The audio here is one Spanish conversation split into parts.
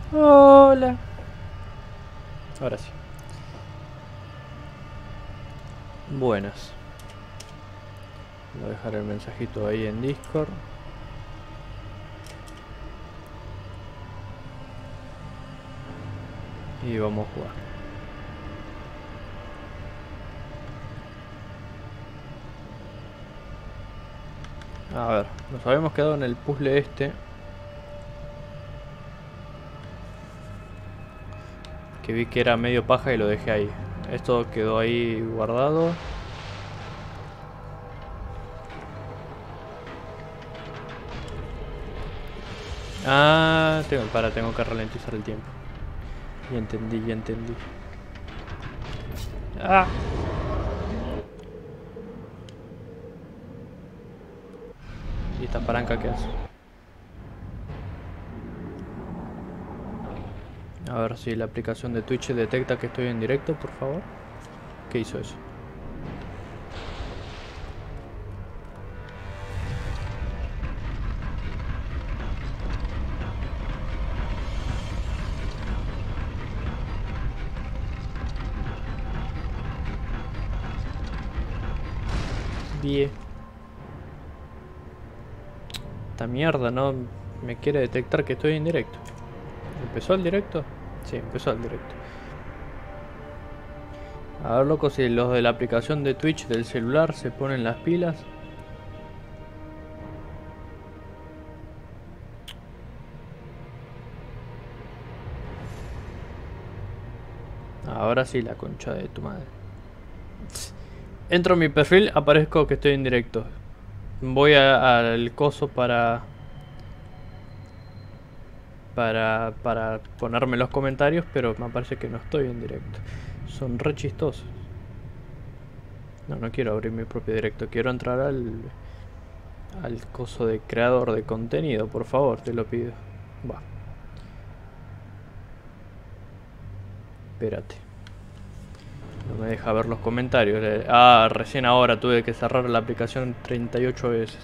Hola. Ahora sí. Buenas. Voy a dejar el mensajito ahí en Discord. Y vamos a jugar. A ver, nos habíamos quedado en el puzzle este. Que vi que era medio paja y lo dejé ahí. Esto quedó ahí guardado. Ah, tengo que ralentizar el tiempo. Ya entendí, ya entendí. Ah. ¿Y esta palanca qué hace? A ver si la aplicación de Twitch detecta que estoy en directo, por favor. ¿Qué hizo eso? Bien. Esta mierda no me quiere detectar que estoy en directo. ¿Empezó el directo? Sí, empezó el directo. A ver, loco, si los de la aplicación de Twitch del celular se ponen las pilas. Ahora sí, la concha de tu madre. Entro en mi perfil, aparezco que estoy en directo. Voy al coso para ponerme los comentarios, pero me parece que no estoy en directo. Son re chistosos. No, no quiero abrir mi propio directo. Quiero entrar al coso de creador de contenido, por favor, te lo pido. Va. Espérate. No me deja ver los comentarios. Ah, recién ahora tuve que cerrar la aplicación 38 veces.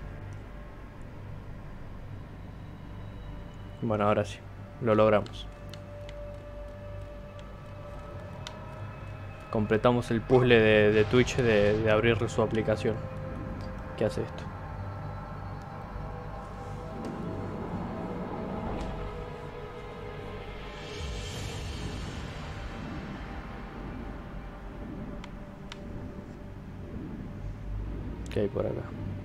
Bueno, ahora sí. Lo logramos. Completamos el puzzle de Twitch de abrir su aplicación. ¿Qué hace esto? ¿Qué hay por acá?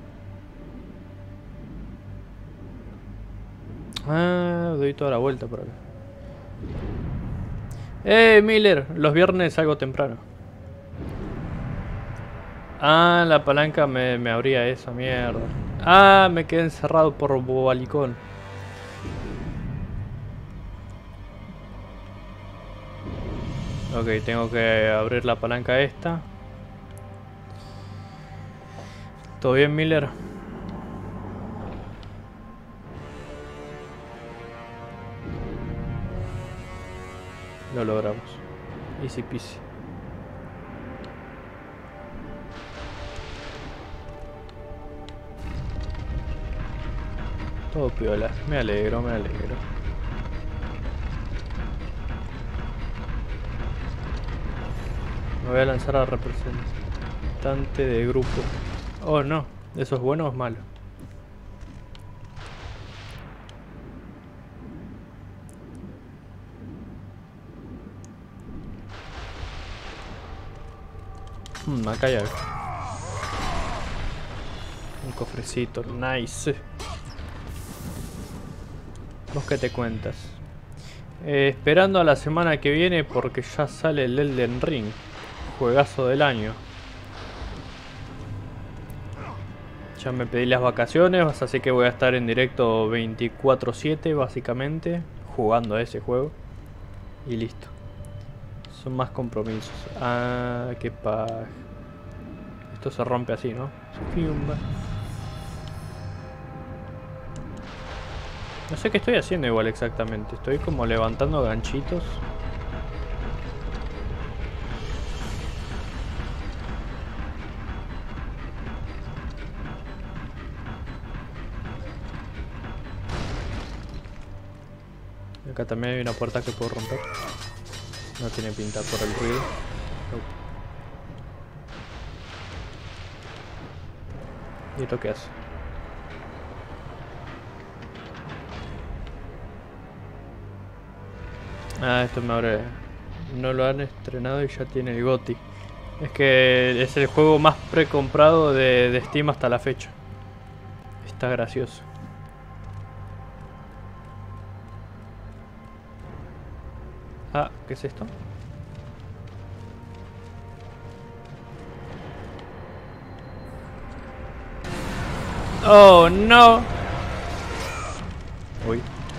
Ah, doy toda la vuelta por acá. Miller! Los viernes salgo temprano. Ah, la palanca me abría esa mierda. Ah, me quedé encerrado por bobalicón. Ok, tengo que abrir la palanca esta. ¿Todo bien, Miller? Lo logramos. Easy peasy. Todo piola. Me alegro, me alegro. Me voy a lanzar a representante de grupo. Oh, no. ¿Eso es bueno o es malo? Acá hay algo. Un cofrecito. Nice. ¿Vos qué te cuentas? Esperando a la semana que viene porque ya sale el Elden Ring. Juegazo del año. Ya me pedí las vacaciones, así que voy a estar en directo 24/7 básicamente, jugando a ese juego. Y listo. Son más compromisos. Ah, qué paja. Esto se rompe así, ¿no? No sé qué estoy haciendo igual exactamente. Estoy como levantando ganchitos. Acá también hay una puerta que puedo romper. No tiene pinta por el ruido. ¿Y esto qué hace? Ah, esto me abre. No lo han estrenado y ya tiene el GOTY. Es que es el juego más precomprado de Steam hasta la fecha. Está gracioso. Ah, ¿qué es esto? Oh, no. Uy.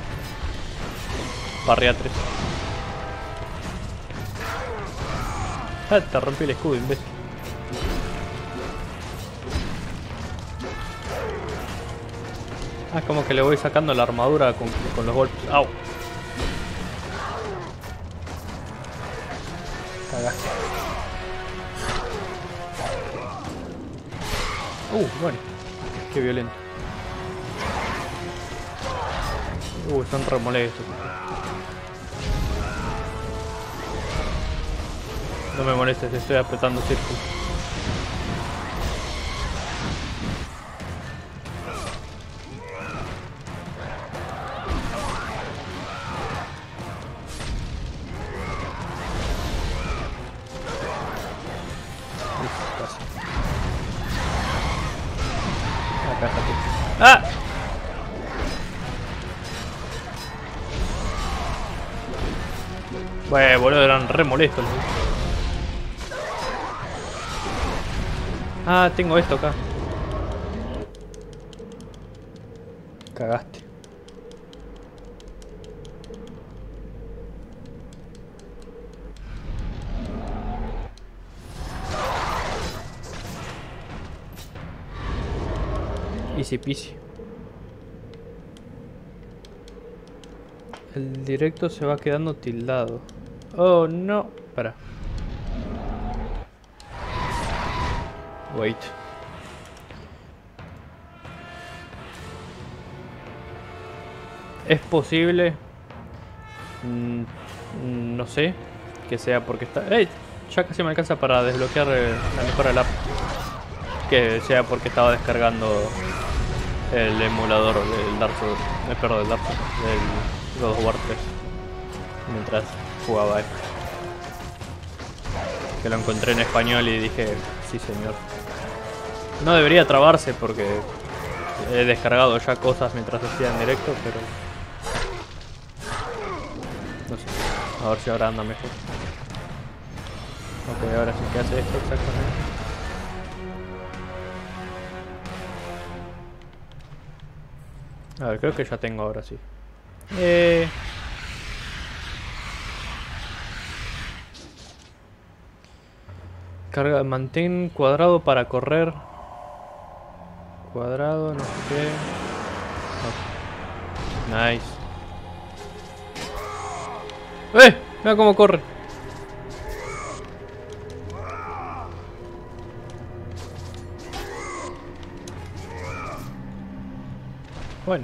Parrea 3. Ah, te rompí el escudo, imbécil. Ah, es como que le voy sacando la armadura con los golpes. ¡Au! Cagaste. Bueno. Qué violento. Son re molestos. No me molestes, estoy apretando círculo. Acá está. ¡Ah! Bueno, boludo, eran re molestos. Ah, tengo esto acá. Cagaste. Easy peasy. El directo se va quedando tildado. Oh, no. Para. Wait. Es posible. No sé. Que sea porque está. ¡Ey! Ya casi me alcanza para desbloquear la mejora del app. Que sea porque estaba descargando el emulador del Dark Souls. Perdón, del Dark Souls. Del God of War 3. Mientras jugaba esto. Que lo encontré en español y dije, sí señor. No debería trabarse porque he descargado ya cosas mientras hacía en directo, pero... no sé, a ver si ahora anda mejor. Ok, ahora sí que hace esto exactamente. A ver, creo que ya tengo ahora sí. Carga, mantén cuadrado para correr. Cuadrado, no sé qué. Oh. Nice. Mira cómo corre. Bueno.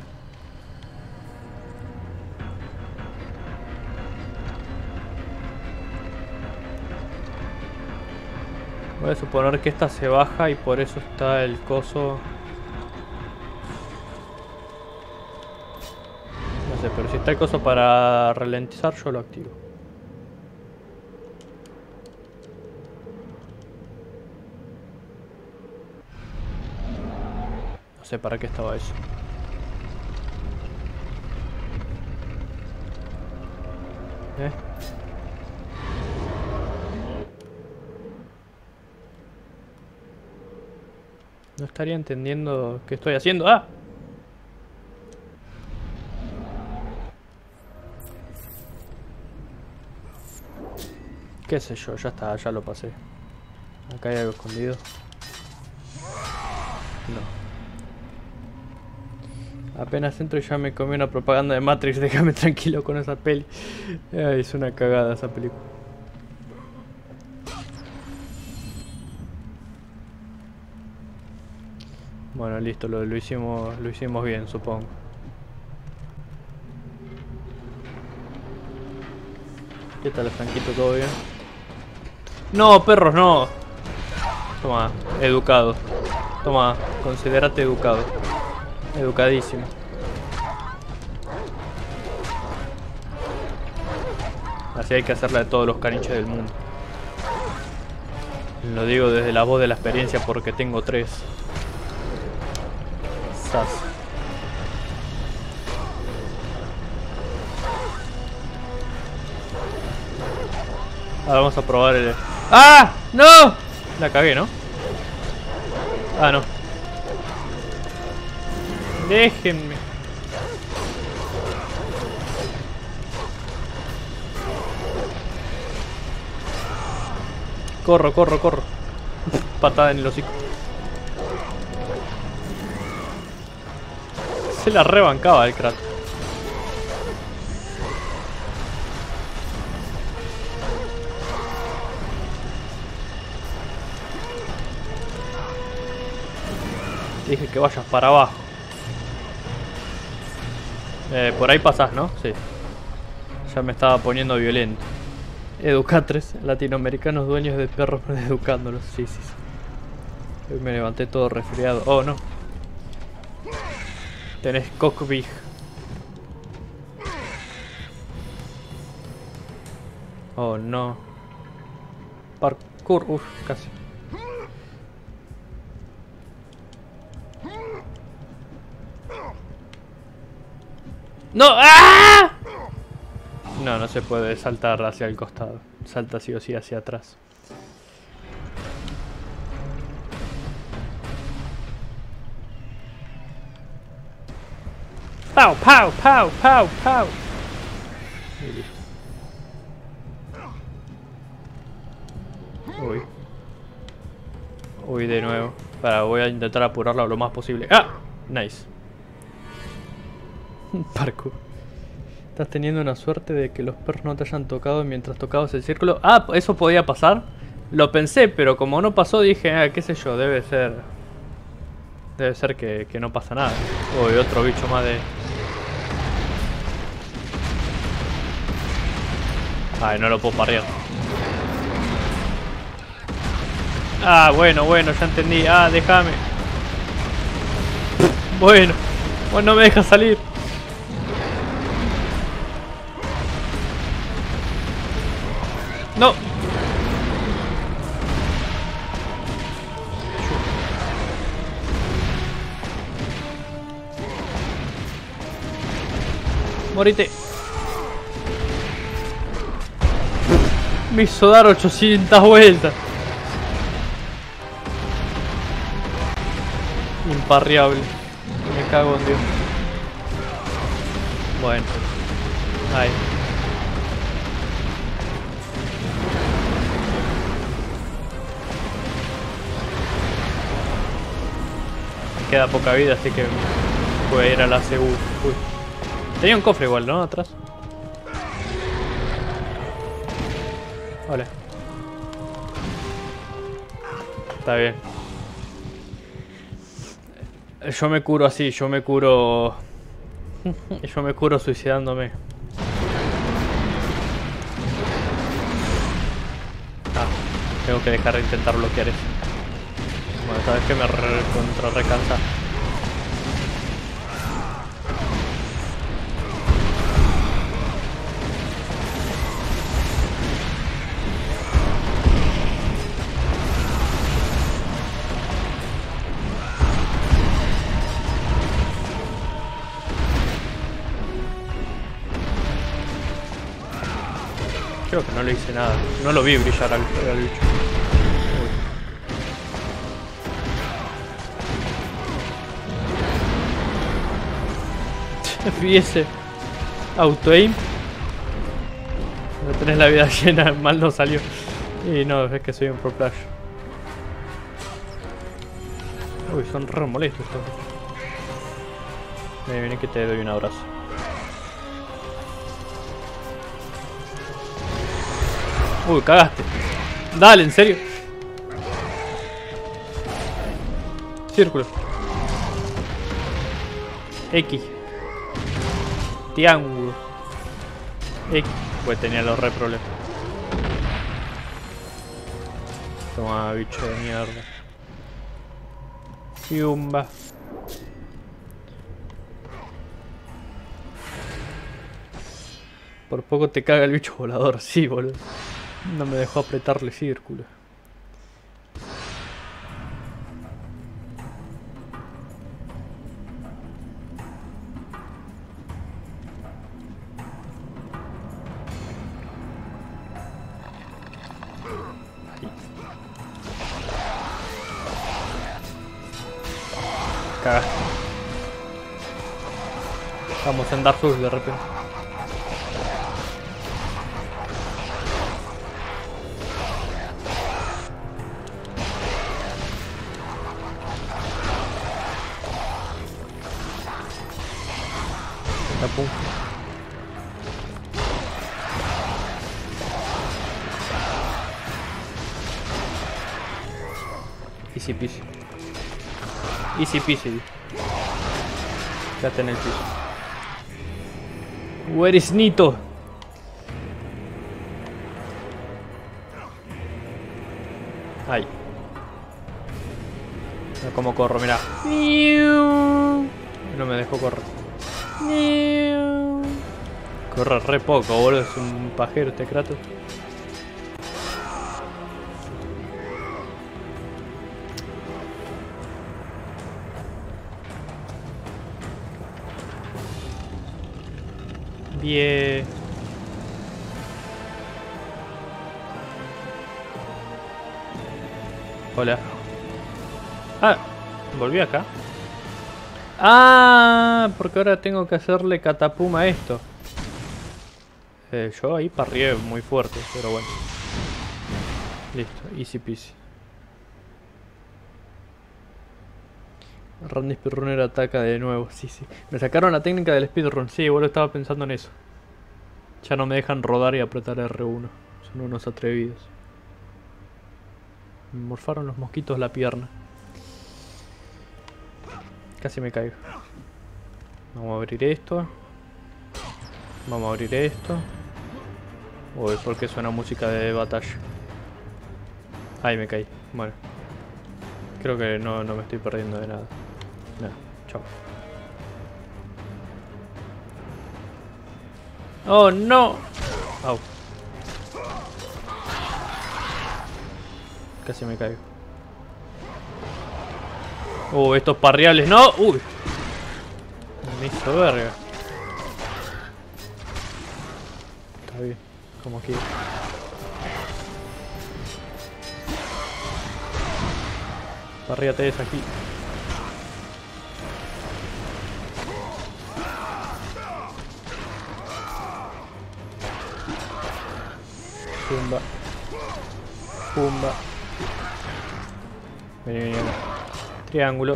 Voy a suponer que esta se baja y por eso está el coso. No sé, pero si está el coso para ralentizar, yo lo activo. No sé para qué estaba eso. No estaría entendiendo qué estoy haciendo. ¡Ah! Qué sé yo, ya está, ya lo pasé. Acá hay algo escondido. No. Apenas entro y ya me comí una propaganda de Matrix. Déjame tranquilo con esa peli. Ay, es una cagada esa película. Bueno, listo, lo hicimos bien, supongo. ¿Qué tal, Franquito? ¿Todo bien? No, perros, no. Toma, educado. Toma, considérate educado. Educadísimo. Así hay que hacerla de todos los caniches del mundo. Lo digo desde la voz de la experiencia porque tengo 3. Sas. Ahora vamos a probar el... ¡Ah! ¡No! La cagué, ¿no? Ah, no. Déjenme. Corro, corro, corro. Patada en el hocico. Se la rebancaba el Kratos. Dije que vayas para abajo. Por ahí pasás, ¿no? Sí. Ya me estaba poniendo violento. Educatres, latinoamericanos dueños de perros educándolos. Sí, sí, sí. Hoy me levanté todo resfriado. Oh, no. Tenés cockpit. Oh, no. Parkour. Uf, casi. ¡No! ¡Ah! No, no se puede saltar hacia el costado. Salta sí o sí hacia atrás. ¡Pau, pau, pau, pau, pau! Y listo. Uy. Uy, de nuevo. Voy a intentar apurarlo lo más posible. ¡Ah! Nice. Parkour. Estás teniendo una suerte de que los perros no te hayan tocado mientras tocabas el círculo. Ah, ¿eso podía pasar? Lo pensé, pero como no pasó dije, ah, qué sé yo, debe ser... Debe ser que no pasa nada. Uy, otro bicho más de... Ay, no lo puedo parrear. Ah, bueno, ya entendí. Ah, déjame. Bueno, no me deja salir. No. Morite. Me hizo dar 800 vueltas. Imparriable. Me cago en Dios. Bueno. Ahí. Me queda poca vida, así que voy a ir a la segura. Uy. Tenía un cofre igual, ¿no? Atrás. Hola. Está bien. Yo me curo así, yo me curo suicidándome. Ah, tengo que dejar de intentar bloquear eso. Bueno, esta vez que me contra recansa. Creo que no le hice nada. No lo vi brillar al bicho. Fíjese. Auto-aim. No tenés la vida llena, mal no salió. Y no, es que soy un pro player. Uy, son re molestos estos. Ven que te doy un abrazo. Uy, cagaste. Dale, en serio. Círculo. X. Triángulo. Pues tenía los re problemas. Toma, bicho de mierda. Fiumba. Por poco te caga el bicho volador, sí, boludo. No me dejó apretarle círculo. Cagaste. Estamos en Dark Souls de repente. Tapum. Easy peasy. Easy peasy. Quédate en el piso. Where is Nito? Ahí. Mira cómo corro, mira. No me dejó correr. Corre re poco, boludo. Es un pajero este Kratos. Bien. Hola. Ah, volví acá. Ah, porque ahora tengo que hacerle catapum a esto. Yo ahí parrié muy fuerte, pero bueno. Listo, easy peasy. Randy Speedrunner ataca de nuevo, sí. Me sacaron la técnica del speedrun, sí, igual estaba pensando en eso. Ya no me dejan rodar y apretar R1. Son unos atrevidos. Me morfaron los mosquitos la pierna. Casi me caigo. Vamos a abrir esto. Vamos a abrir esto. Uy, ¿por qué suena música de batalla? Ahí me caí. Bueno. Creo que no me estoy perdiendo de nada. Nada, chao. ¡Oh, no! Au. Casi me caigo. Estos parriales, ¡no! ¡Uy! Me hizo verga. Está bien, como quiera. Parríate esa aquí. Pumba. Pumba. Vení. Triángulo.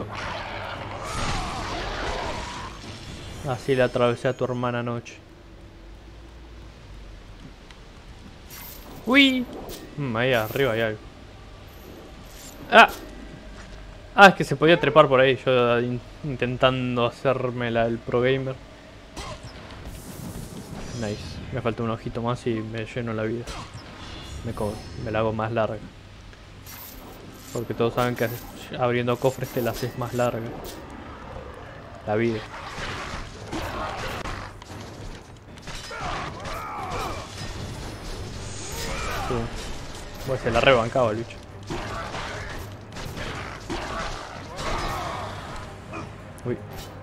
Así le atravesé a tu hermana anoche. ¡Uy! Ahí arriba hay algo. ¡Ah! Ah, es que se podía trepar por ahí. Yo intentando hacerme el pro gamer. Nice. Me falta un ojito más y me lleno la vida. Me la hago más larga. Porque todos saben que abriendo cofres te la haces más larga. La vida. Pues se la rebancaba el bicho. Uy.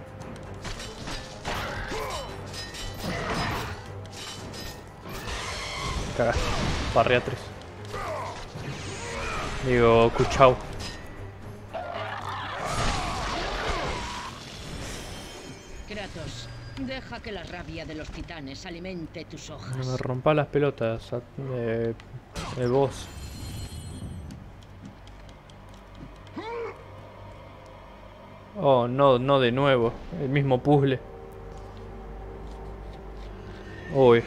Caga. Parrea 3. Digo, cuchao. Kratos, deja que la rabia de los titanes alimente tus hojas. No me rompa las pelotas, vos. Oh, no de nuevo. El mismo puzzle. Uy.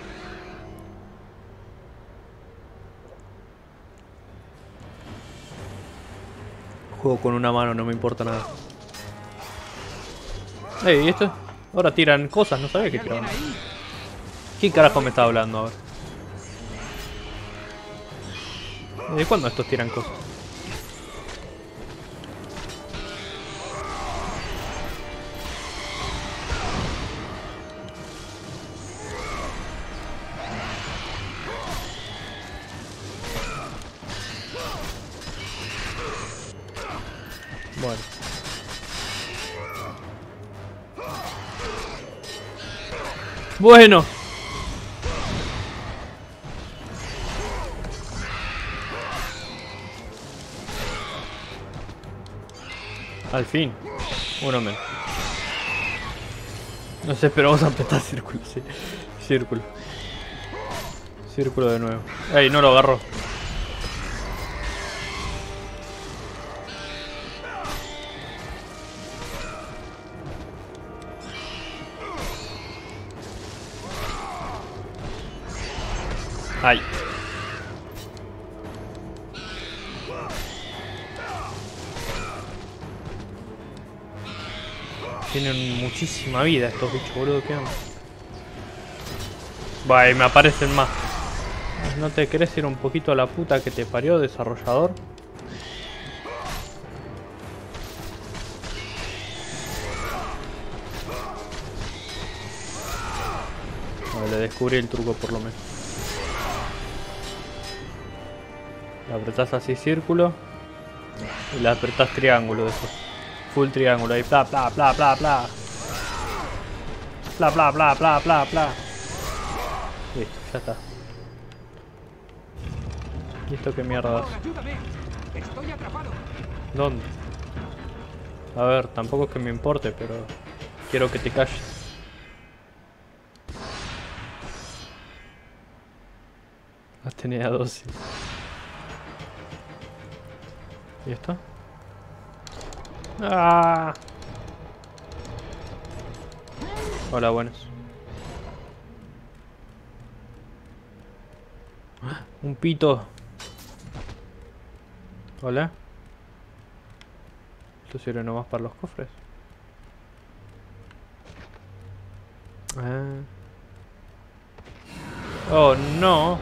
Juego con una mano, no me importa nada. ¿Y esto? Ahora tiran cosas, no sabía que tiraban. ¿Quién carajo me está hablando ahora? ¿Desde cuándo estos tiran cosas? Bueno. Bueno. Al fin. Uno menos. No sé, pero vamos a apretar círculo, sí. Círculo. Círculo de nuevo. ¡Ey! No lo agarro. ¡Ay! Tienen muchísima vida estos bichos, boludo. ¿Qué onda? Va, y me aparecen más. ¿No te querés ir un poquito a la puta que te parió, desarrollador? Vale, descubrí el truco por lo menos. Le apretás así círculo y le apretás triángulo después. Full triángulo ahí, bla bla bla bla bla. Bla bla bla bla bla bla. Listo, ya está. ¿Y esto qué mierda hace? Estoy atrapado. ¿Dónde? A ver, tampoco es que me importe, pero quiero que te calles. Tenía 12. ¿Y esto? ¡Ah! Hola, buenos. Un pito. Hola. Esto sirve nomás para los cofres. Ah. Oh, no.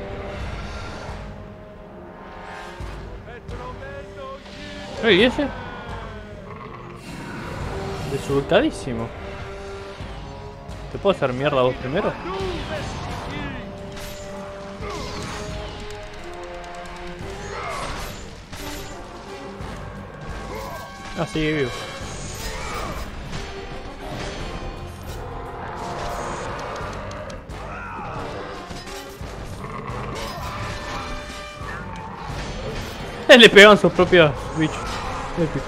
¿Y ese? Desubicadísimo. ¿Te puedo hacer mierda vos primero? Ah, sigue vivo. Le pegan sus propios bichos. Épico.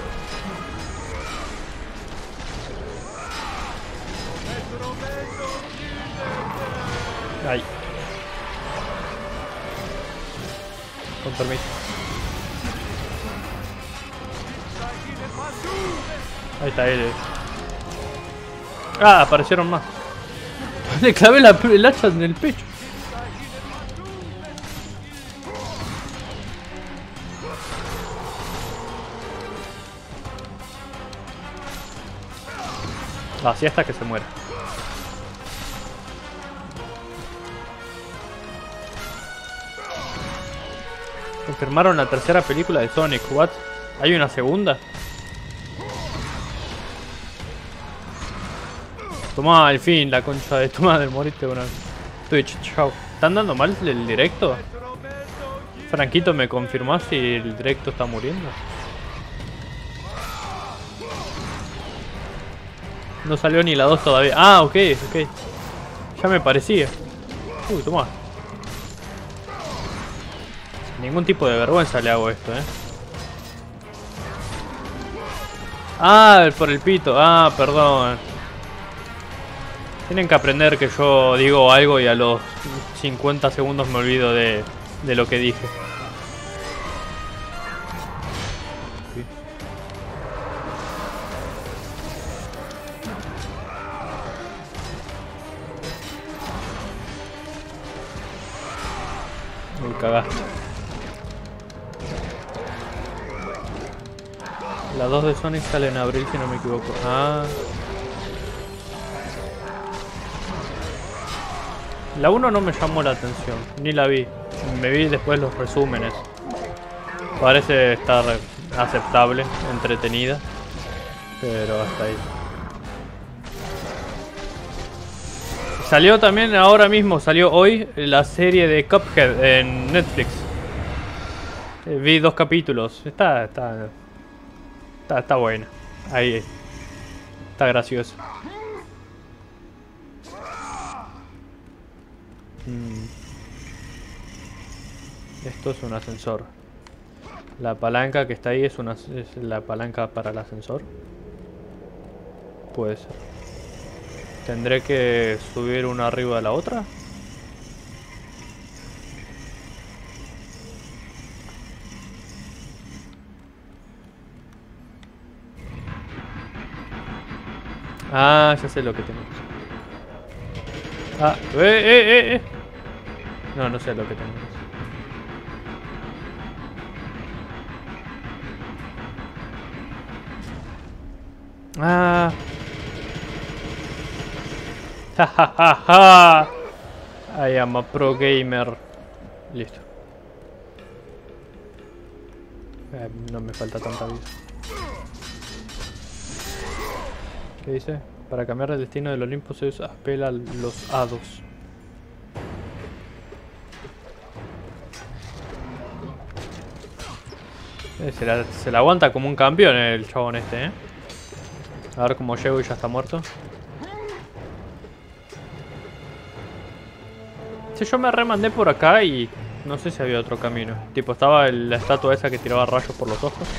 Ay. Con permiso. Ahí está él. Ah, aparecieron más. Le clavé el hacha en el pecho. Así hasta que se muera. Confirmaron la tercera película de Sonic. ¿What? ¿Hay una segunda? Toma, al fin, la concha de tu madre, moriste una vez. Twitch, chao. ¿Están dando mal el directo? Franquito, ¿me confirmás si el directo está muriendo? No salió ni la 2 todavía. Ah, ok, ok. Ya me parecía. Uy, toma. Ningún tipo de vergüenza le hago esto, Ah, por el pito. Ah, perdón. Tienen que aprender que yo digo algo y a los 50 segundos me olvido de lo que dije. Uy, cagaste. La 2 de Sonic sale en abril, si no me equivoco. Ah. La 1 no me llamó la atención, ni la vi. Me vi después los resúmenes. Parece estar aceptable, entretenida, pero hasta ahí. Salió también ahora mismo, salió hoy la serie de Cuphead en Netflix. Vi 2 capítulos. Está buena. Ahí está gracioso. Esto es un ascensor. La palanca que está ahí es la palanca para el ascensor. Puede ser. ¿Tendré que subir una arriba de la otra? Ah, ya sé lo que tengo. Ah, No, no sé lo que tengo. Ah. Jajajaja. I am a pro gamer. Listo. No me falta tanta vida. ¿Qué dice? Para cambiar el destino del Olimpo se apela a los hados. Se la aguanta como un campeón el chabón este, ¿eh? A ver cómo llego y ya está muerto. Sí, yo me remandé por acá y no sé si había otro camino. Tipo, estaba la estatua esa que tiraba rayos por los ojos.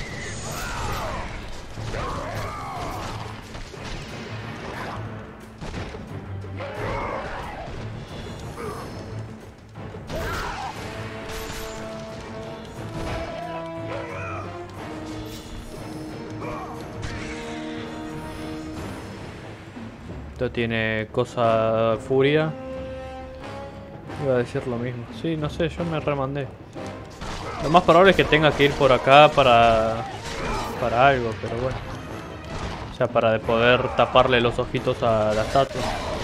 Esto tiene cosa furia. Iba a decir lo mismo. Sí, no sé, yo me remandé. Lo más probable es que tenga que ir por acá para algo, pero bueno. O sea, para poder taparle los ojitos a la estatua.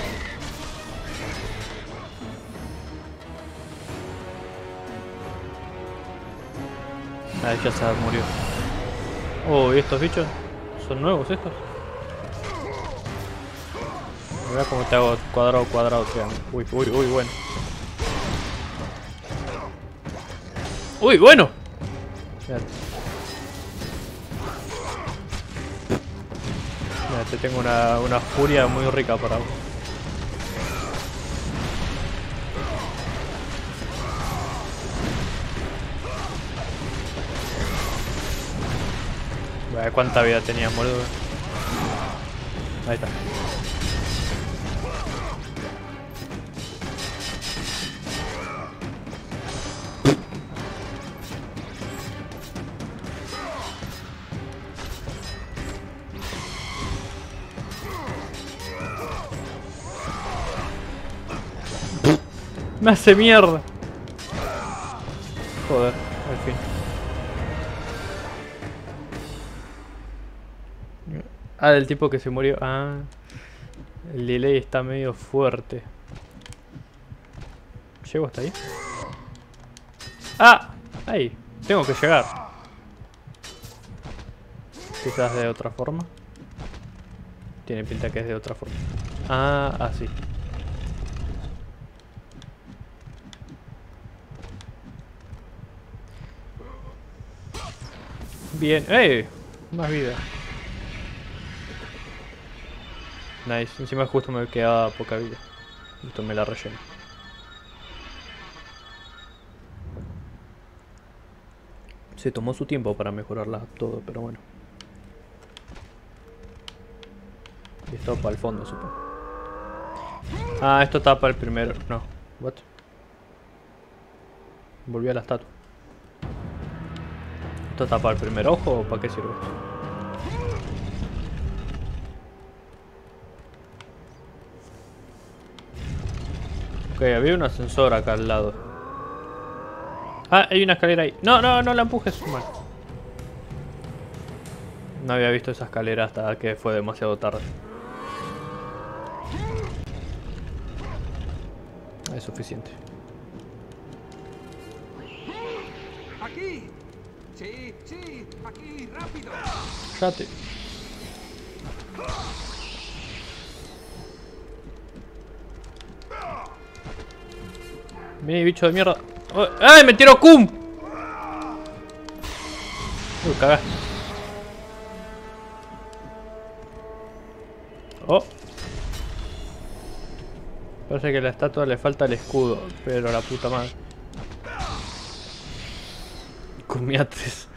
Ahí ya se murió. Oh, ¿y estos bichos? ¿Son nuevos estos? Mira cómo te hago cuadrado, cuadrado, sean. Uy, uy, uy, bueno. ¡Uy, bueno! Fíjate. Fíjate, tengo una furia muy rica para vos. ¿Cuánta vida tenías, boludo? Ahí está. Me hace mierda. Joder, al fin. Ah, del tipo que se murió. Ah, el delay está medio fuerte. ¿Llego hasta ahí? ¡Ah! Ahí. Tengo que llegar. Quizás de otra forma. Tiene pinta que es de otra forma. Ah, así. Bien. ¡Eh! Más vida. Nice. Encima justo me quedaba poca vida. Esto me la relleno. Se tomó su tiempo para mejorarla todo, pero bueno. Y esto para el fondo, supongo. Ah, esto tapa el primero. No. What? Volví a la estatua. ¿Esto tapa el primer ojo o para qué sirve esto? Ok, había un ascensor acá al lado. Ah, hay una escalera ahí. No, no, no la empujes. Bueno. No había visto esa escalera hasta que fue demasiado tarde. Es suficiente. ¡Aquí! Sí, sí, aquí, rápido. Cállate. Mi bicho de mierda. ¡Oh! ¡Ay! ¡Me tiró Cum! Cagá. Oh. Parece que a la estatua le falta el escudo. Pero la puta madre. Cumiates.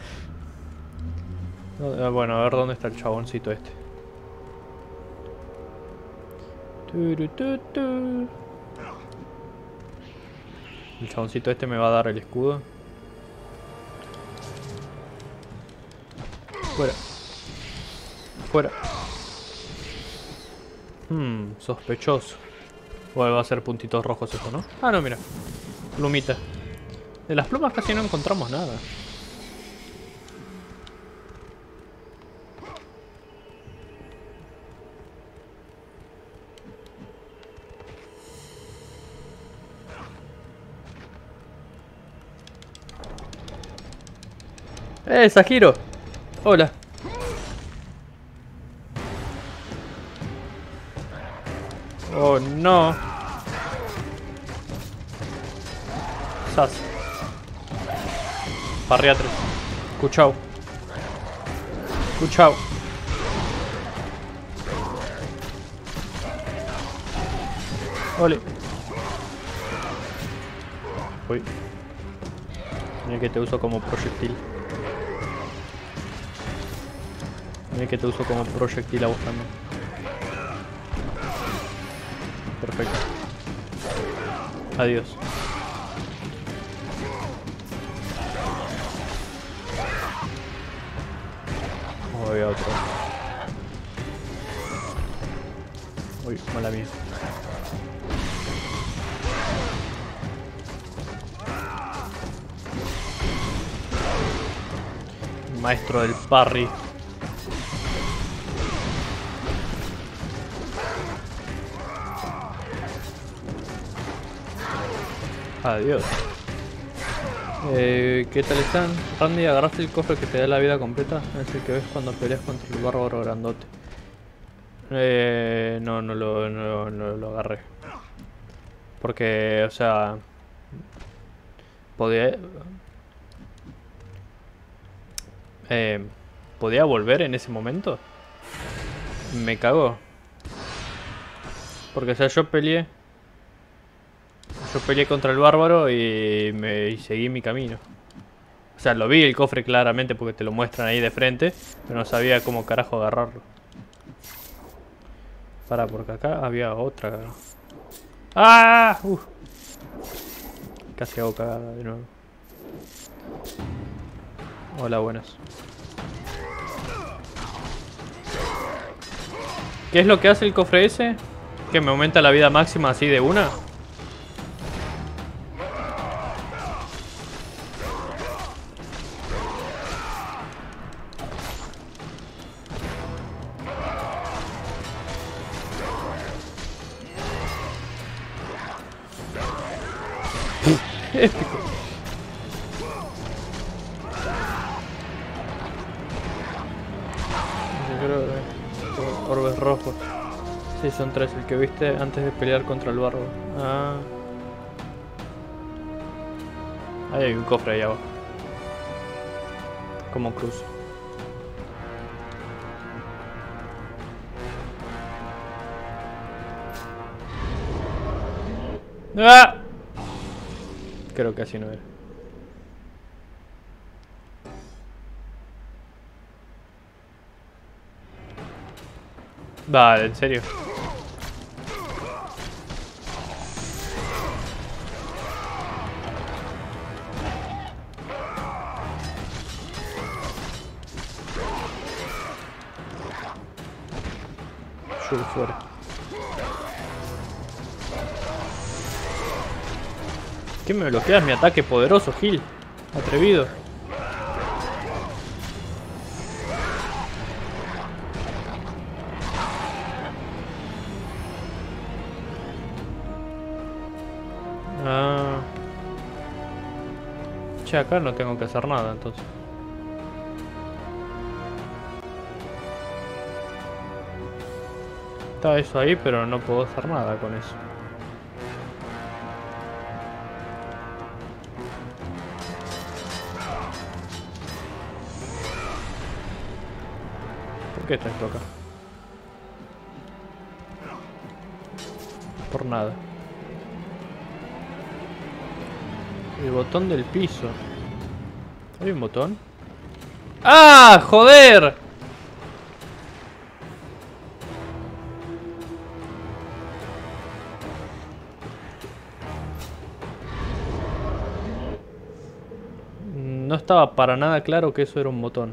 Bueno, a ver dónde está el chaboncito este. El chaboncito este me va a dar el escudo. Fuera. Fuera. Sospechoso. Bueno, va a ser puntitos rojos eso, ¿no? Ah, no, mira. Plumita. De las plumas casi no encontramos nada. Sajiro. Hola. Oh, no. Sas. Parrea 3. Cuchao. Cuchao. Ole. Uy. Mira que te uso como proyectil. Mira que te uso como proyectil a vos también. Perfecto. Adiós. Oh, había otro. Uy, mala mía. Maestro del parry. Adiós. ¿Qué tal están? Randy, ¿agarraste el cofre que te da la vida completa? Es el que ves cuando peleas contra el bárbaro grandote. No lo agarré. Porque, o sea... ¿Podía volver en ese momento? Me cagó. Porque, o sea, yo peleé contra el bárbaro y seguí mi camino. O sea, lo vi el cofre claramente porque te lo muestran ahí de frente, pero no sabía cómo carajo agarrarlo. Para, porque acá había otra. ¡Ah! Casi hago cagada de nuevo. Hola, buenas. ¿Qué es lo que hace el cofre ese? ¿Que me aumenta la vida máxima así de una? Épico. Yo creo que orbes rojos. Sí, son 3, el que viste antes de pelear contra el bárbaro. Ah. Ahí hay un cofre ahí abajo. Como cruz. ¡Ah! Creo que así no era. Vale, en serio. Yo fuera. ¿Qué me bloqueas mi ataque poderoso, Gil? Atrevido. Che, acá no tengo que hacer nada entonces. Está eso ahí, pero no puedo hacer nada con eso. ¿Por qué está esto acá? Por nada. El botón del piso. ¿Hay un botón? ¡Ah! ¡Joder! No estaba para nada claro que eso era un botón.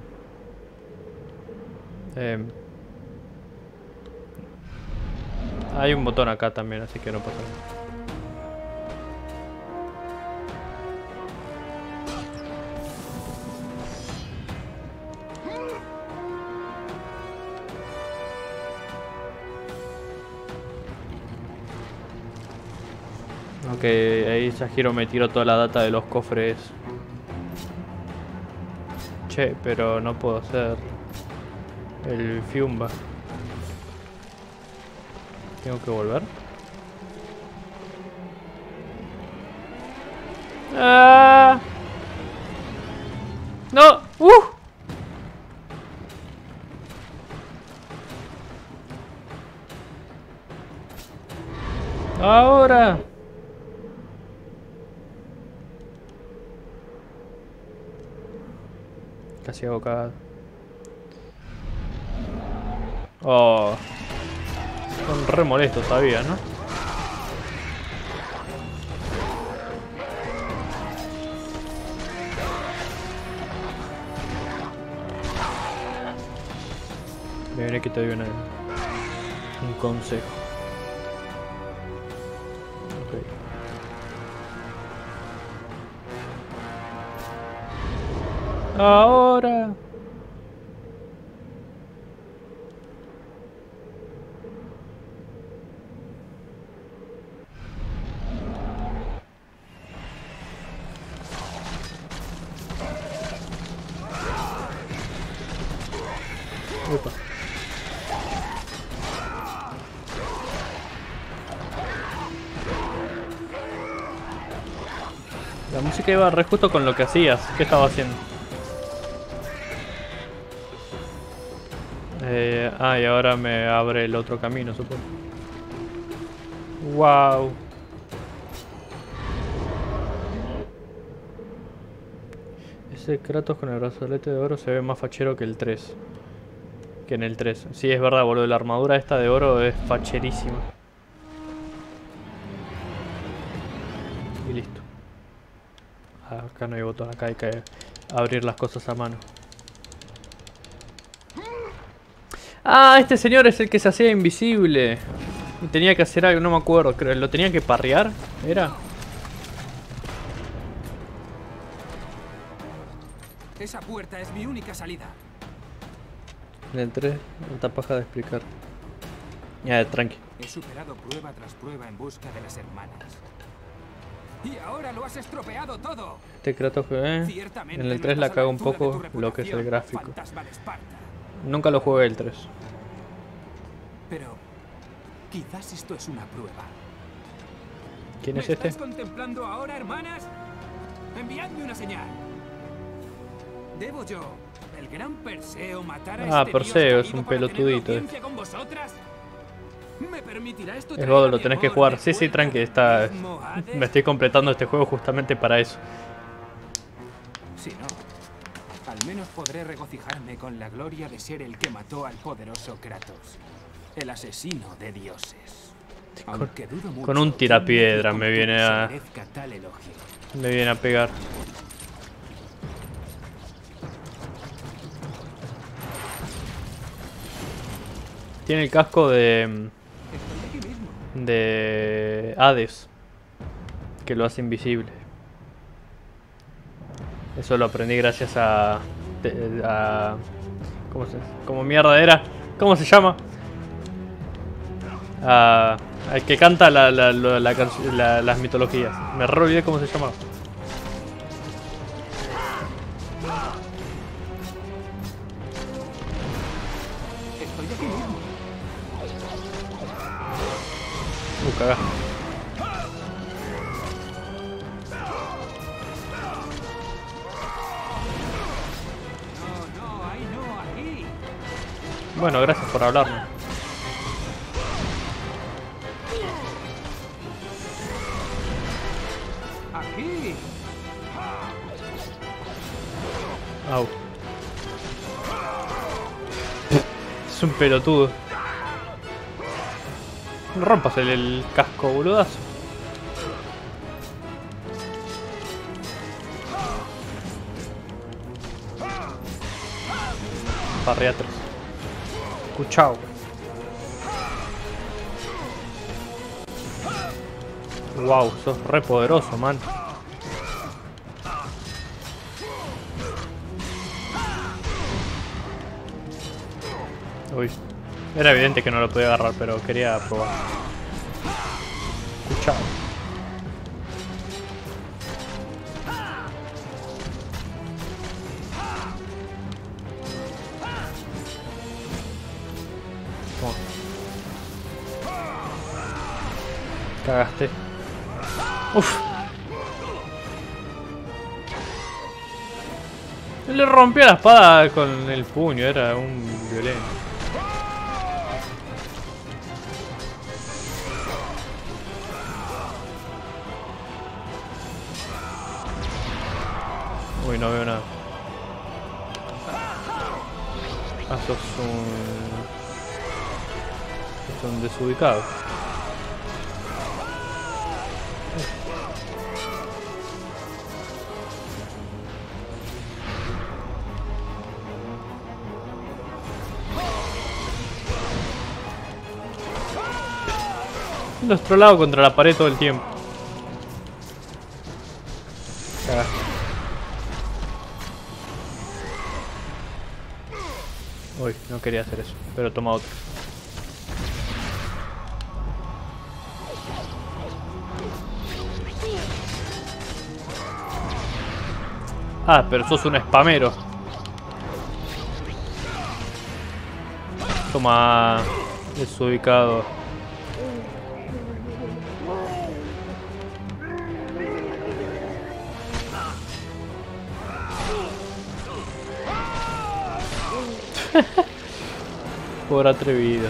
Hay un botón acá también, así que no pasa nada. Ok, ahí Yajiro me tiró toda la data de los cofres. Che, pero no puedo hacer el Fiumba. Tengo que volver. ¡Ah! ¡No! ¡Ahora! Casi hago cagada. Oh. Son re molestos todavía, ¿no? Me viene que te doy un consejo. Okay. Ahora. Opa. La música iba re justo con lo que hacías. ¿Qué estaba haciendo? Y ahora me abre el otro camino, supongo. Wow. Ese Kratos con el brazalete de oro se ve más fachero que el 3. Que en el 3. Sí, es verdad, boludo. La armadura esta de oro es facherísima. Y listo. Acá no hay botón, acá hay que abrir las cosas a mano. Ah, este señor es el que se hacía invisible. Y tenía que hacer algo, no me acuerdo. Creo, ¿lo tenía que parrear? ¿Era? Esa puerta es mi única salida. En el 3, tanta paja de explicar. Ya, tranqui. He superado prueba tras prueba en busca de las hermanas. Y ahora lo has estropeado todo. Este Kratos que en el 3 la cago un poco lo que es el gráfico. Nunca lo jugué el 3. Pero quizás esto es una prueba. ¿Quién es este? ¿Me estás contemplando ahora, hermanas? Enviadme una señal. ¿Debo yo, el gran Perseo, matar a este Perseo dios es un caído para tener pelotudito. audiencia con vosotras? ¿Me permitirá esto? Es God, lo tenés que jugar. Sí, sí, tranqui, está. Me estoy completando este juego justamente para eso. Si no, al menos podré regocijarme con la gloria de ser el que mató al poderoso Kratos, el asesino de dioses. Aunque dudo mucho Con un tirapiedra me viene a. tal elogio. Me viene a pegar. Tiene el casco de Hades, que lo hace invisible. Eso lo aprendí gracias a ¿cómo mierda era? ¿Cómo se llama? Al que canta las mitologías. Me re olvidé cómo se llama. Cagaste. No, ahí no, aquí. Bueno, gracias por hablarme. Aquí. Au. Es un pelotudo. No rompas el casco, boludazo. Parrea 3. Cuchao. Wow, sos re poderoso, man. Uy. Era evidente que no lo podía agarrar, pero quería probar. Cuchao. Toma. Cagaste. Uf. Le rompió la espada con el puño, era un violento. Uy, no veo nada. Ah, sos un desubicado. Nuestro lado contra la pared todo el tiempo. Cagaste. Uy, no quería hacer eso, pero toma otro. Ah, pero sos un spamero. Toma, desubicado. Por atrevido.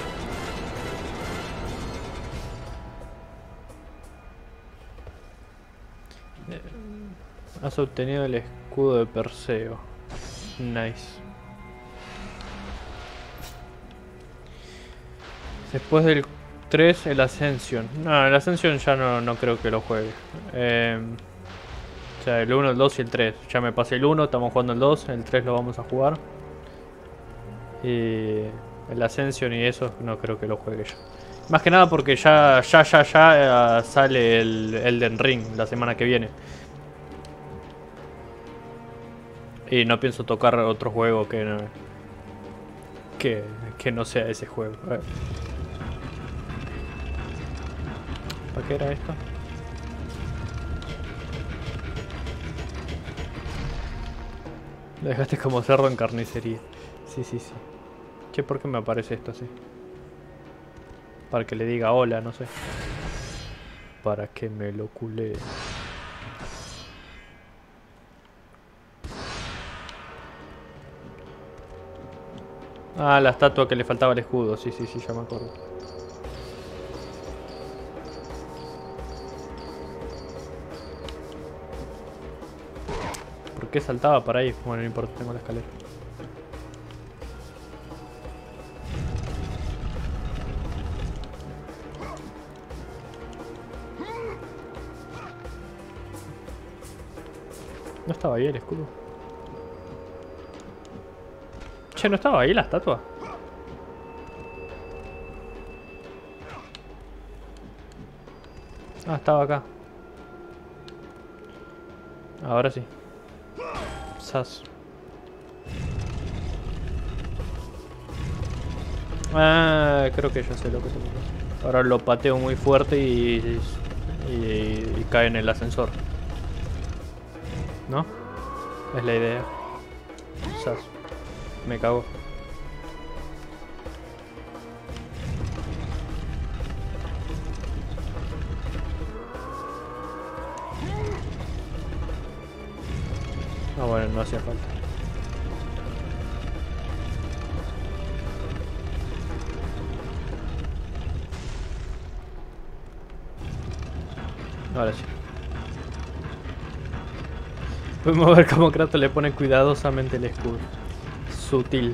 Has obtenido el escudo de Perseo. Nice. Después del 3, el Ascension. No, el Ascension ya no creo que lo juegue. O sea, el 1, el 2 y el 3. Ya me pasé el 1, estamos jugando el 2. El 3 lo vamos a jugar. Y el Ascension y eso no creo que lo juegue ya. Más que nada porque ya sale el Elden Ring la semana que viene. Y no pienso tocar otro juego que no sea ese juego. ¿Para qué era esto? Lo dejaste como cerdo en carnicería. Sí. Che, ¿por qué me aparece esto así? Para que le diga hola, no sé. Para que me lo culé. Ah, la estatua que le faltaba el escudo. Sí, ya me acuerdo. ¿Por qué saltaba para ahí? Bueno, no importa, tengo la escalera. ¿No estaba ahí el escudo? Che, ¿no estaba ahí la estatua? Ah, estaba acá. Ahora sí. Sas. Ah, creo que ya sé lo que tengo que hacer. Ahora lo pateo muy fuerte y cae en el ascensor. ¿No? Es la idea. Sas. Me cago. Ah, bueno, no hacía falta. Ahora sí. Podemos ver cómo Kratos le pone cuidadosamente el escudo. Sutil.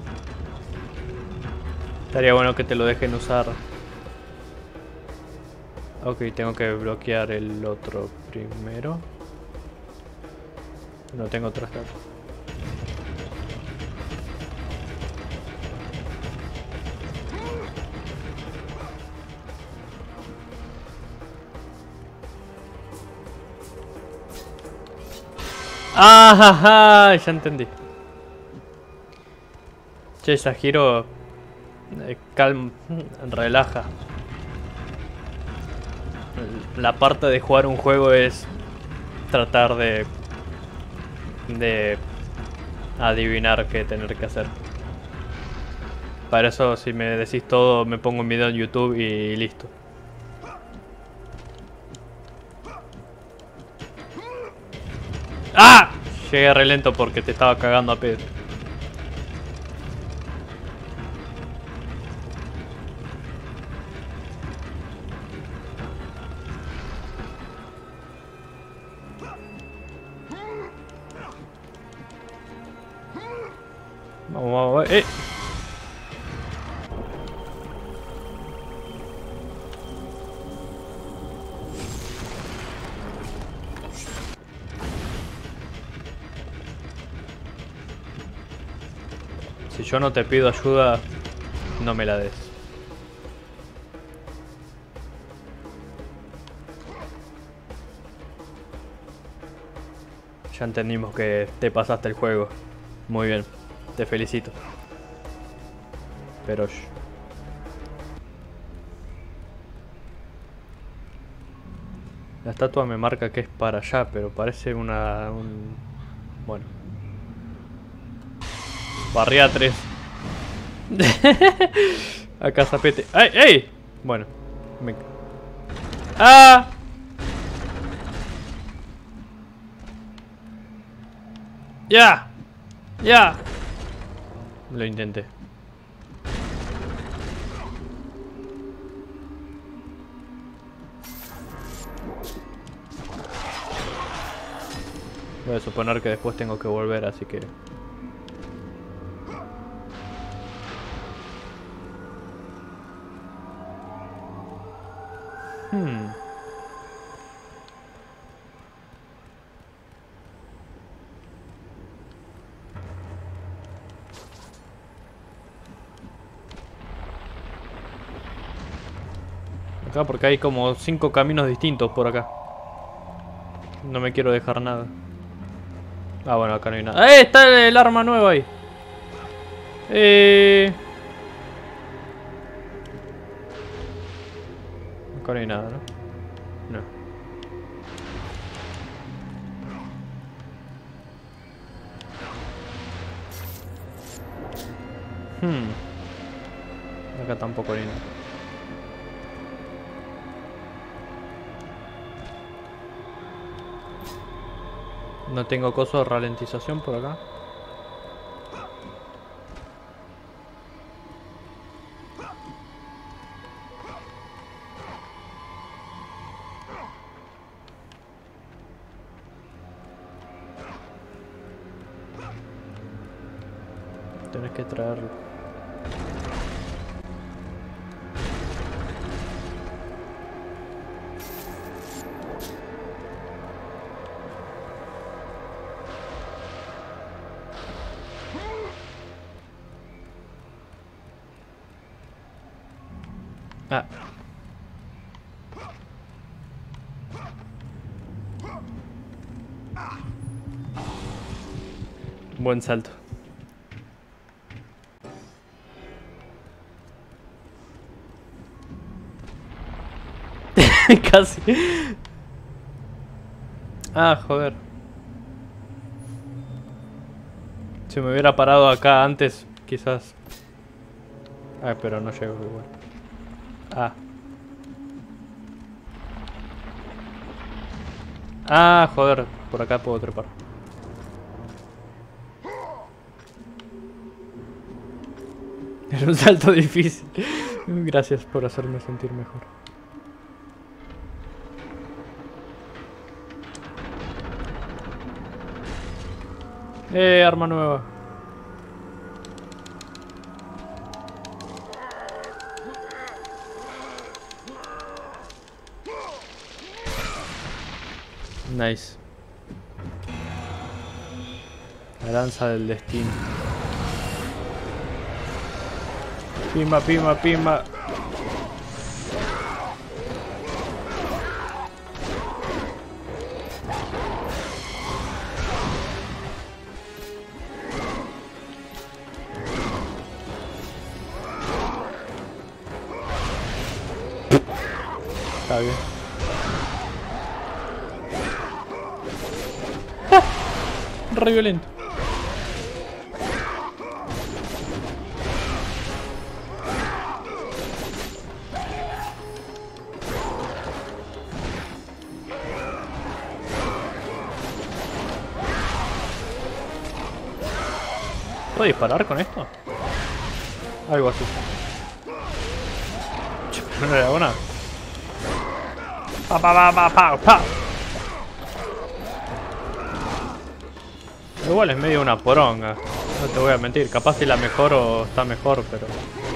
Estaría bueno que te lo dejen usar. Ok, tengo que bloquear el otro primero. No tengo otra estatua. ¡Ah! Ya entendí. Che, Yajiro, calma, relaja. La parte de jugar un juego es tratar de adivinar qué tener que hacer. Para eso, si me decís todo, me pongo un video en YouTube y listo. ¡Ah! Llegué re lento porque te estaba cagando a pedo. Vamos, ¡eh! Si yo no te pido ayuda, no me la des. Ya entendimos que te pasaste el juego. Muy bien, te felicito. Pero... la estatua me marca que es para allá, pero parece bueno. Barría 3. Acá zapete. ¡Ay! ¡Ey! Bueno. ¡Ah! ¡Ya! ¡Ya! Lo intenté. Voy a suponer que después tengo que volver, así que... Acá porque hay como 5 caminos distintos por acá. No me quiero dejar nada. Ah, bueno, acá no hay nada. ¡Eh! Está el arma nueva ahí. Acá no hay nada, ¿no? No. Acá tampoco hay nada. No tengo coso de ralentización por acá. Tienes que traerlo. Ah. Buen salto. Casi. Ah, joder. Si me hubiera parado acá antes, quizás. Ah, pero no llego igual. Ah. Ah, joder. Por acá puedo trepar. Era un salto difícil. Gracias por hacerme sentir mejor. Arma nueva. Nice. La danza del destino. Pimba, pimba, pimba. Está bien. Re violento. ¿Puedo disparar con esto? Algo así. No le hago nada. Pa, pa, pa, pa, pa, pa. Igual es medio una poronga. No te voy a mentir. Capaz si la mejoro está mejor, pero...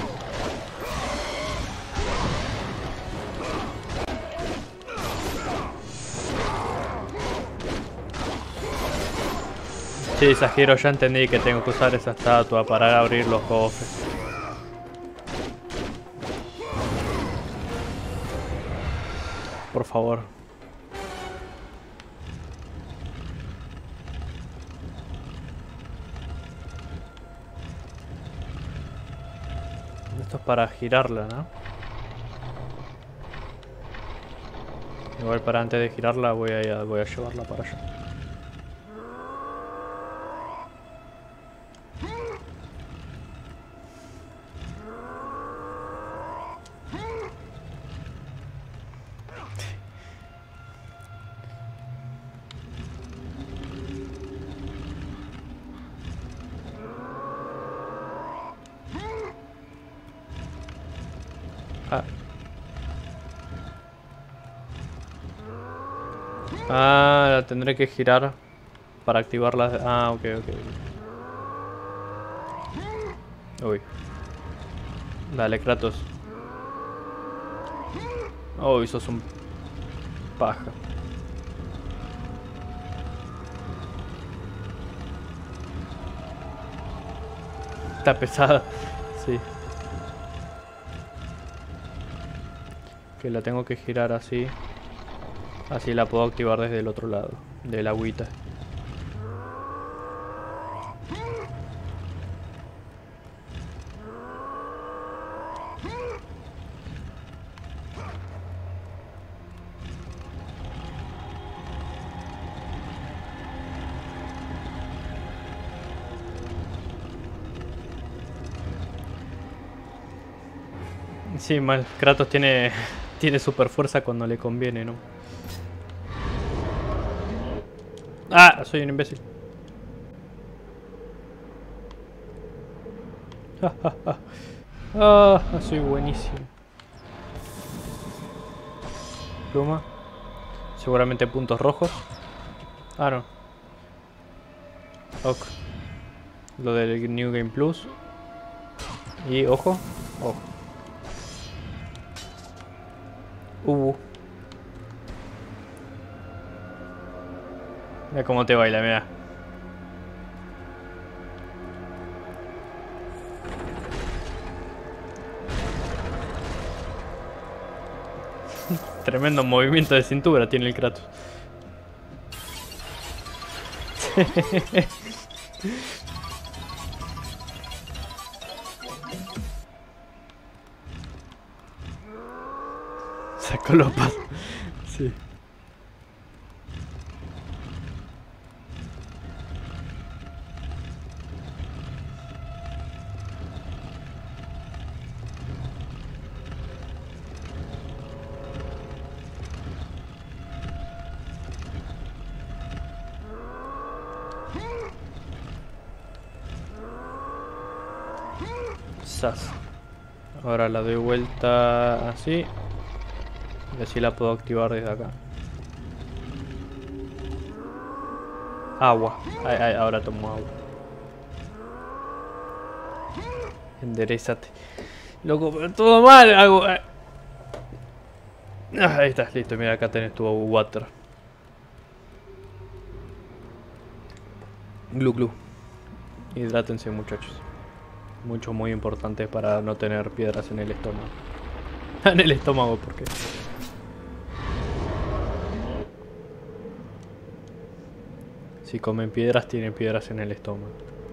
Sí, Sajiro, ya entendí que tengo que usar esa estatua para abrir los cofres. Por favor. Esto es para girarla, ¿no? Igual para antes de girarla voy a llevarla para allá. Ah, la tendré que girar para activarla. Ah, ok, ok. Uy. Dale, Kratos. Uy, sos un paja. Está pesada. Sí. Que la tengo que girar así. Así la puedo activar desde el otro lado, de la agüita. Sí, mal. Kratos tiene super fuerza cuando le conviene, ¿no? Ah, soy un imbécil. Ah, soy buenísimo. Pluma. Seguramente puntos rojos. Ah, no. Ok. Lo del New Game Plus. Y ojo. Ojo. Mira cómo te baila, mira. Tremendo movimiento de cintura tiene el Kratos. Sacó los pasos. Sí. Sas. Ahora la doy vuelta así. Y así la puedo activar desde acá. Agua. Ay, ahora tomo agua. Enderezate. Loco, pero todo mal hago. Ahí está, listo. Mira, acá tenés tu water. Glu glu. Hidrátense, muchachos. Mucho, muy importante para no tener piedras en el estómago. En el estómago, ¿por qué? Si comen piedras, tienen piedras en el estómago.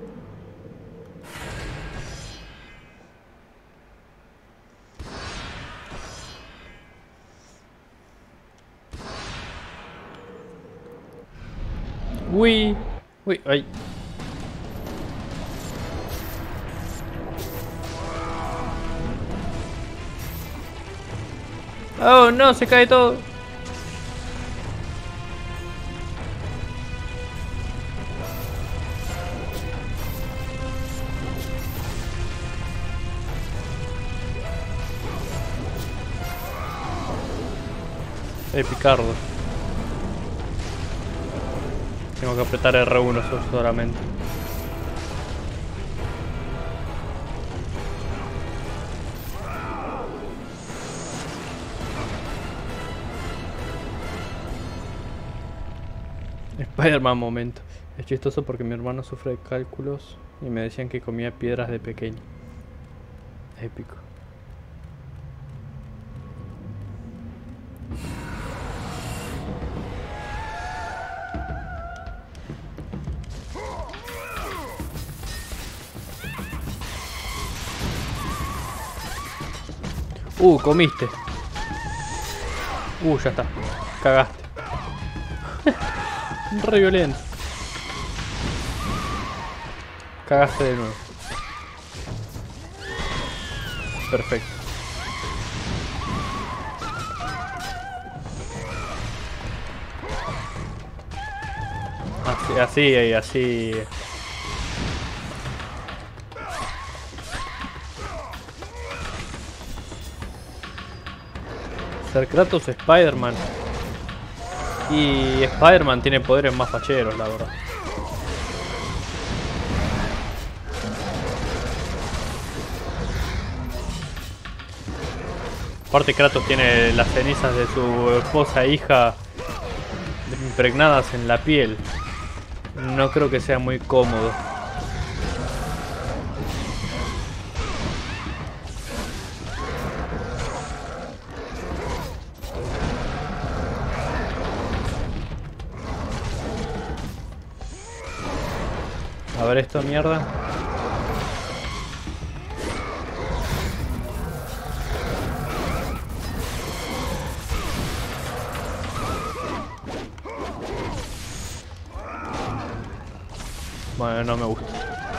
Uy, uy, ay. Oh no, se cae todo. Picardo. Tengo que apretar R1 solamente. Spider-Man momento. Es chistoso porque mi hermano sufre de cálculos y me decían que comía piedras de pequeño. Épico. Comiste. Ya está. Cagaste. Re violento. Cagaste de nuevo. Perfecto. Así. Ser Kratos Spider-Man. Y Spider-Man tiene poderes más facheros, la verdad. Aparte Kratos tiene las cenizas de su esposa e hija impregnadas en la piel. No creo que sea muy cómodo. A ver esto, mierda. Bueno, no me gusta.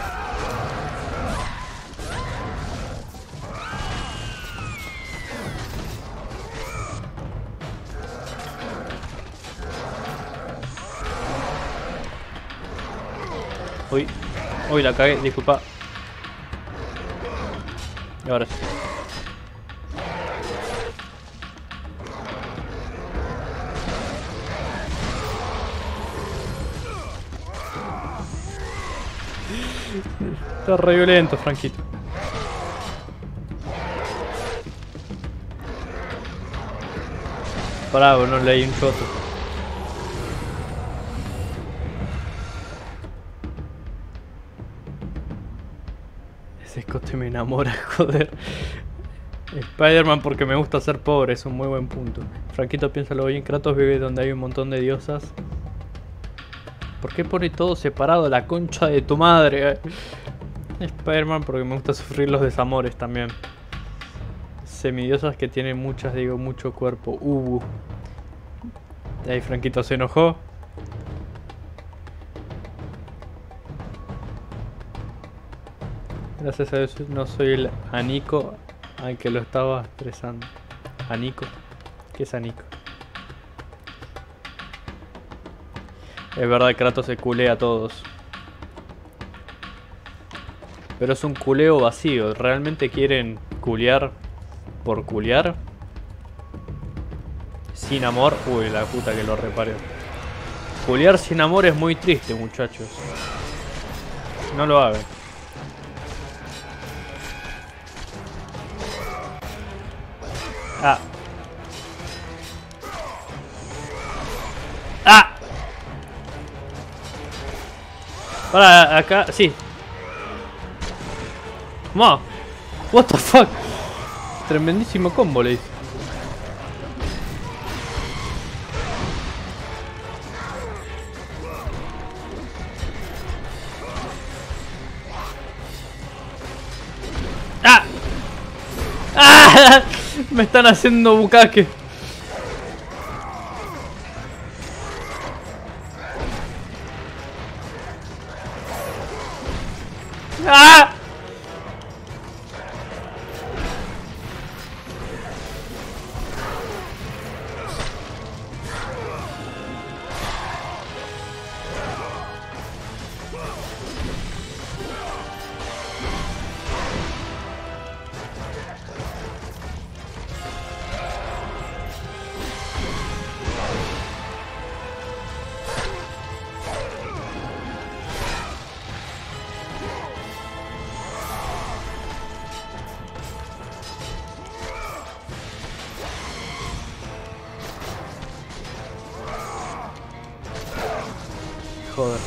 Uy, la cagué, disculpa. Y ahora sí. Está re violento, Franquito. Pará, no leí un choto. Ese escote me enamora, joder. Spider-Man porque me gusta ser pobre, es un muy buen punto. Franquito, piénsalo bien, Kratos vive donde hay un montón de diosas. ¿Por qué pone todo separado, la concha de tu madre? Spider-Man porque me gusta sufrir los desamores también. Semidiosas que tienen muchas, digo, mucho cuerpo. Ahí Franquito se enojó. Gracias a Dios no soy el Anico al que lo estaba estresando. ¿Anico? ¿Qué es Anico? Es verdad, Kratos se culea a todos. Pero es un culeo vacío. ¿Realmente quieren culear por culear? Sin amor. Uy, la puta que lo reparé. Culear sin amor es muy triste, muchachos. No lo hagan. Ah. ¡Ah! Para, acá, sí. Ma. What the fuck. Tremendísimo combo le hice. ¡Ah! ¡Ah! Me están haciendo bucaque. ¡Ah! Joder.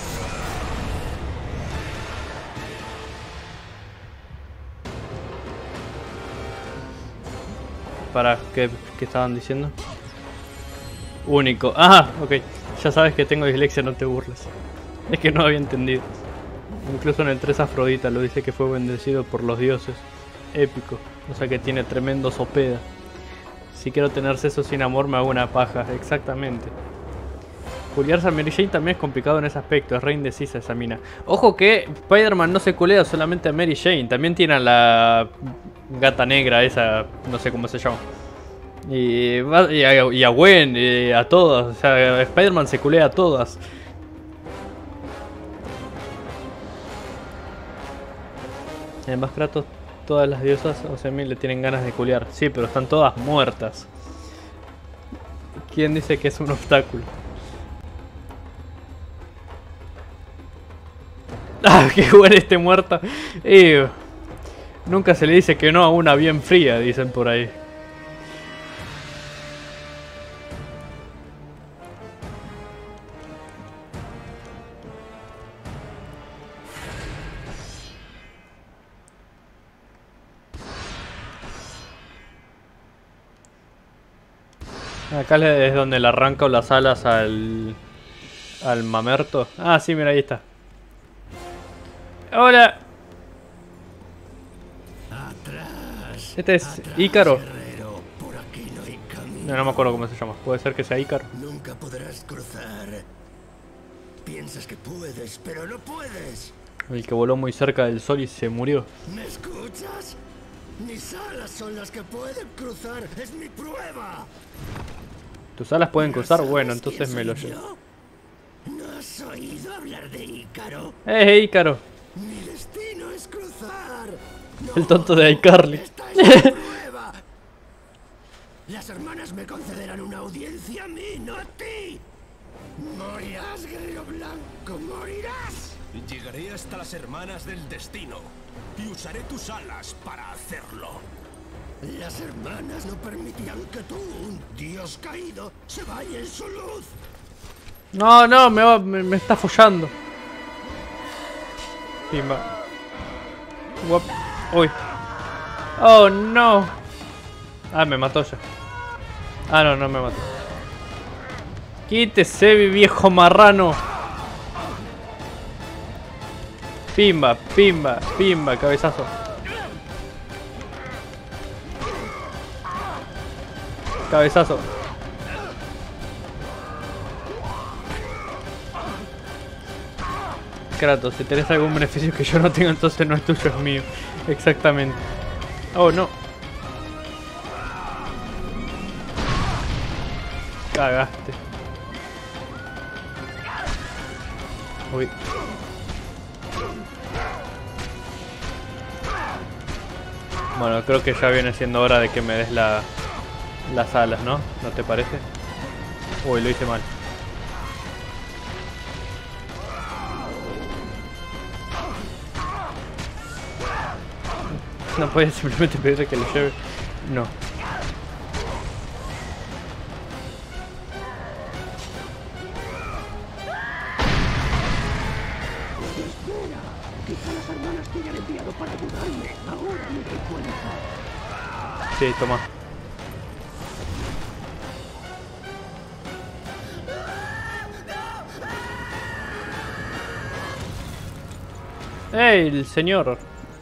Para, ¿qué estaban diciendo? Único. Ah, ok. Ya sabes que tengo dislexia, no te burles. Es que no había entendido. Incluso en el 3 Afrodita lo dice que fue bendecido por los dioses. Épico. O sea que tiene tremendo sopeda. Si quiero tener sexo sin amor me hago una paja. Exactamente. Culearse a Mary Jane también es complicado en ese aspecto, es re indecisa esa mina. Ojo que Spider-Man no se culea solamente a Mary Jane, también tiene a la gata negra esa, no sé cómo se llama. Y a Gwen, a todas, o sea, Spider-Man se culea a todas. Además Kratos, todas las diosas, o sea, a mí le tienen ganas de culear. Sí, pero están todas muertas. ¿Quién dice que es un obstáculo? ¡Ah, qué buena esté muerta! Nunca se le dice que no a una bien fría, dicen por ahí. Acá es donde le arranco las alas al mamerto. Ah, sí, mira, ahí está. ¡Hola! Atrás, Este es atrás, Ícaro. guerrero, por aquí no hay camino. No me acuerdo cómo se llama. Puede ser que sea Ícaro. Nunca podrás cruzar. Piensas que puedes, pero no puedes. El que voló muy cerca del sol y se murió. ¿Me escuchas? Mis alas son las que pueden cruzar. Es mi prueba. ¿Tus alas pueden cruzar? ¿No Bueno, sabes entonces quién me lo soy llevo. yo? ¿No has oído hablar de Ícaro? Ícaro! Mi destino es cruzar. El tonto de iCarly. Esta es la prueba. Las hermanas me concederán una audiencia a mí, no a ti. Morirás, guerrero blanco, morirás. Llegaré hasta las hermanas del destino y usaré tus alas para hacerlo. Las hermanas no permitirán que tú, un dios caído, se vaya en su luz. No, no, me está follando. Pimba. Guap. Uy. Oh, no. Ah, me mató ya. Ah, no, no me mató. Quítese, viejo marrano. Pimba, pimba, pimba, cabezazo. Cabezazo. Kratos, si tenés algún beneficio que yo no tengo, entonces no es tuyo, es mío. Exactamente. Oh, no. Cagaste. Uy. Bueno, creo que ya viene siendo hora de que me des las alas, ¿no? ¿No te parece? Uy, lo hice mal. No puedes simplemente pedirle que lo lleve. No. Quizá las hermanas te hayan enviado para ayudarme. Ahora me doy cuenta. Sí, toma. ¡Ey, el señor!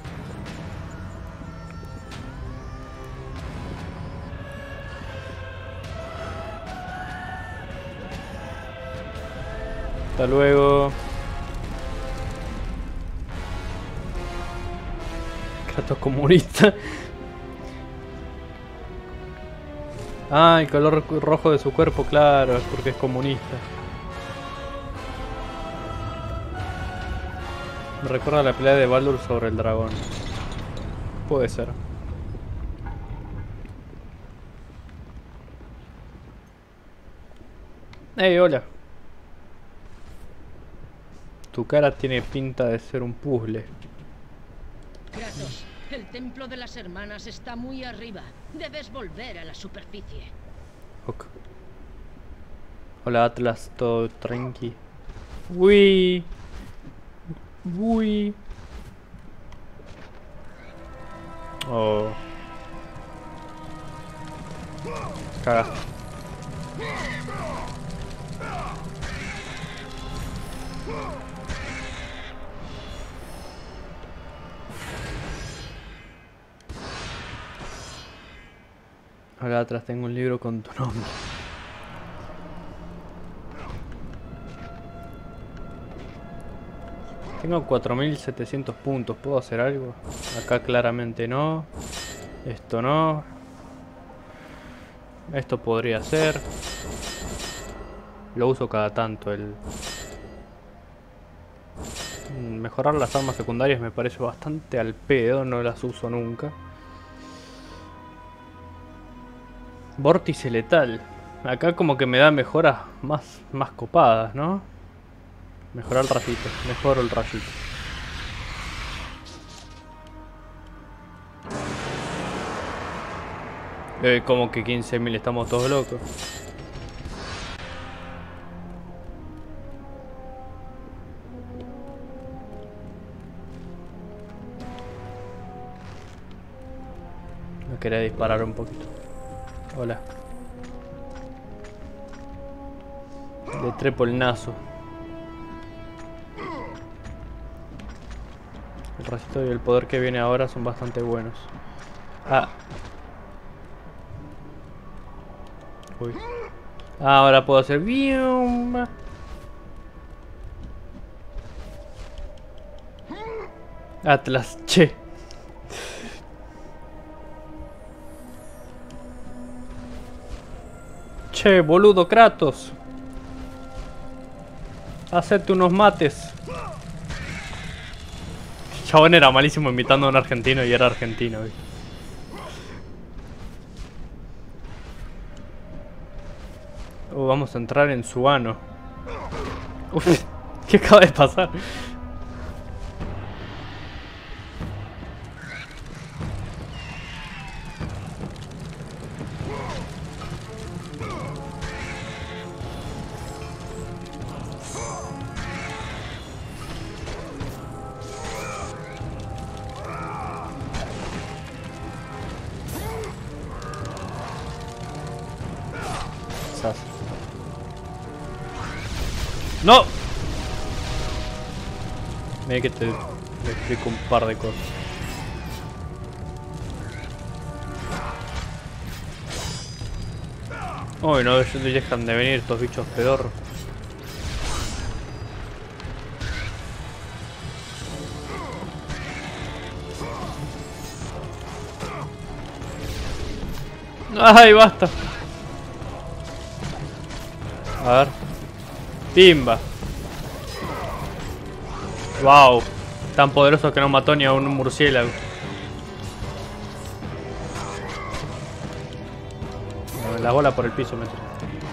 Hasta luego. Kratos comunista. Ah, el color rojo de su cuerpo, claro, es porque es comunista. Me recuerda a la pelea de Baldur sobre el dragón. Puede ser. Hey, hola. Tu cara tiene pinta de ser un puzzle. Kratos, el templo de las hermanas está muy arriba. Debes volver a la superficie. Ok. Hola Atlas, todo tranqui. Uy. Uy. Oh. Cagaste. Acá atrás tengo un libro con tu nombre. Tengo 4700 puntos, ¿puedo hacer algo? Acá claramente no. Esto no. Esto podría ser. Lo uso cada tanto. Mejorar las armas secundarias me parece bastante al pedo, no las uso nunca. Vórtice letal. Acá como que me da mejoras más copadas, ¿no? Mejorar el rayito. Mejoro el rayito. Como que 15.000, estamos todos locos. Me quería disparar un poquito. Hola. Le trepo el naso. El rayito y el poder que viene ahora son bastante buenos. Ah. Uy. Ah, ahora puedo hacer bium. Atlas, che. Che, boludo Kratos. Hacete unos mates. El chabón era malísimo imitando a un argentino y era argentino. Vamos a entrar en su ano. Uf, ¿qué acaba de pasar? ¡No! Mira que te explico un par de cosas. Uy, no dejan de venir estos bichos pedorros. ¡Ay, basta! A ver. Pimba. Wow. Tan poderoso que no mató ni a un murciélago. La bola por el piso me tira.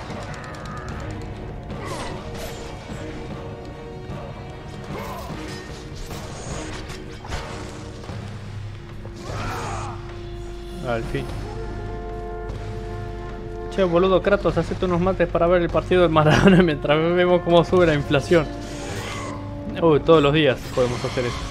Al fin. Che, boludo, Kratos, hacete unos mates para ver el partido de Maradona mientras vemos cómo sube la inflación. Uy, todos los días podemos hacer eso.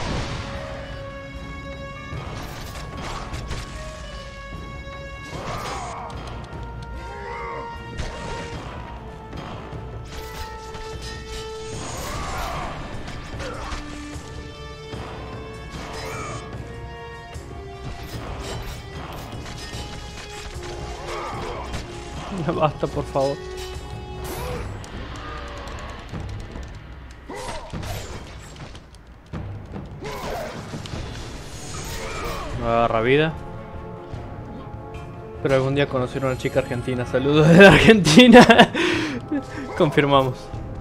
Basta, por favor. No agarra vida. Pero algún día conocer a una chica argentina. Saludos desde Argentina. Confirmamos.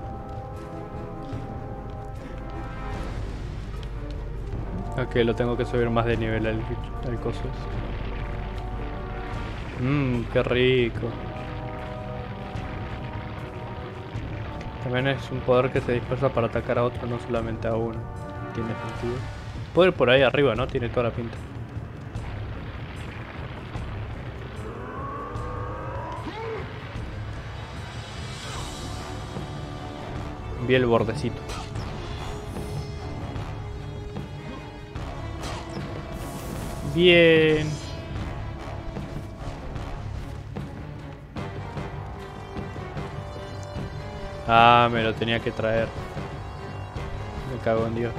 Ok, lo tengo que subir más de nivel al coso. Qué rico. También es un poder que se dispersa para atacar a otro, no solamente a uno. Tiene sentido. Puedo ir por ahí arriba, ¿no? Tiene toda la pinta. Vi el bordecito. Bien. Ah, me lo tenía que traer. Me cago en Dios.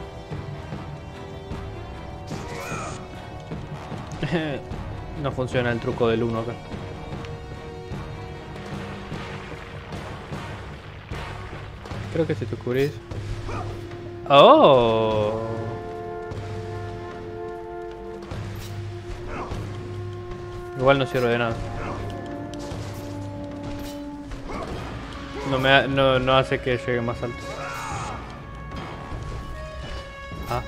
No funciona el truco del 1 acá. Creo que si te cubrís. ¡Oh! Igual no sirve de nada. No hace que llegue más alto. Ah.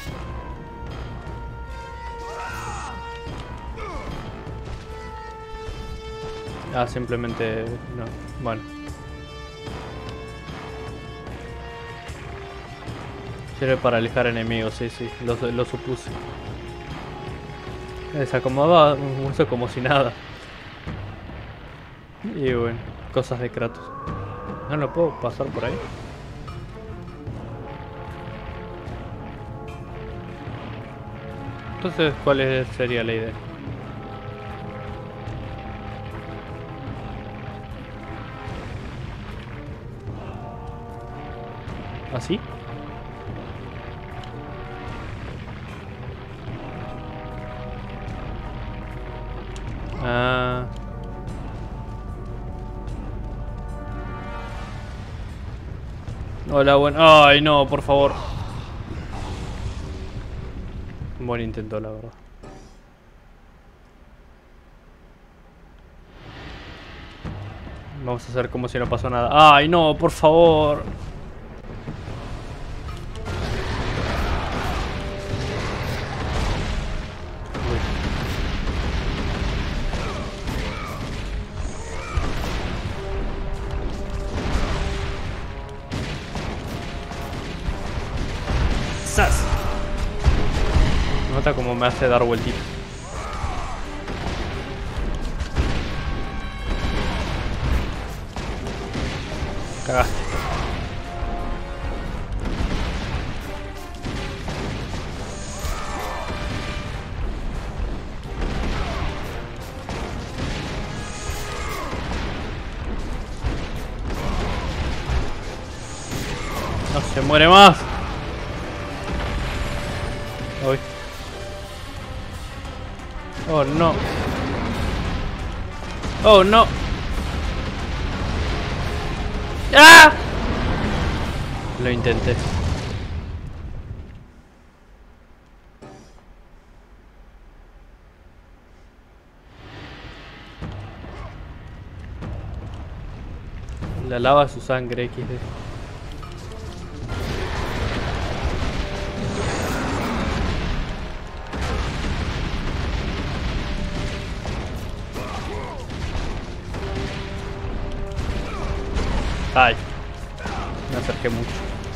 Ah, simplemente no. Bueno. Sirve para alejar enemigos, sí, lo supuse. Desacomodaba un uso como si nada. Y bueno, cosas de Kratos. No lo puedo pasar por ahí. Entonces, ¿cuál sería la idea? ¿Así? Ah. Hola, bueno. Ay, no, por favor. Buen intento, la verdad. Vamos a hacer como si no pasó nada. Ay, no, por favor. Nota como me hace dar vueltitas. Cagaste. No se muere más. Uy. Oh no. Oh no. ¡Ah! Lo intenté. La lava su sangre XD. Ay, me acerqué mucho.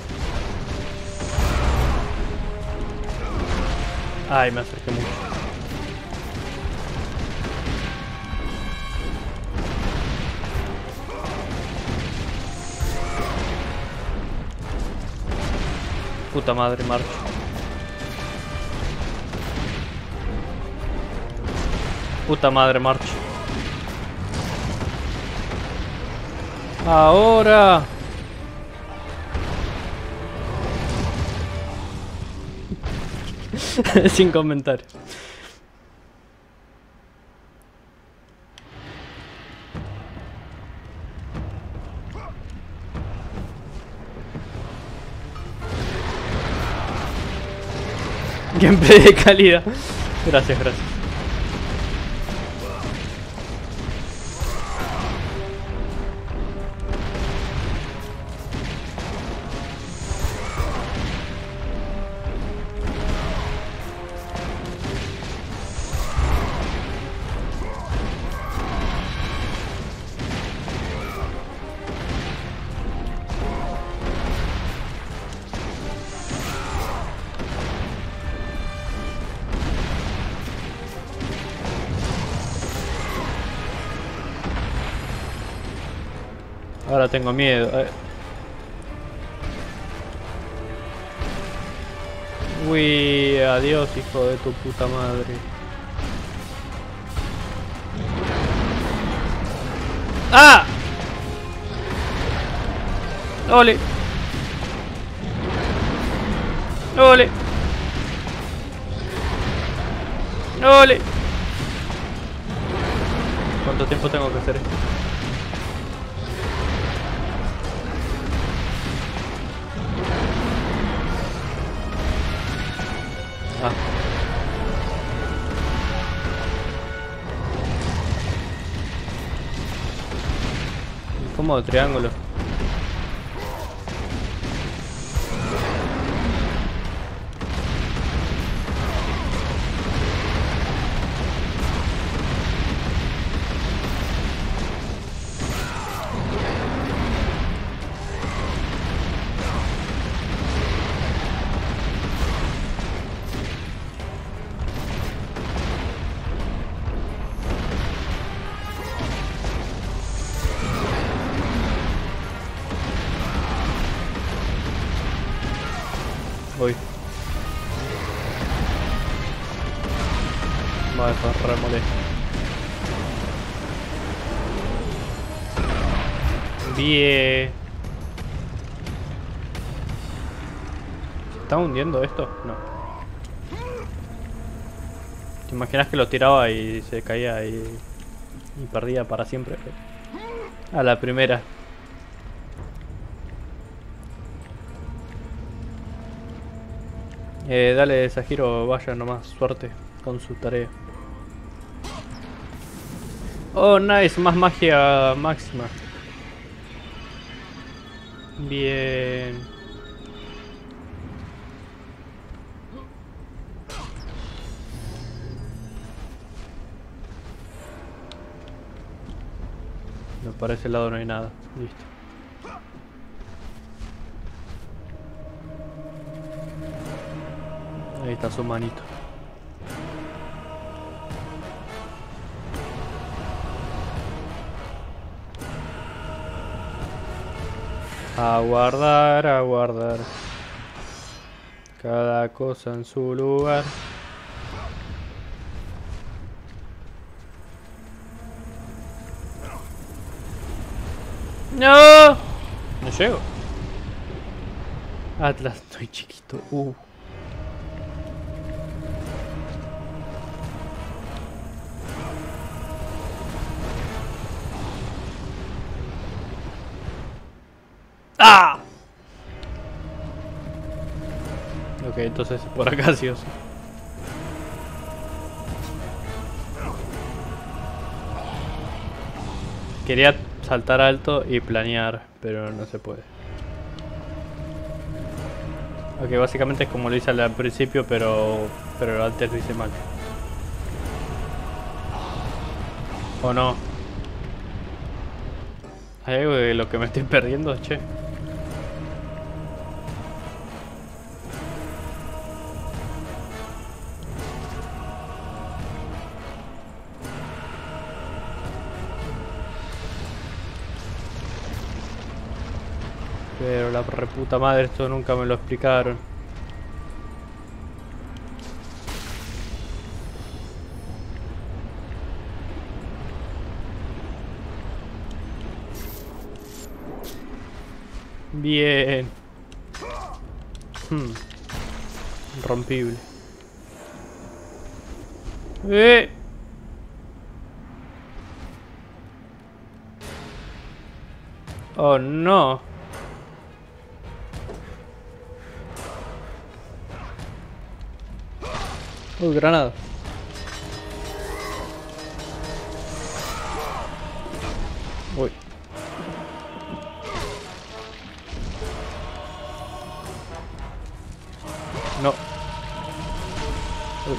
Ay, me acerqué mucho. Puta madre, marcho. Puta madre, marcho. Ahora. Sin comentario. Gameplay de calidad. Gracias, gracias. Ahora tengo miedo. Uy, adiós, hijo de tu puta madre. ¡Ah! ¡Ole! ¡Ole! ¡Ole! ¿Cuánto tiempo tengo que hacer esto? Ah. ¿Cómo triángulo? Uy. Va a estar re molesto. Bien. ¿Se está hundiendo esto? No. ¿Te imaginas que lo tiraba y se caía y perdía para siempre? A la primera. Dale, Sahiro, vaya nomás, suerte con su tarea. Oh, nice, más magia máxima. Bien. No, para ese lado no hay nada. Listo. Ahí está su manito. Aguardar, aguardar. Cada cosa en su lugar. ¡No! No llego. Atlas, estoy chiquito. ¡Ah! Ok, entonces por acá sí o sí. Quería saltar alto y planear, pero no se puede. Ok, básicamente es como lo hice al principio, pero antes lo hice mal. ¿O no? Hay algo de lo que me estoy perdiendo, che. Pero la reputa madre, esto nunca me lo explicaron. Bien. Rompible. Oh no. Uy, granada. Uy. No. Uy.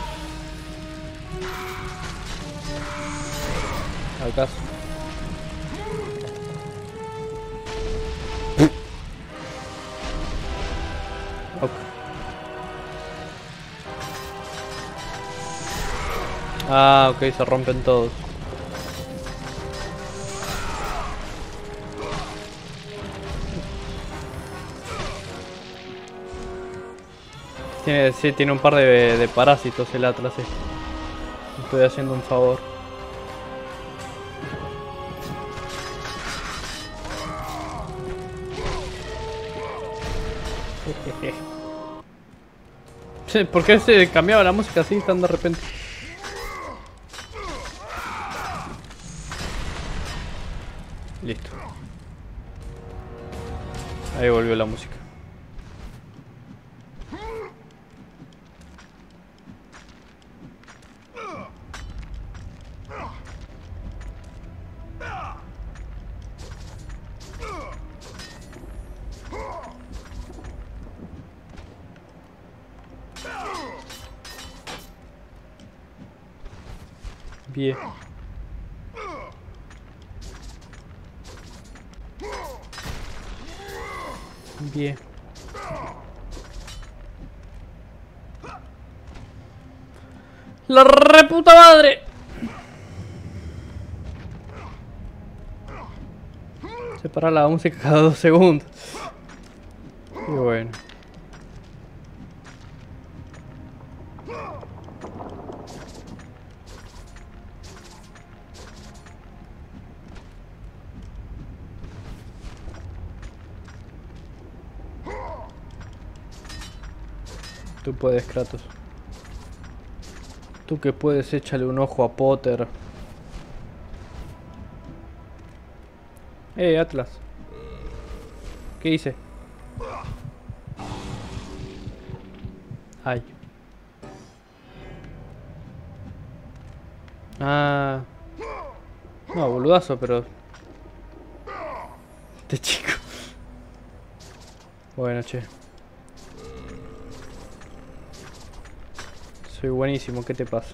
¿Acaso? Ok. Ah, ok, se rompen todos. Sí, tiene un par de parásitos el Atlas. Sí. Estoy haciendo un favor. ¿Por qué se cambiaba la música así tan de repente? Listo. Ahí volvió la música. Bien. Bien. ¡La reputa madre! Se para la música cada 2 segundos. Y bueno. Tú puedes, Kratos. Tú que puedes, échale un ojo a Potter. Atlas. ¿Qué hice? Ay. Ah. No, boludazo, pero... Este chico. Bueno, che. Soy buenísimo, ¿qué te pasa?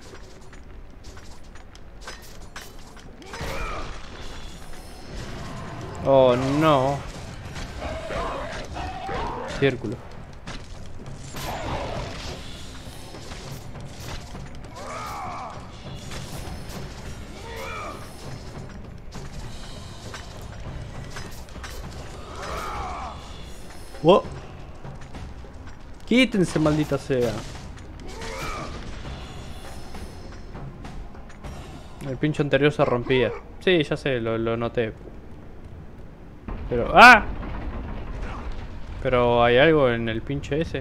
Oh, no. Círculo. Wow. Quítense, maldita sea. El pincho anterior se rompía. Sí, ya sé, lo noté. Pero... ¡ah! Pero hay algo en el pinche ese.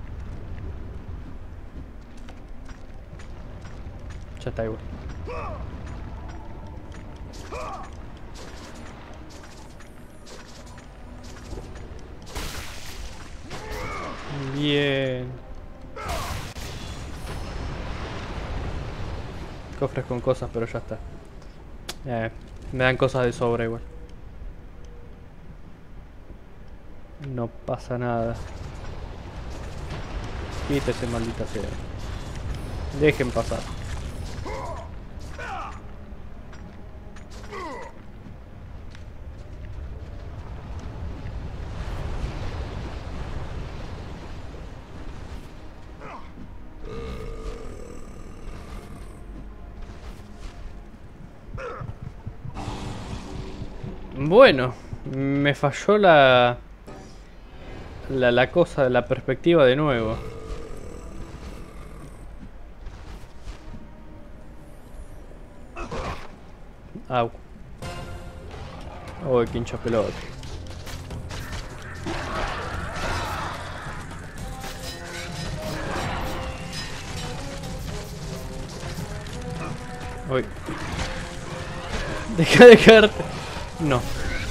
Ya está igual. Bien. Cofres con cosas, pero ya está. Me dan cosas de sobra igual. No pasa nada. Quítese, maldita sea. Dejen pasar. Bueno, me falló la cosa de la perspectiva de nuevo. Au. Oh, qué hincha pelota. Uy. Deja de caerte. No.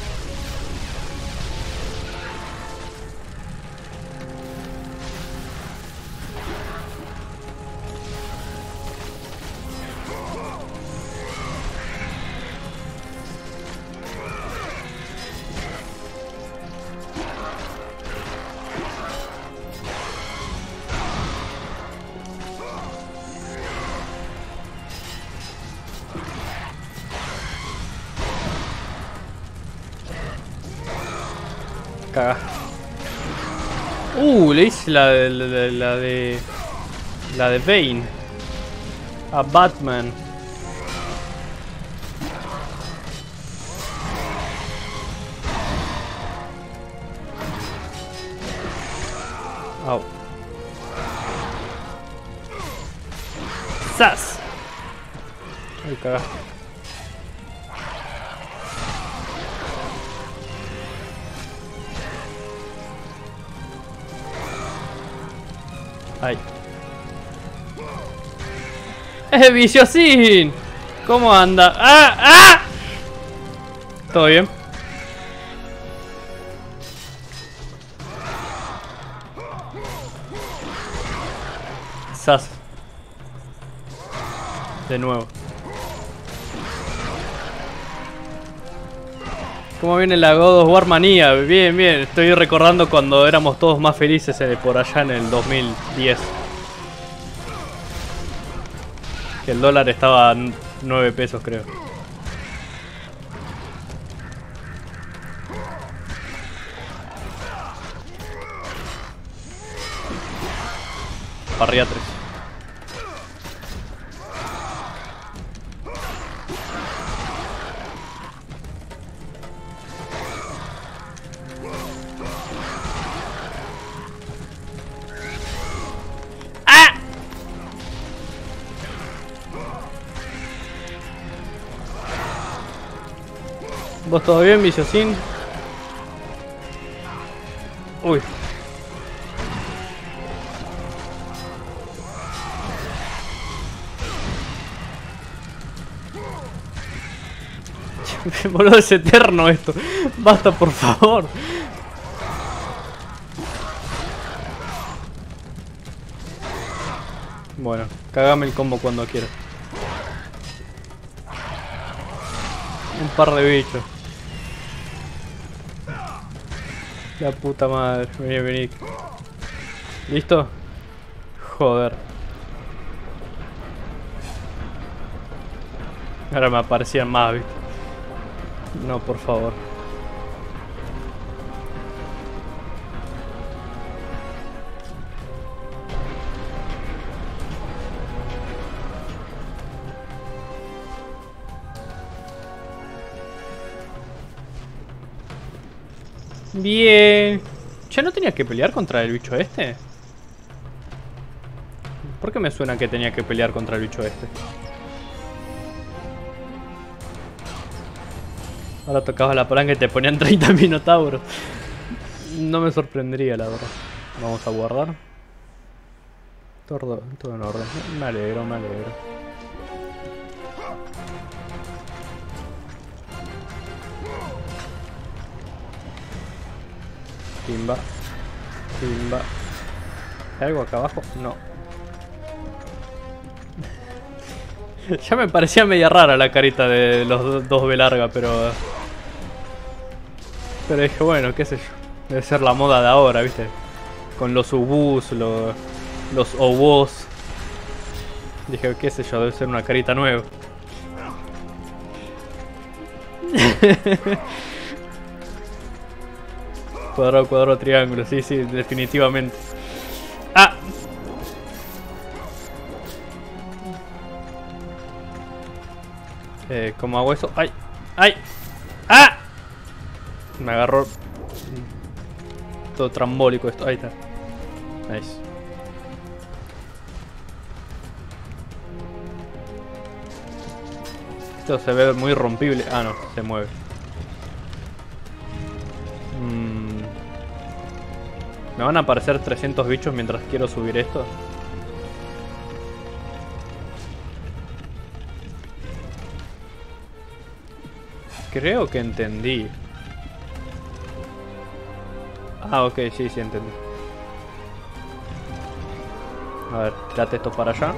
Caga. Le hice la de Bane a Batman. Au. ¡Sas! Ay, cagaste. Ay. ¡Viciosín! ¿Cómo anda? ¡Ah! ¡Ah! ¿Todo bien? Sas. De nuevo. ¿Cómo viene la God of War manía? Bien, bien. Estoy recordando cuando éramos todos más felices por allá en el 2010. Que el dólar estaba a 9 pesos, creo. Parrilla 3. ¿Vos todo bien, Viciosín? Uy. Boludo, es eterno esto. Basta, por favor. Bueno, cagame el combo cuando quieras. Un par de bichos. La puta madre. Vení, vení. ¿Listo? Joder. Ahora me aparecían más, ¿viste? No, por favor. Bien. ¿Ya no tenía que pelear contra el bicho este? ¿Por qué me suena que tenía que pelear contra el bicho este? Ahora tocabas la palanca y te ponían 30 minotauros. No me sorprendería, la verdad. Vamos a guardar. Todo en orden. Me alegro, me alegro. Pimba. Pimba. ¿Hay algo acá abajo? No. Ya me parecía media rara la carita de los dos B larga, pero dije, bueno, qué sé yo. Debe ser la moda de ahora, ¿viste? Con los ubus, los obos. Dije, qué sé yo, debe ser una carita nueva. Cuadrado, cuadrado, triángulo. Sí, sí, definitivamente. ¡Ah! ¿Cómo hago eso? ¡Ay! ¡Ay! ¡Ah! Me agarró todo trambólico esto. Ahí está. Nice. Esto se ve muy rompible. Ah, no, se mueve. Me van a aparecer 300 bichos mientras quiero subir esto. Creo que entendí. Ah, ok, sí, entendí. A ver, trate esto para allá.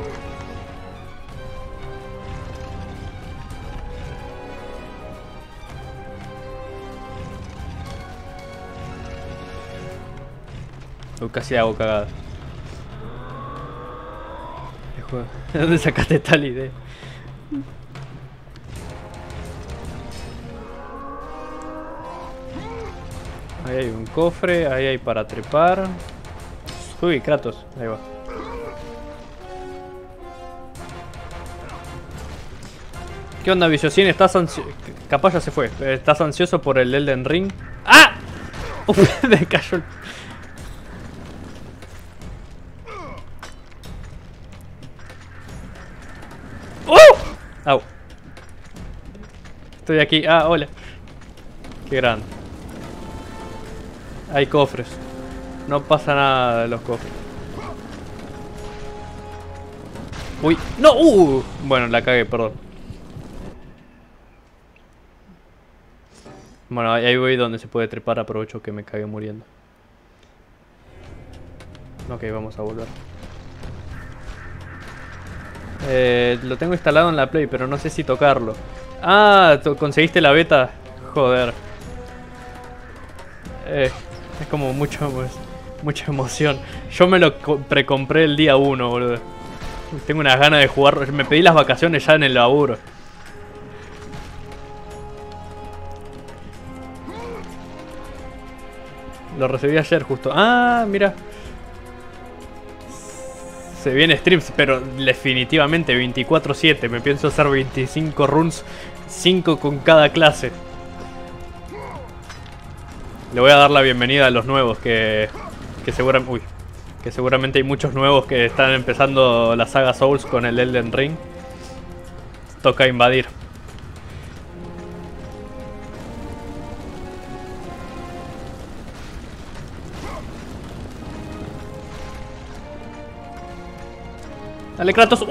Casi hago cagada. ¿De dónde sacaste tal idea? Ahí hay un cofre, ahí hay para trepar. Uy, Kratos, ahí va. ¿Qué onda, Viciosín? ¿Estás ansioso? Capaz ya se fue. ¿Estás ansioso por el Elden Ring? ¡Ah! Uf, me cayó el... Au. Estoy aquí. Ah, hola. Qué grande. Hay cofres. No pasa nada de los cofres. Uy. ¡No! Bueno, la cagué, perdón. Bueno, ahí voy donde se puede trepar. Aprovecho que me cagué muriendo. Ok, vamos a volver. Lo tengo instalado en la Play, pero no sé si tocarlo. Ah, conseguiste la beta. Joder. Es como mucha emoción. Yo me lo precompré el día 1, boludo. Tengo unas ganas de jugar. Me pedí las vacaciones ya en el laburo. Lo recibí ayer justo. Ah, mira. Se viene streams, pero definitivamente 24/7. Me pienso hacer 25 runs, 5 con cada clase. Le voy a dar la bienvenida a los nuevos que seguramente hay muchos nuevos que están empezando la saga Souls con el Elden Ring. Toca invadir. Dale, Kratos.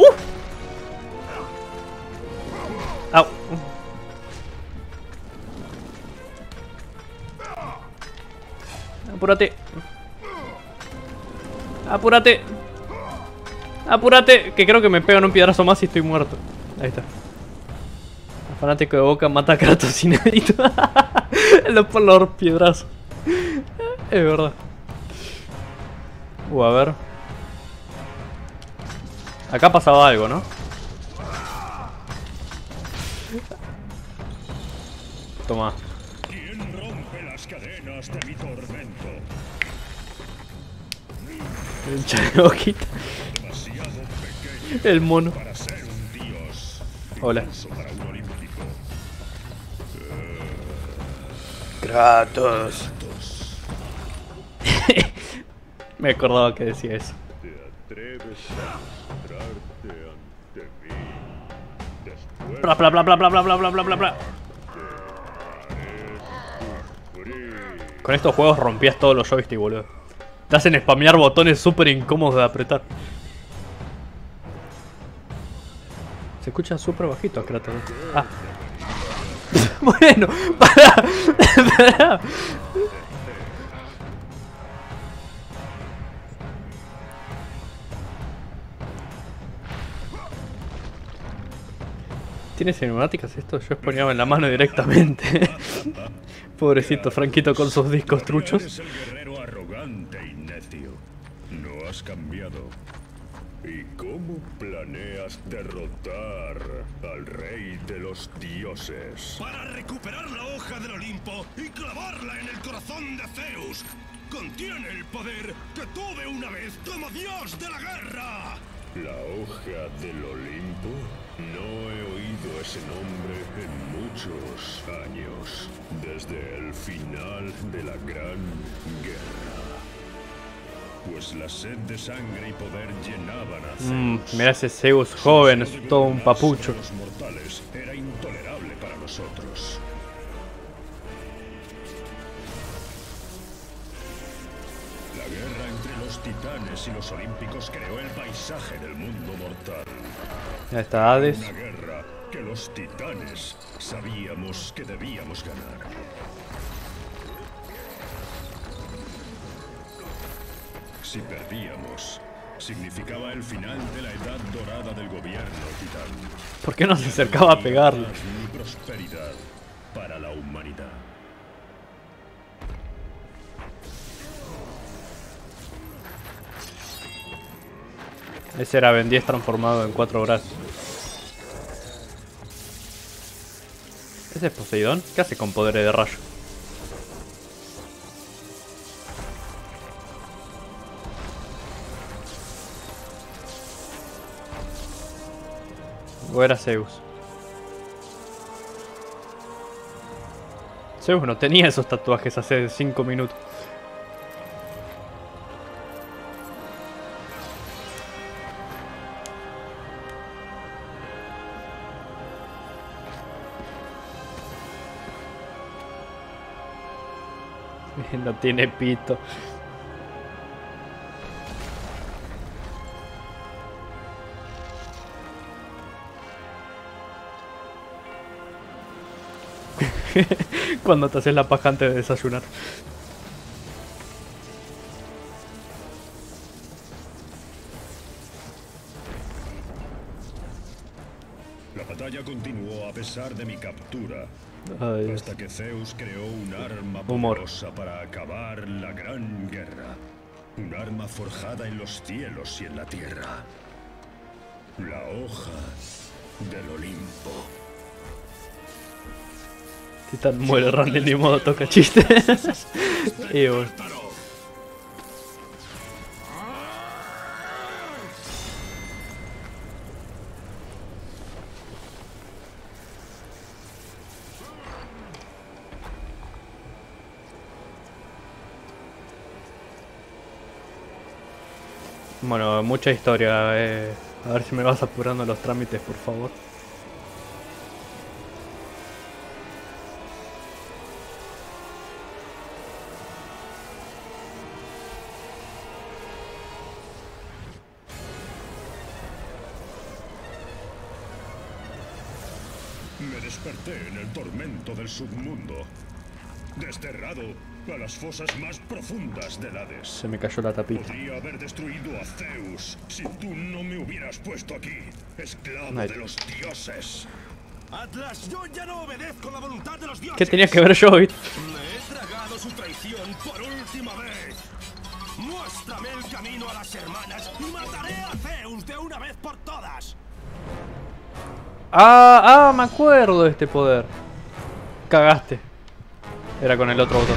Au. Apúrate. Apúrate. Apúrate. Que creo que me pegan un piedrazo más y estoy muerto. Ahí está. El fanático de Boca mata a Kratos inédito. Por los piedrazos. Es verdad. A ver. Acá pasaba algo, ¿no? Toma. ¿Quién rompe las cadenas de mi tormento? El chanojita. Demasiado pequeño El mono. para ser un dios. Hola. Incluso para un olímpico. Kratos. Me acordaba que decía eso. ¿Te atreves a mostrarte ante mí? Después Bla bla bla bla bla bla bla bla bla bla bla. Con estos juegos rompías todos los joysticks, boludo. Te hacen spamear botones súper incómodos de apretar. Se escucha súper bajito, Kratos. Ah. Bueno, pará. ¿Tiene cinemáticas esto? Yo exponeaba en la mano directamente. Pobrecito Franquito con sus discos truchos. Eres el guerrero arrogante y necio. No has cambiado. ¿Y cómo planeas derrotar al rey de los dioses? Para recuperar la hoja del Olimpo y clavarla en el corazón de Zeus. Contiene el poder que tuve una vez como dios de la guerra. ¿La hoja del Olimpo? No he oído ese nombre en muchos años, desde el final de la Gran Guerra. Pues la sed de sangre y poder llenaban a Zeus. Mira ese Zeus joven, es todo un papucho. Los mortales era intolerable para nosotros. La guerra entre los titanes y los olímpicos creó el paisaje del mundo mortal. Ya está Hades. Una guerra que los titanes sabíamos que debíamos ganar. Si perdíamos, significaba el final de la edad dorada del gobierno titán. ¿Por qué no se acercaba a pegarle? Ni prosperidad para la humanidad. Ese era Ben 10 transformado en 4 brazos. ¿Ese es Poseidón? ¿Qué hace con poderes de rayo? ¿O era Zeus? Zeus no tenía esos tatuajes hace 5 minutos. No tiene pito. Cuando te haces la paja antes de desayunar. La batalla continuó a pesar de mi captura. Ay, Dios. Hasta que Zeus creó un arma Humor. poderosa para acabar la gran guerra. Un arma forjada en los cielos y en la tierra. La hoja del Olimpo. Titán muere, Randy, ni modo toca chiste. Y bueno. Bueno, mucha historia. A ver si me vas apurando los trámites, por favor. Me desperté en el tormento del submundo. Desterrado a las fosas más profundas del Hades. Se me cayó la tapita. Podría haber destruido a Zeus si tú no me hubieras puesto aquí, esclavo Ay. de los dioses. Atlas, yo ya no obedezco la voluntad de los dioses. ¿Qué tenía que ver yo, Vito? Me he tragado su traición por última vez. Muéstrame el camino a las hermanas y mataré a Zeus de una vez por todas. Me acuerdo de este poder. Cagaste. Era con el otro botón.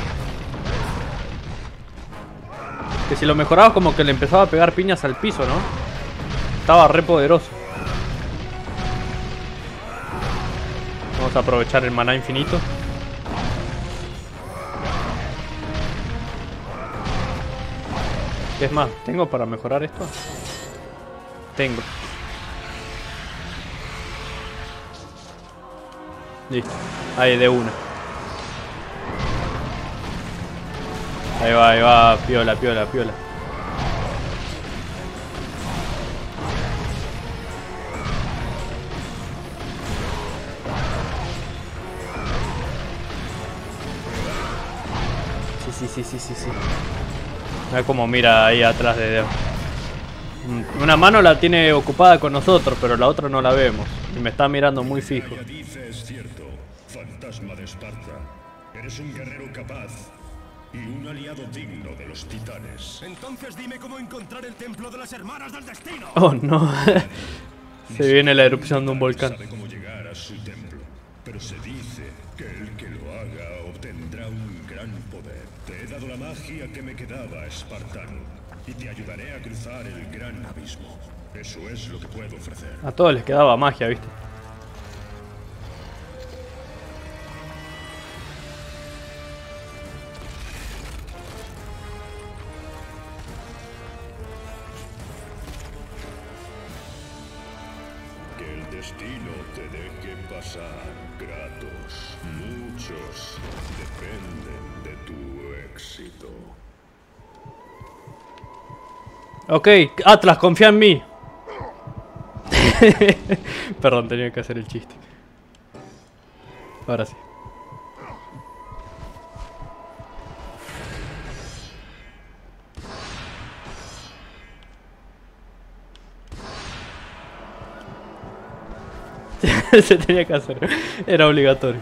Que si lo mejorabas como que le empezaba a pegar piñas al piso, ¿no? Estaba re poderoso. Vamos a aprovechar el maná infinito. ¿Qué es más? ¿Tengo para mejorar esto? Tengo. Listo. Ahí, de una. Ahí va. Piola, piola, piola. Sí. Mira cómo mira ahí atrás de... Una mano la tiene ocupada con nosotros, pero la otra no la vemos. Y me está mirando muy fijo. Ella dice es cierto, fantasma de Esparta. Eres un guerrero capaz y un aliado digno de los titanes. Entonces dime cómo encontrar el templo de las hermanas del destino. Oh no. Se viene la erupción de un volcán. Sabe cómo llegar a su templo, pero se dice que el que lo haga obtendrá un gran poder. Te he dado la magia que me quedaba, espartano, y te ayudaré a cruzar el gran abismo. Eso es lo que puedo ofrecer. A todos les quedaba magia, ¿viste? Que el destino te deje pasar, Kratos. Muchos dependen de tu éxito. Ok, Atlas, confía en mí. Perdón, tenía que hacer el chiste. Ahora sí. Se tenía que hacer. Era obligatorio.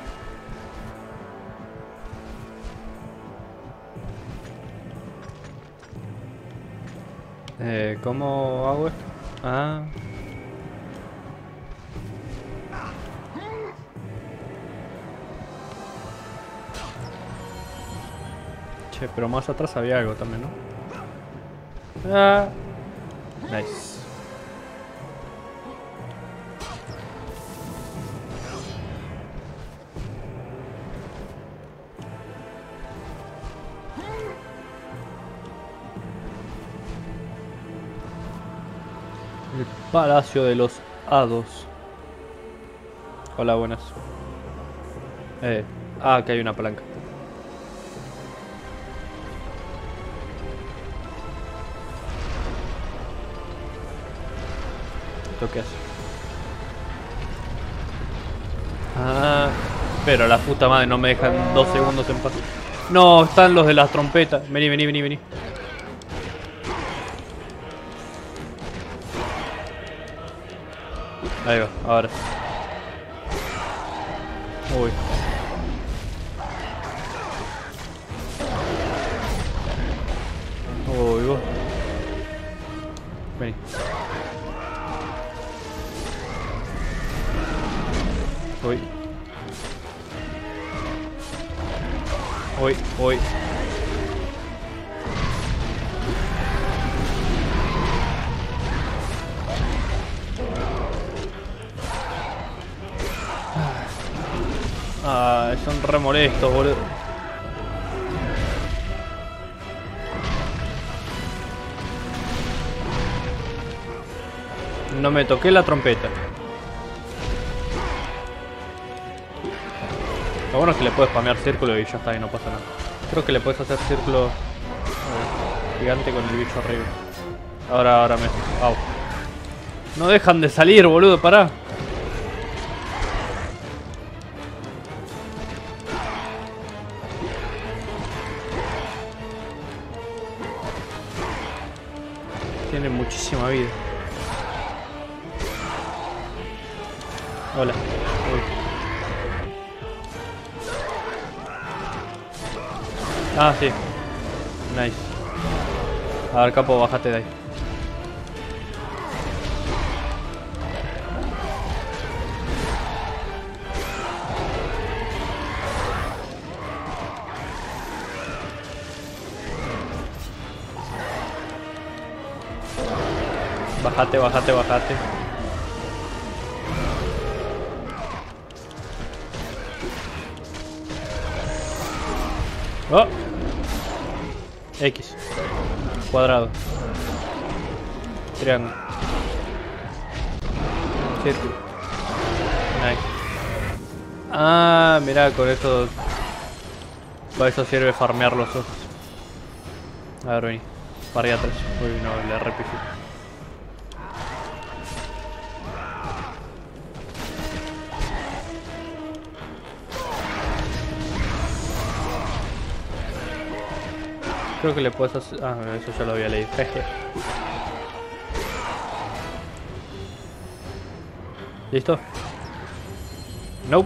¿Cómo hago esto? Ah. Che, pero más atrás había algo también, ¿no? Ah. Nice. El Palacio de los Hados. Hola, buenas. Que hay una palanca. ¿Esto qué hace? Ah, pero la puta madre, no me dejan 2 segundos en paz. No, están los de las trompetas. Vení, vení, vení, vení. Ahí va, ahora. Uy. Uy, vos. Vení. Uy. Uy, uy. Ah, son re molestos, boludo. No me toqué la trompeta. Lo bueno es que le puedes spamear círculo y ya está, y no pasa nada. Creo que le puedes hacer círculo gigante con el bicho arriba. Ahora me... Au. No dejan de salir, boludo, pará. Tiene muchísima vida. Hola. Uy. Ah, sí. Nice. A ver, capo, bájate de ahí. Bájate, bájate, bájate. Oh. X. Cuadrado. Triángulo. Círculo. Nice. Ah, mirá, con esto... Para eso sirve farmear los ojos. A ver, vení. Para allá atrás. Uy, no, le repito. Creo que le puedes hacer... Ah, eso ya lo había leído. Jeje. ¿Listo? Nope.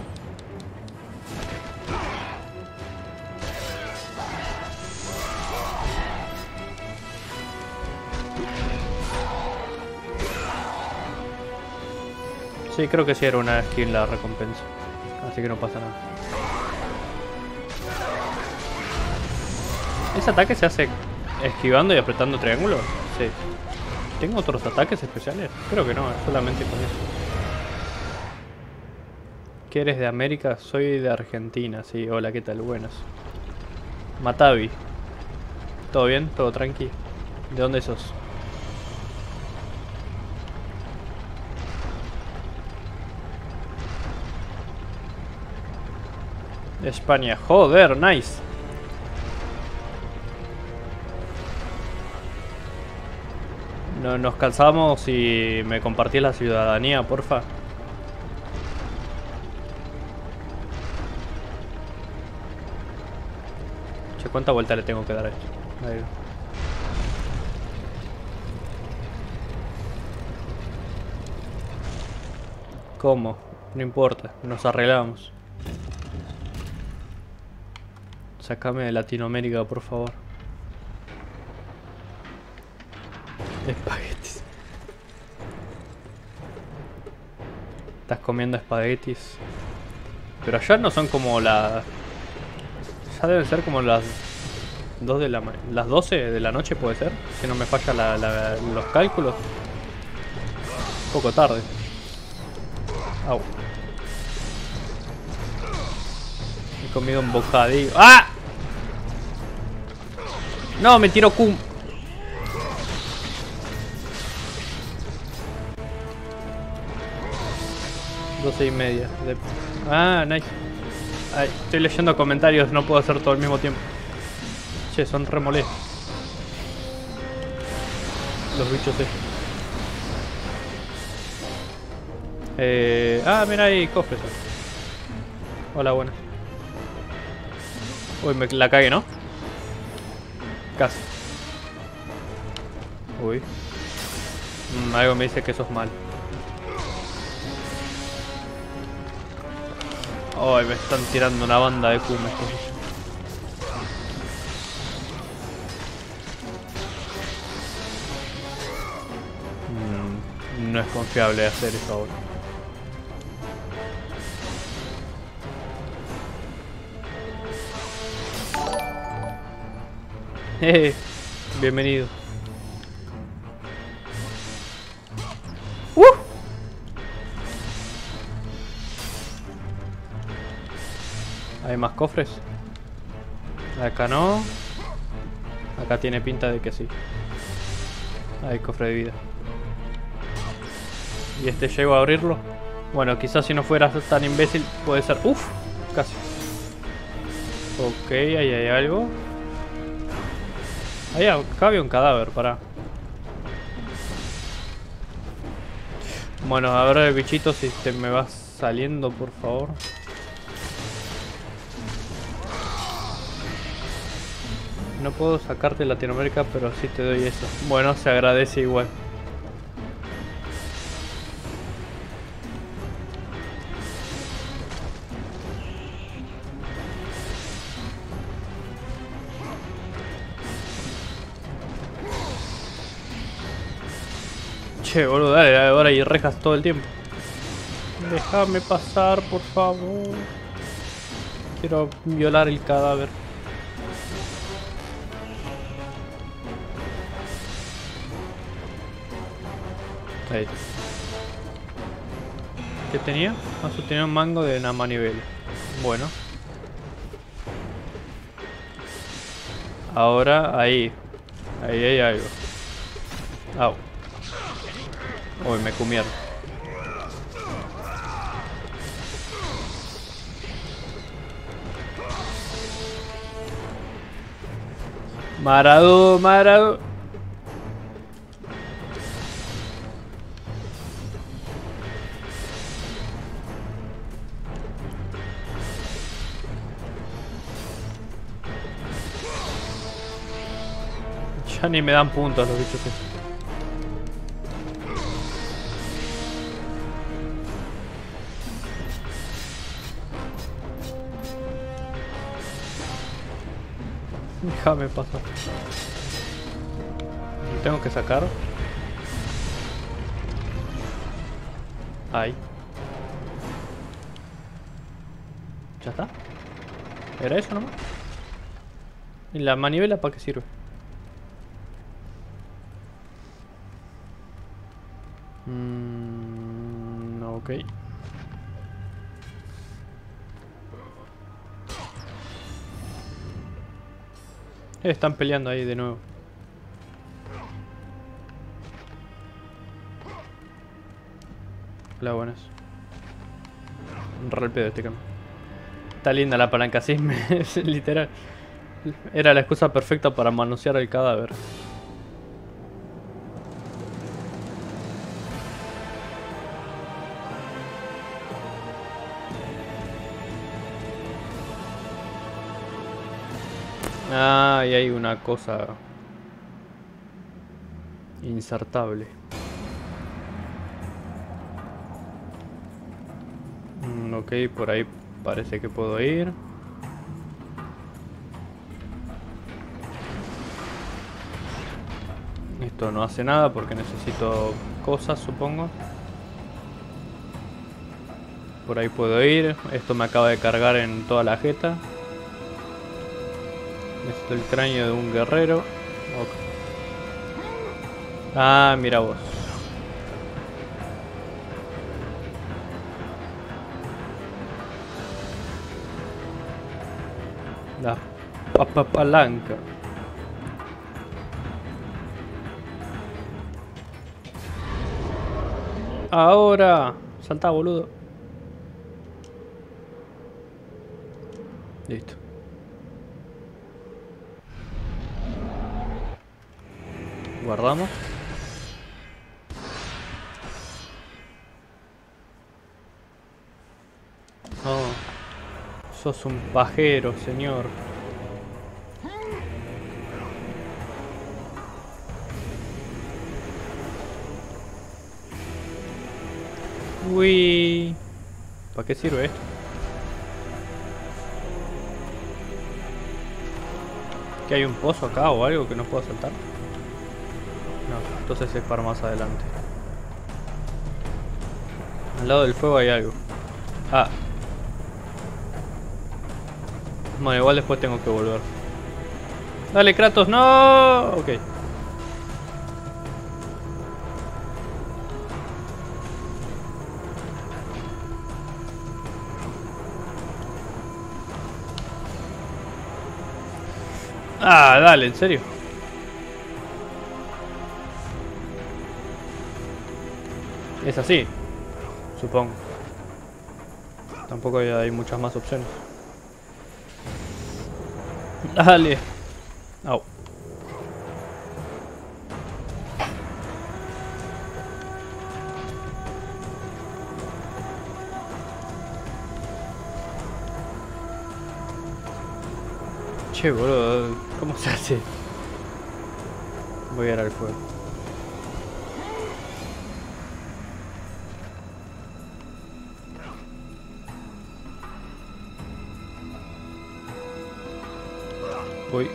Sí, creo que sí era una skin la recompensa. Así que no pasa nada. ¿Ese ataque se hace esquivando y apretando triángulo? Sí. ¿Tengo otros ataques especiales? Creo que no, es solamente con eso. ¿Qué eres de América? Soy de Argentina, sí. Hola, ¿qué tal? Buenas. Matavi. ¿Todo bien? ¿Todo tranqui? ¿De dónde sos? De España. Joder, nice. No, nos calzamos y me compartís la ciudadanía, porfa. Che, ¿cuánta vuelta le tengo que dar a esto? Ahí. ¿Cómo? No importa, nos arreglamos. Sácame de Latinoamérica, por favor. Espaguetis. Estás comiendo espaguetis. Pero allá no son como las... Ya deben ser como las 2 de las 12 de la noche, puede ser. Si no me falla los cálculos. Un poco tarde. Au. He comido un bocadillo. ¡Ah! No, me tiró Cum. Y media. Ah, nice. Ay, estoy leyendo comentarios, no puedo hacer todo al mismo tiempo. Che, son remolés. Los bichos Ah, mira, hay cofres. Hola, buenas. Uy, me la cagué, ¿no? Casi. Uy. Algo me dice que eso es mal. Ay, me están tirando una banda de cumes. No es confiable hacer eso ahora. Bienvenido. ¿Hay más cofres? Acá no. Acá tiene pinta de que sí. Hay cofre de vida. ¿Y este llego a abrirlo? Bueno, quizás si no fueras tan imbécil puede ser... ¡Uf! Casi. Ok, ahí hay algo. Ahí acá había un cadáver, pará. Bueno, a ver el bichito si te me vas saliendo, por favor. No puedo sacarte de Latinoamérica, pero sí te doy eso. Bueno, se agradece igual. Che, boludo, dale, ahora hay rejas todo el tiempo. Déjame pasar, por favor. Quiero violar el cadáver. Ahí. ¿Qué tenía? Ah, tenía un mango de una manivela. Bueno. Ahora ahí. Ahí hay algo. Au. Uy, me comieron. Marado, marado. Ya ni me dan puntos los bichos estos. Déjame pasar. ¿Lo tengo que sacar? Ahí. ¿Ya está? ¿Era eso nomás? ¿Y la manivela para qué sirve? Ok. Están peleando ahí de nuevo. Hola, buenas. Un re pedo este cambio. Está linda la palanca, sí, literal. Era la excusa perfecta para manosear el cadáver. Ah, y hay una cosa insertable. Ok, por ahí parece que puedo ir. Esto no hace nada porque necesito cosas, supongo. Por ahí puedo ir. Esto me acaba de cargar en toda la jeta. Necesito el cráneo de un guerrero. Okay. Ah, mira vos. La palanca. Ahora. Salta, boludo. Listo. Guardamos. Oh, sos un pajero, señor. Uy. ¿Para qué sirve esto? ¿Que hay un pozo acá o algo que no puedo saltar? No, entonces es para más adelante. Al lado del fuego hay algo. Ah. Bueno, igual después tengo que volver. Dale, Kratos, no. Ok. Ah, dale, ¿en serio? Es así, supongo. Tampoco hay muchas más opciones. Dale. Au. Che, boludo, ¿cómo se hace? Voy a ir al fuego. Voy.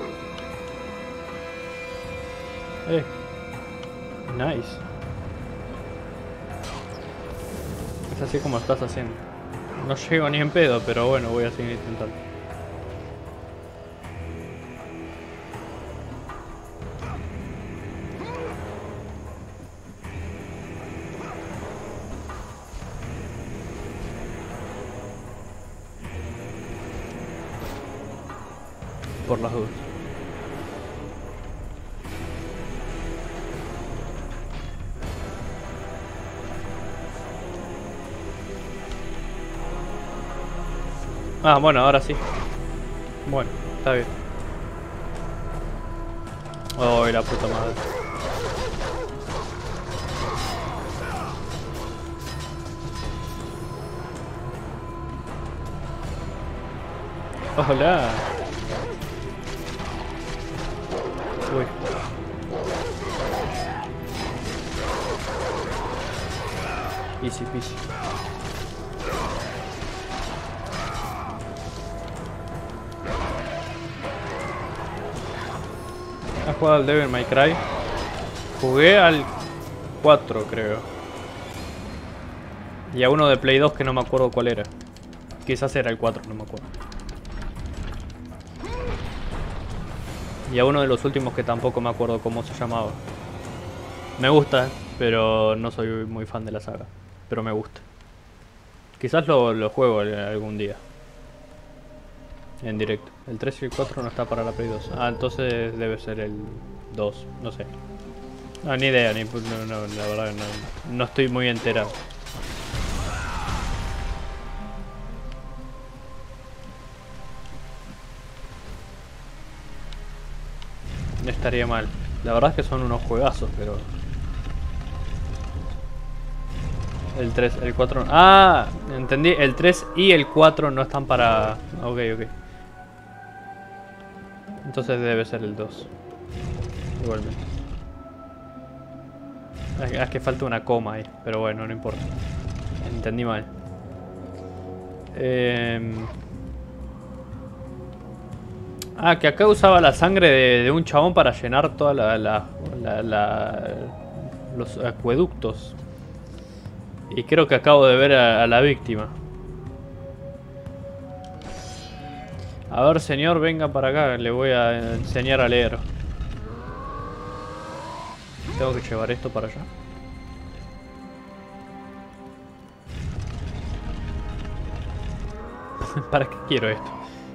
Nice. Es así como estás haciendo. No llego ni en pedo, pero bueno, voy a seguir intentando. Por las dudas. Ah, bueno, ahora sí. Bueno, está bien. Oh, la puta madre. Hola. Uy. Easy peasy. ¿Has jugado al Devil May Cry? Jugué al 4, creo. Y a uno de Play 2 que no me acuerdo cuál era. Quizás era el 4, no me acuerdo. Y a uno de los últimos que tampoco me acuerdo cómo se llamaba. Me gusta, pero no soy muy fan de la saga. Pero me gusta. Quizás lo juego algún día. En directo. El 3 y el 4 no está para la Play 2. Ah, entonces debe ser el 2. No sé. No, ni idea. No, la verdad no estoy muy enterado. No estaría mal. La verdad es que son unos juegazos, pero... El 3, el 4... Ah, entendí. El 3 y el 4 no están para... Ok. Entonces debe ser el 2. Igualmente. Es que falta una coma ahí. Pero bueno, no importa. Entendí mal. Ah, que acá usaba la sangre de un chabón para llenar toda los acueductos. Y creo que acabo de ver a la víctima. A ver, señor, venga para acá. Le voy a enseñar a leer. Tengo que llevar esto para allá. ¿Para qué quiero esto?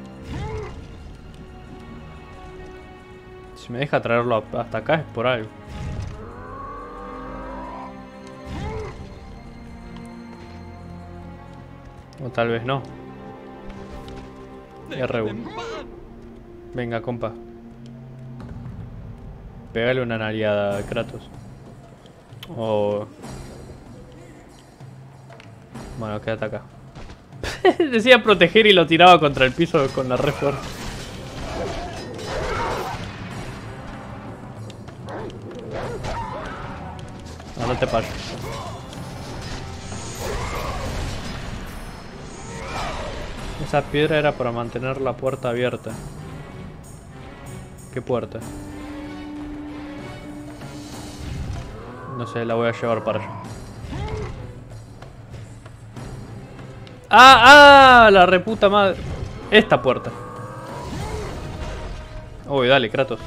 Si me deja traerlo hasta acá es por algo. O tal vez no. R1. Venga, compa. Pégale una nalgada a Kratos. O... Bueno, quédate acá. Decía proteger y lo tiraba contra el piso con la red fuerte. No te pases. Esa piedra era para mantener la puerta abierta. ¿Qué puerta? No sé, la voy a llevar para allá. ¡Ah! La reputa madre. Esta puerta. Uy, dale, Kratos.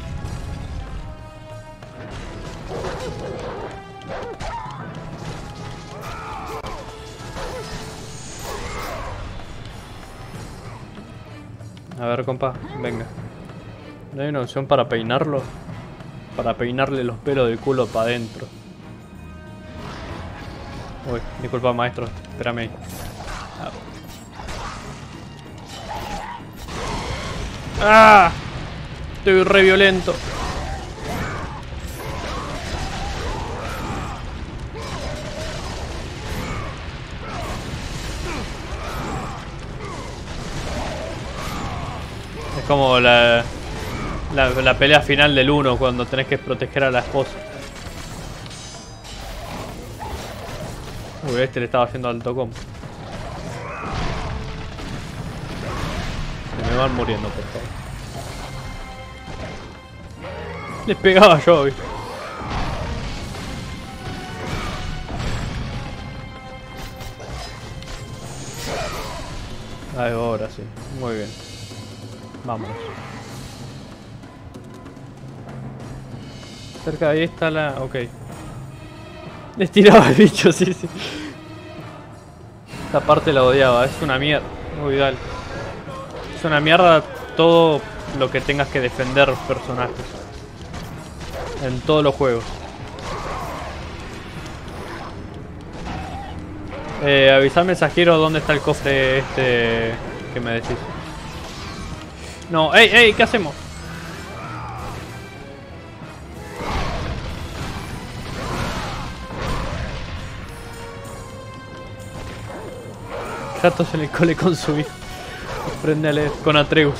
A ver, compa, venga. ¿No hay una opción para peinarlo? Para peinarle los pelos del culo para adentro. Uy, disculpa, maestro. Espérame ahí. ¡Ah! Estoy re violento. Es como la pelea final del 1 cuando tenés que proteger a la esposa. Uy, este le estaba haciendo alto combo. Se me van muriendo, por favor. Les pegaba yo, ¿viste? Ahora sí, muy bien. Vámonos. Cerca de ahí está la... Ok. Les tiraba el bicho, sí. Esta parte la odiaba, es una mierda. Uy, dale. Es una mierda todo lo que tengas que defender personajes. En todos los juegos. Avisame, mensajero, dónde está el cofre este que me decís. No, ey, ¿qué hacemos? Kratos en el cole con su hijo. Aprende a leer con Atreus.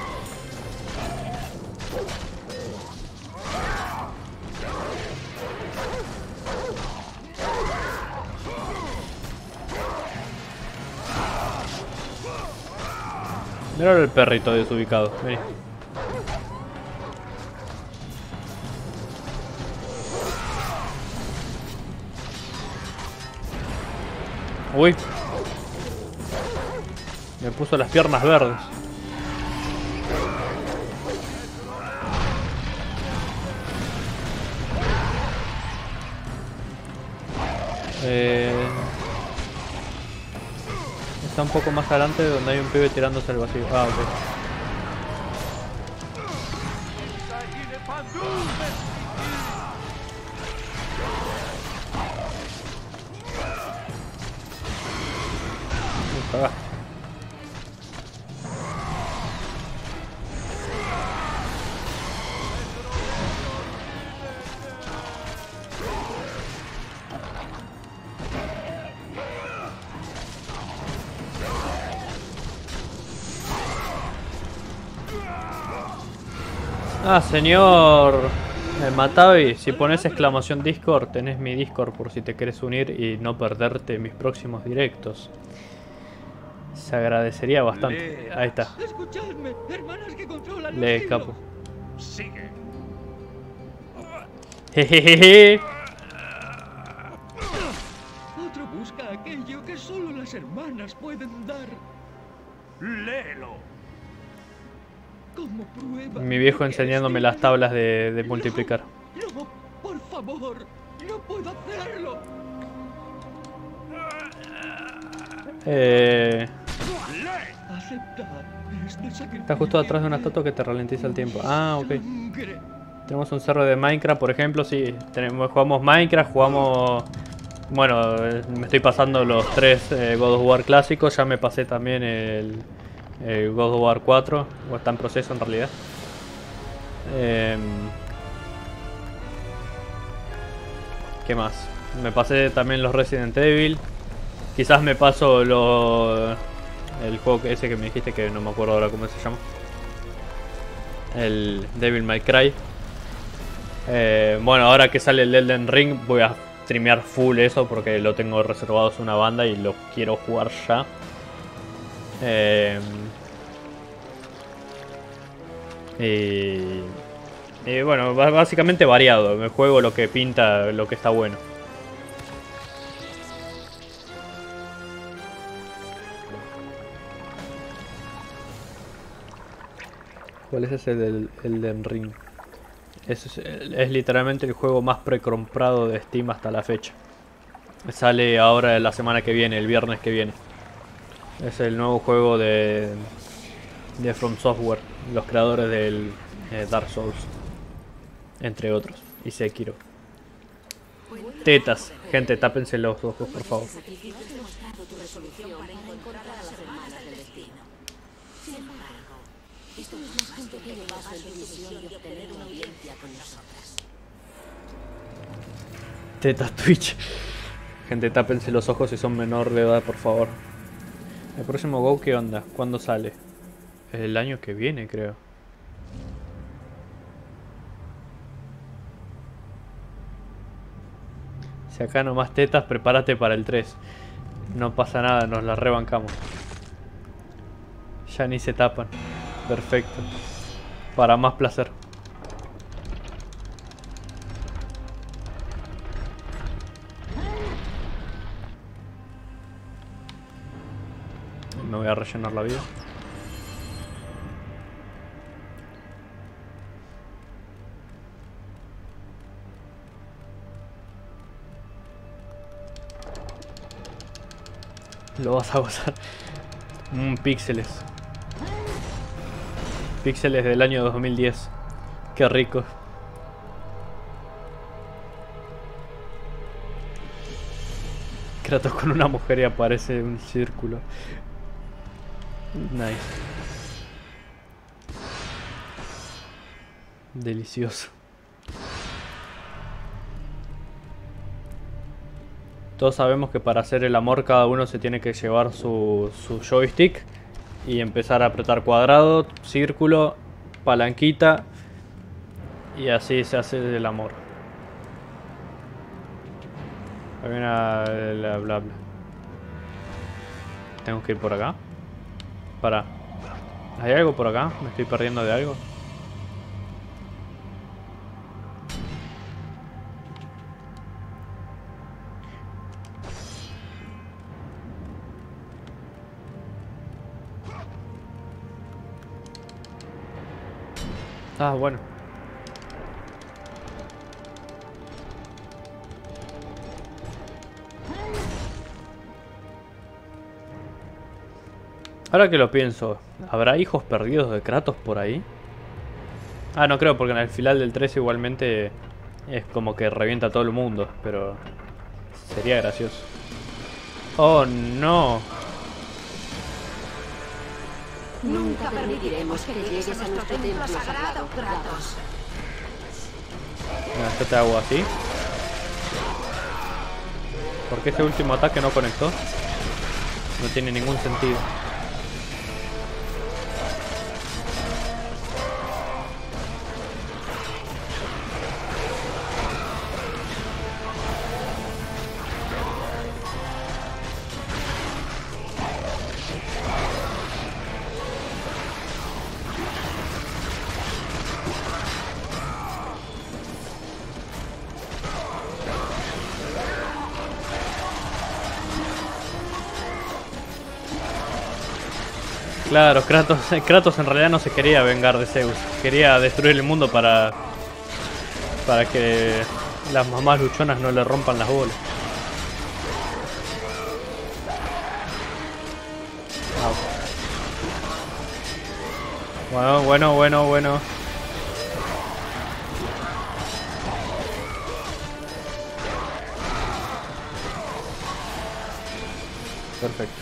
Mira el perrito desubicado. Vení. Uy. Me puso las piernas verdes. Está un poco más adelante donde hay un pibe tirándose al vacío. Ah, ok. Cagaste. Ah, señor Matavi, si pones exclamación Discord, tenés mi Discord por si te querés unir y no perderte mis próximos directos. Se agradecería bastante. Ahí está. Escuchadme, hermanas que controlan Le los escapo. hilos. Sigue. Jejeje. Otro busca aquello que solo las hermanas pueden dar. Léelo. Como prueba. Mi viejo de que enseñándome estoy las tablas de multiplicar. No, por favor, no puedo hacerlo. Aceptar este sacrificio. Está justo atrás de una estatua que te ralentiza el tiempo. Ah, ok. Sangre. Tenemos un cerro de Minecraft, por ejemplo. Sí, jugamos Minecraft, jugamos... Bueno, me estoy pasando los 3 God of War clásicos. Ya me pasé también el God of War 4. O está en proceso en realidad. ¿Qué más? Me pasé también los Resident Evil. Quizás me paso el juego ese que me dijiste, que no me acuerdo ahora cómo se llama. El Devil May Cry. Bueno, ahora que sale el Elden Ring voy a streamear full eso porque lo tengo reservado, es una banda y lo quiero jugar ya. Y bueno, básicamente variado. Me juego lo que pinta, lo que está bueno. ¿Cuál es ese del Elden Ring? Es literalmente el juego más precomprado de Steam hasta la fecha. Sale ahora la semana que viene, el viernes que viene. Es el nuevo juego de From Software, los creadores del Dark Souls, entre otros, y Sekiro. Tetas, gente, tápense los ojos, por favor. Tetas Twitch. Gente, tápense los ojos si son menor de edad, por favor. El próximo Go, ¿qué onda? ¿Cuándo sale? El año que viene, creo. Si acá nomás tetas, prepárate para el 3. No pasa nada, nos la rebancamos. Ya ni se tapan. Perfecto. Para más placer. Me voy a rellenar la vida. Lo vas a gozar. Píxeles. Píxeles del año 2010. Qué rico. Kratos con una mujer y aparece un círculo. Nice. Delicioso. Todos sabemos que para hacer el amor cada uno se tiene que llevar su joystick y empezar a apretar cuadrado, círculo, palanquita y así se hace el amor. Hay una bla bla bla. Tengo que ir por acá. Para. ¿Hay algo por acá? ¿Me estoy perdiendo de algo? Ah, bueno. Ahora que lo pienso, ¿habrá hijos perdidos de Kratos por ahí? Ah, no creo, porque en el final del 3 igualmente es como que revienta a todo el mundo, pero sería gracioso. ¡Oh, no! Nunca permitiremos que llegues a nuestro templo sagrado, Kratos. Bueno, yo te hago así. ¿Por qué ese último ataque no conectó? No tiene ningún sentido. Claro, Kratos en realidad no se quería vengar de Zeus. Quería destruir el mundo para que las mamás luchonas no le rompan las bolas. Bueno. Perfecto.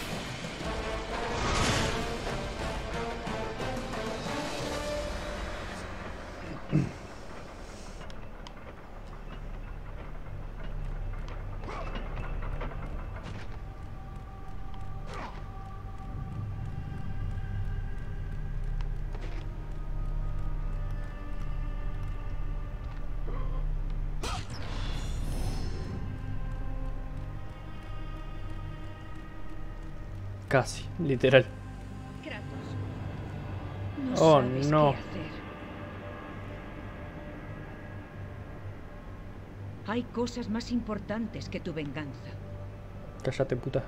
Casi, literal. Kratos, Oh, sabes no. qué hacer. Hay cosas más importantes que tu venganza. Cállate, puta.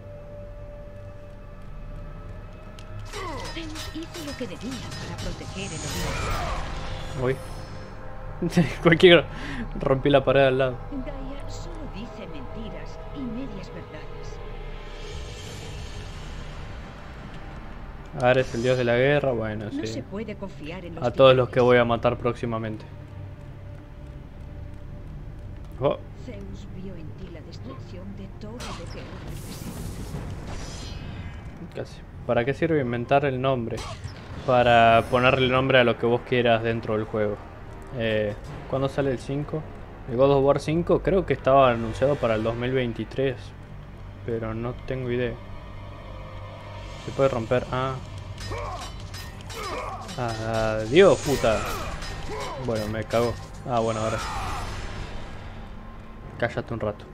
Zeus hizo lo que debía para proteger el Olimpo. Uy. Cualquiera. Rompí la pared al lado. Gaia solo dice mentiras y medias verdades. Ahora es el dios de la guerra, bueno, No sí. se puede confiar en los A todos los que titanes. voy a matar próximamente. Oh, Zeus vio en ti la destrucción de todo lo que él representa. casi. ¿Para qué sirve inventar el nombre? Para ponerle nombre a lo que vos quieras dentro del juego. ¿Cuándo sale el 5? El God of War 5 creo que estaba anunciado para el 2023. Pero no tengo idea. Se puede romper. Adiós, puta. Bueno, me cago. Bueno, ahora. Cállate un rato.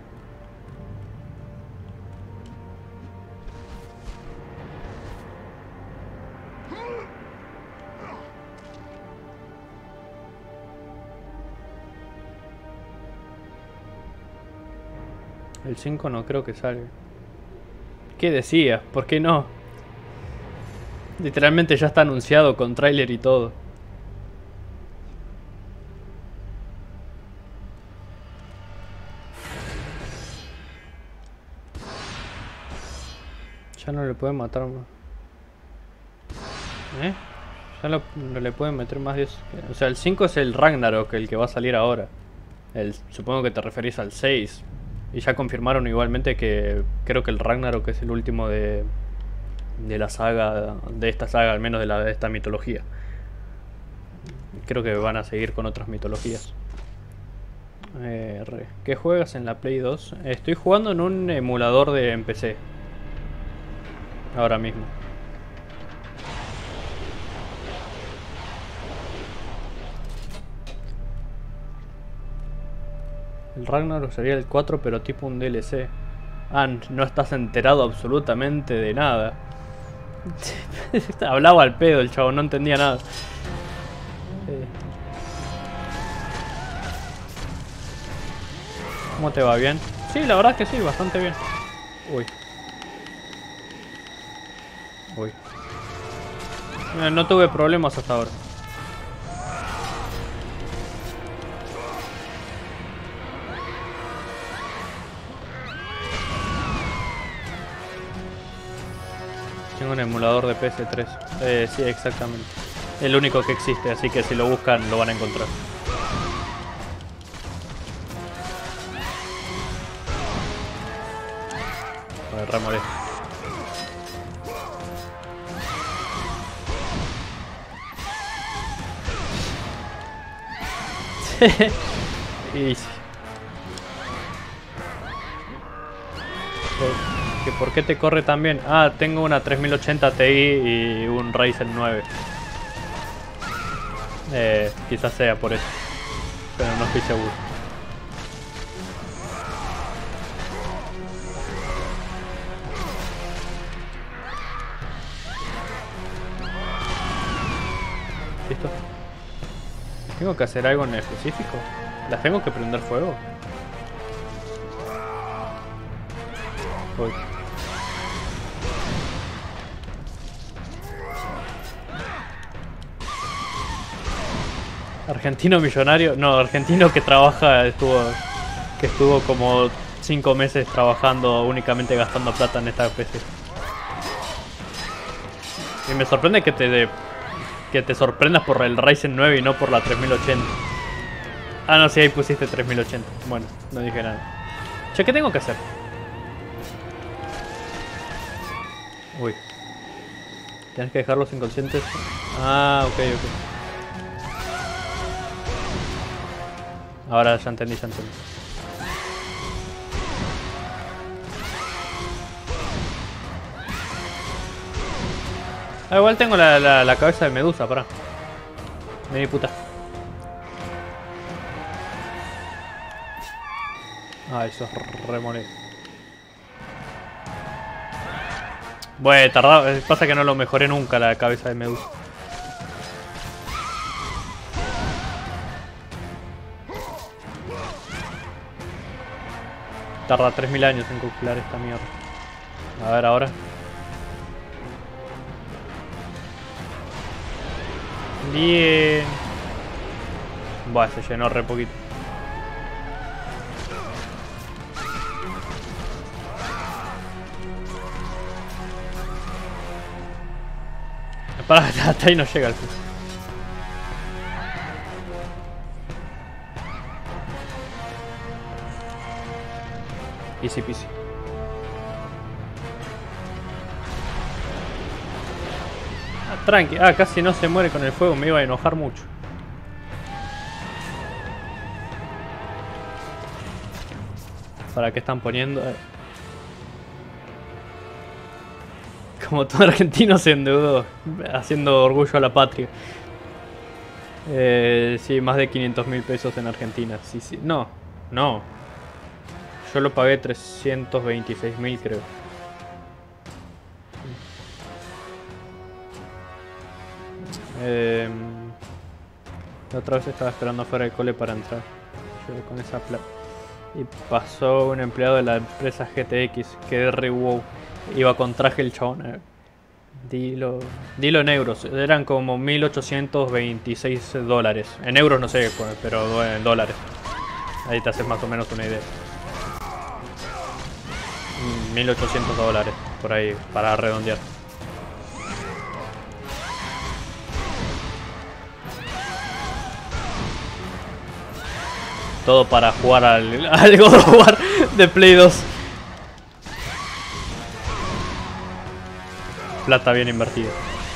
El 5 no creo que salga. ¿Qué decías? ¿Por qué no? Literalmente ya está anunciado con tráiler y todo. Ya no le pueden matar más. Ya no le pueden meter más de eso. O sea, el 5 es el Ragnarok, el que va a salir ahora. Supongo que te referís al 6. Y ya confirmaron igualmente que creo que el Ragnarok es el último de la saga, de esta saga, al menos de esta mitología. Creo que van a seguir con otras mitologías. ¿Qué juegas en la Play 2? Estoy jugando en un emulador de PC. Ahora mismo. El Ragnarok sería el 4, pero tipo un DLC. No estás enterado absolutamente de nada. Hablaba al pedo el chavo, no entendía nada. ¿Cómo te va? ¿Bien? Sí, la verdad es que sí, bastante bien. Uy. No tuve problemas hasta ahora. Tengo un emulador de PS3. Sí, exactamente. El único que existe, así que si lo buscan lo van a encontrar. A ver, remolé. Easy. ¿Por qué te corre tan bien? Ah, tengo una 3080 Ti y un Ryzen 9. Quizás sea por eso, pero no estoy seguro. ¿Listo? ¿Tengo que hacer algo en específico? ¿Las tengo que prender fuego? Uy. Argentino millonario, no, argentino que trabaja, que estuvo como 5 meses trabajando únicamente gastando plata en esta PC. Y me sorprende que te sorprendas por el Ryzen 9 y no por la 3080. Ah, no, sí, ahí pusiste 3080. Bueno, no dije nada. Che, ¿qué tengo que hacer? Uy. Tienes que dejarlos inconscientes. Ah, ok, ok. Ahora ya entendí, ya entendí. Ah, igual tengo la cabeza de medusa, pará. Vení, puta. Ah, eso es remolé. Bueno, tardaba. Pasa que no lo mejoré nunca la cabeza de medusa. Tarda 3000 años en calcular esta mierda. A ver ahora. Bien. Buah, se llenó re poquito. Para, hasta ahí no llega el fin. Easy peasy. Ah, tranqui. Ah, casi no se muere con el fuego. Me iba a enojar mucho. ¿Para qué están poniendo? Como todo argentino se endeudó, haciendo orgullo a la patria. Sí, más de 500.000 pesos en Argentina. Sí, sí. No, no. Yo lo pagué 326.000, creo. La otra vez estaba esperando afuera del cole para entrar. Yo con esa plata. Y pasó un empleado de la empresa GTX, que es re wow. Iba con traje el chabón. Dilo en euros. Eran como 1826 dólares. En euros no sé, pero en dólares. Ahí te haces más o menos una idea. 1800 dólares, por ahí, para redondear. Todo para jugar al God of War de Play 2. Plata bien invertida.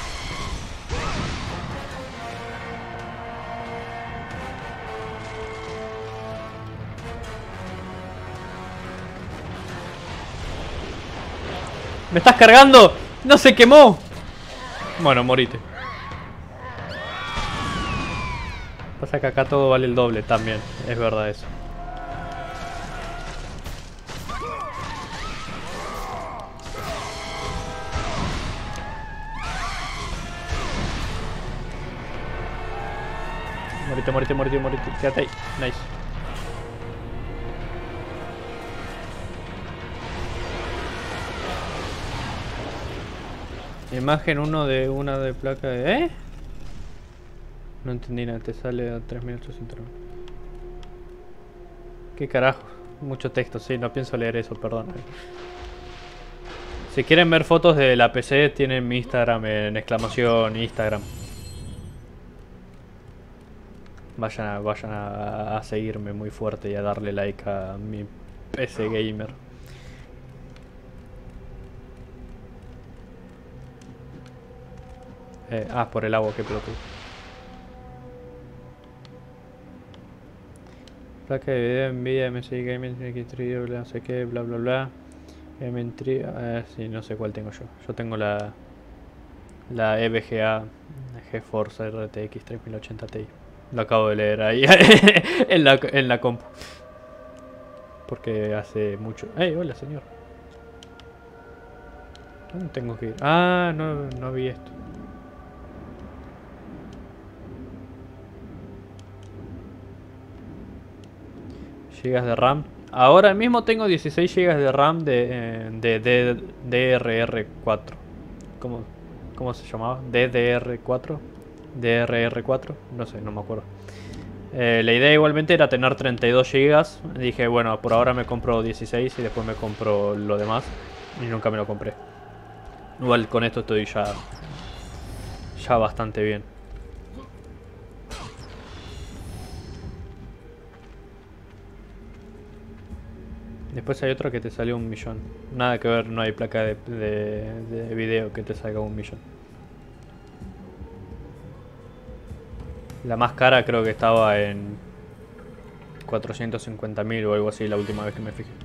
¿Me estás cargando? ¡No se quemó! Bueno, morite. Pasa que acá todo vale el doble también. Es verdad eso. Morite. Quédate ahí. Nice. Imagen 1 de una de placa de... ¿Eh? No entendí nada, te sale a 3800. ¿Qué carajo? Mucho texto, sí, no pienso leer eso, perdón. Si quieren ver fotos de la PC, tienen mi Instagram en exclamación Instagram. Vayan a seguirme muy fuerte y a darle like a mi PC Gamer. Por el agua que pelotudo. Placa de video, Nvidia, MSI Gaming, X3, no sé qué, bla bla bla. M3, sí, no sé cuál tengo yo. Yo tengo la EVGA GeForce RTX 3080 Ti. Lo acabo de leer ahí en la compu. Porque hace mucho... ¡Hey, hola señor! ¿Dónde tengo que ir? Ah, no vi esto. Gigas de RAM. Ahora mismo tengo 16 GB de RAM de DDR4. ¿Cómo se llamaba? DDR4. DRR4. No sé, no me acuerdo. La idea igualmente era tener 32 GB. Dije, bueno, por ahora me compro 16 y después me compro lo demás. Y nunca me lo compré. Igual con esto estoy ya bastante bien. Después hay otro que te salió 1.000.000. Nada que ver, no hay placa de video que te salga 1.000.000. La más cara creo que estaba en 450.000 o algo así la última vez que me fijé.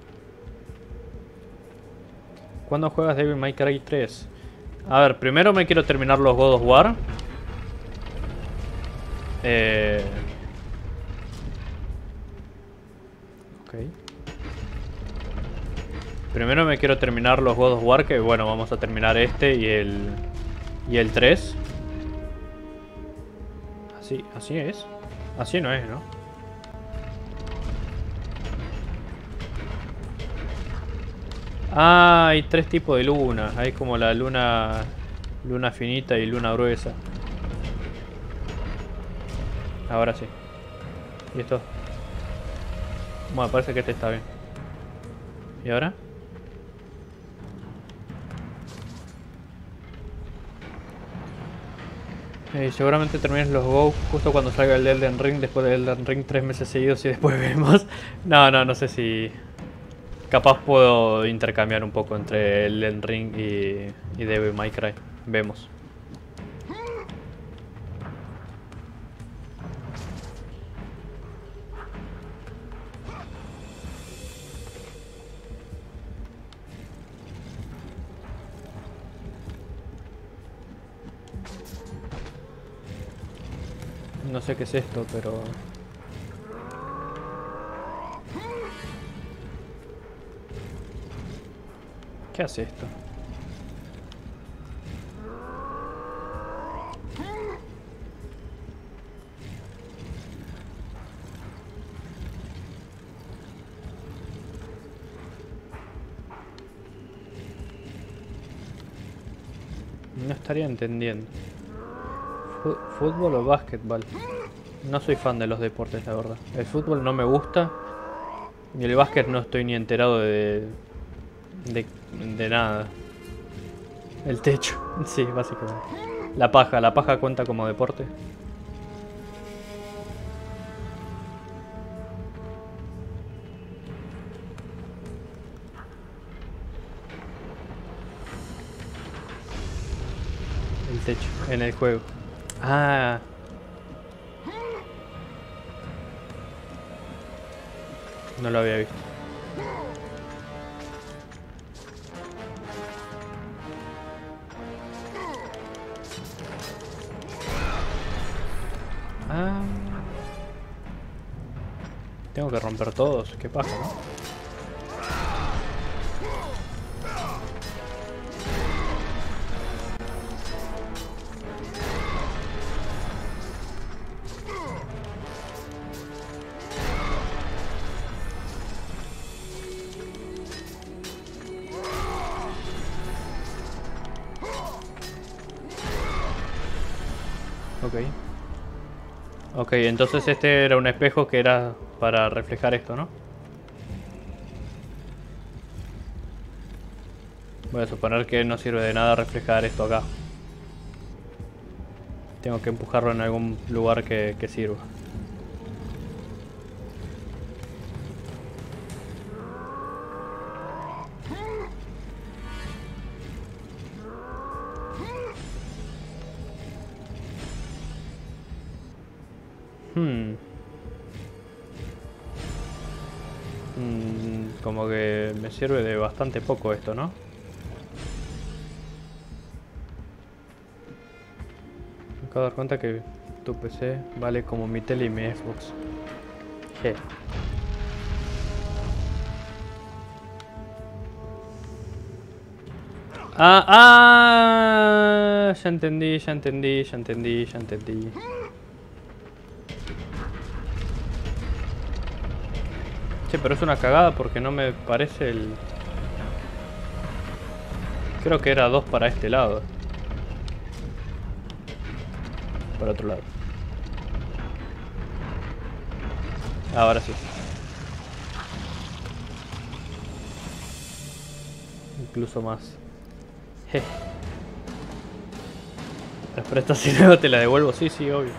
¿Cuándo juegas Devil May Cry 3? A ver, primero me quiero terminar los God of War. Ok. Primero me quiero terminar los God of War, que bueno, vamos a terminar este y el 3. Así es. Así no es, ¿no? Ah, hay tres tipos de luna. Hay como la luna finita y luna gruesa. Ahora sí. ¿Y esto? Bueno, parece que este está bien. ¿Y ahora? Seguramente termines los Go justo cuando salga el Elden Ring. Después del Elden Ring 3 meses seguidos y después vemos. No sé si... Capaz puedo intercambiar un poco entre el Elden Ring y Devil May Cry. Vemos. No sé qué es esto, pero... ¿Qué hace esto? No estaría entendiendo. ¿Fútbol o básquetbol? No soy fan de los deportes, la verdad. El fútbol no me gusta. Y el básquet no estoy ni enterado de nada. El techo, sí, básicamente. La paja cuenta como deporte. El techo, en el juego. Ah. No lo había visto. Ah. Tengo que romper todos. ¿Qué pasa, no? Ok, entonces este era un espejo que era para reflejar esto, ¿no? Voy a suponer que no sirve de nada reflejar esto acá. Tengo que empujarlo en algún lugar que sirva. Como que me sirve de bastante poco esto, ¿no? Me acabo de dar cuenta que tu PC vale como mi tele y mi Xbox. Je. Ya entendí, ya entendí, ya entendí, ya entendí. Che, pero es una cagada porque no me parece el... Creo que era 2 para este lado. Para otro lado. Ahora sí. Incluso más. Je. Pero esta si luego te la devuelvo. Sí, sí, obvio.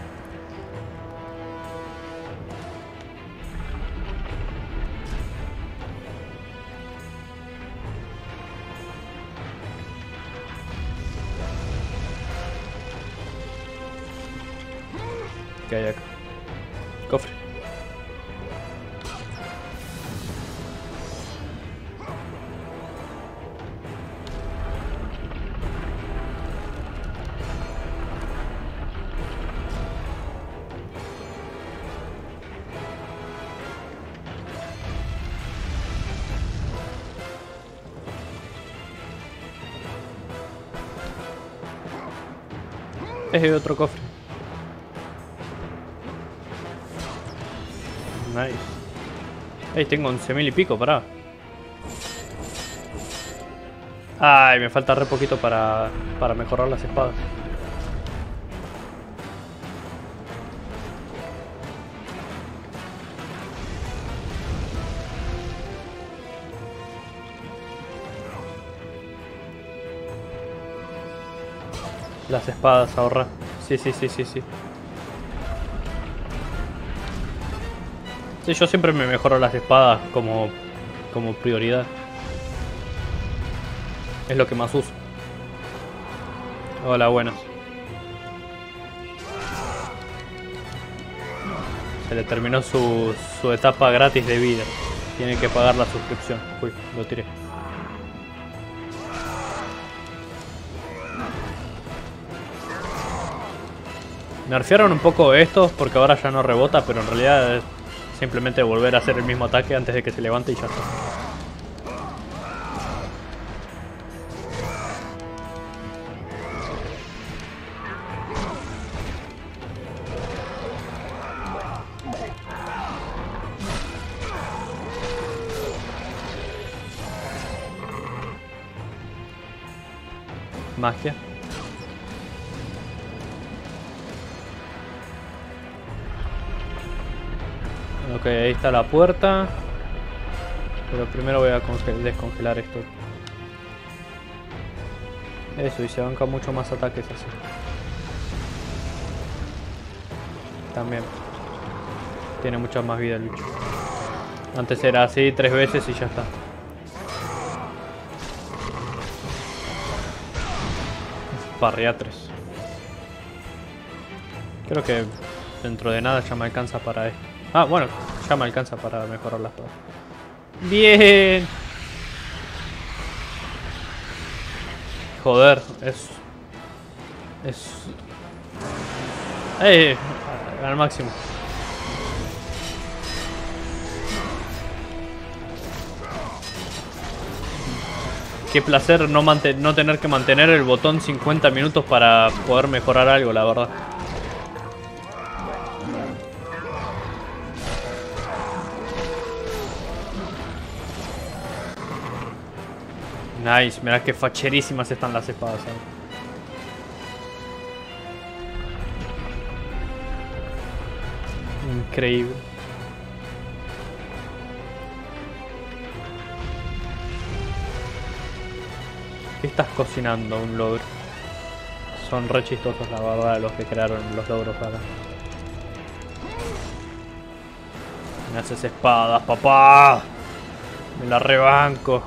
¿Qué hay acá? Cofre. Es otro cofre. Nice. Ey, tengo 11.000 y pico, pará. Ay, me falta re poquito para mejorar las espadas. Las espadas, ahorra. Sí. Sí, yo siempre me mejoro las espadas como prioridad. Es lo que más uso. Hola, buenas. Se le terminó su etapa gratis de vida. Tiene que pagar la suscripción. Uy, lo tiré. Nerfearon un poco estos porque ahora ya no rebota, pero en realidad es simplemente volver a hacer el mismo ataque antes de que se levante y ya está. Magia. Ok, ahí está la puerta. Pero primero voy a descongelar esto. Eso, y se banca mucho más ataques así. También. Tiene mucha más vida el bicho. Antes era así 3 veces y ya está. Parrea 3. Creo que dentro de nada ya me alcanza para esto. Ah, bueno, ya me alcanza para mejorar las cosas. ¡Bien! Joder, al máximo. Qué placer no tener que mantener el botón 50 minutos para poder mejorar algo, la verdad. Nice, mirá que facherísimas están las espadas. Increíble. ¿Qué estás cocinando? Un logro. Son re chistosos, la verdad, los que crearon los logros acá. Me haces espadas, papá. Me la rebanco.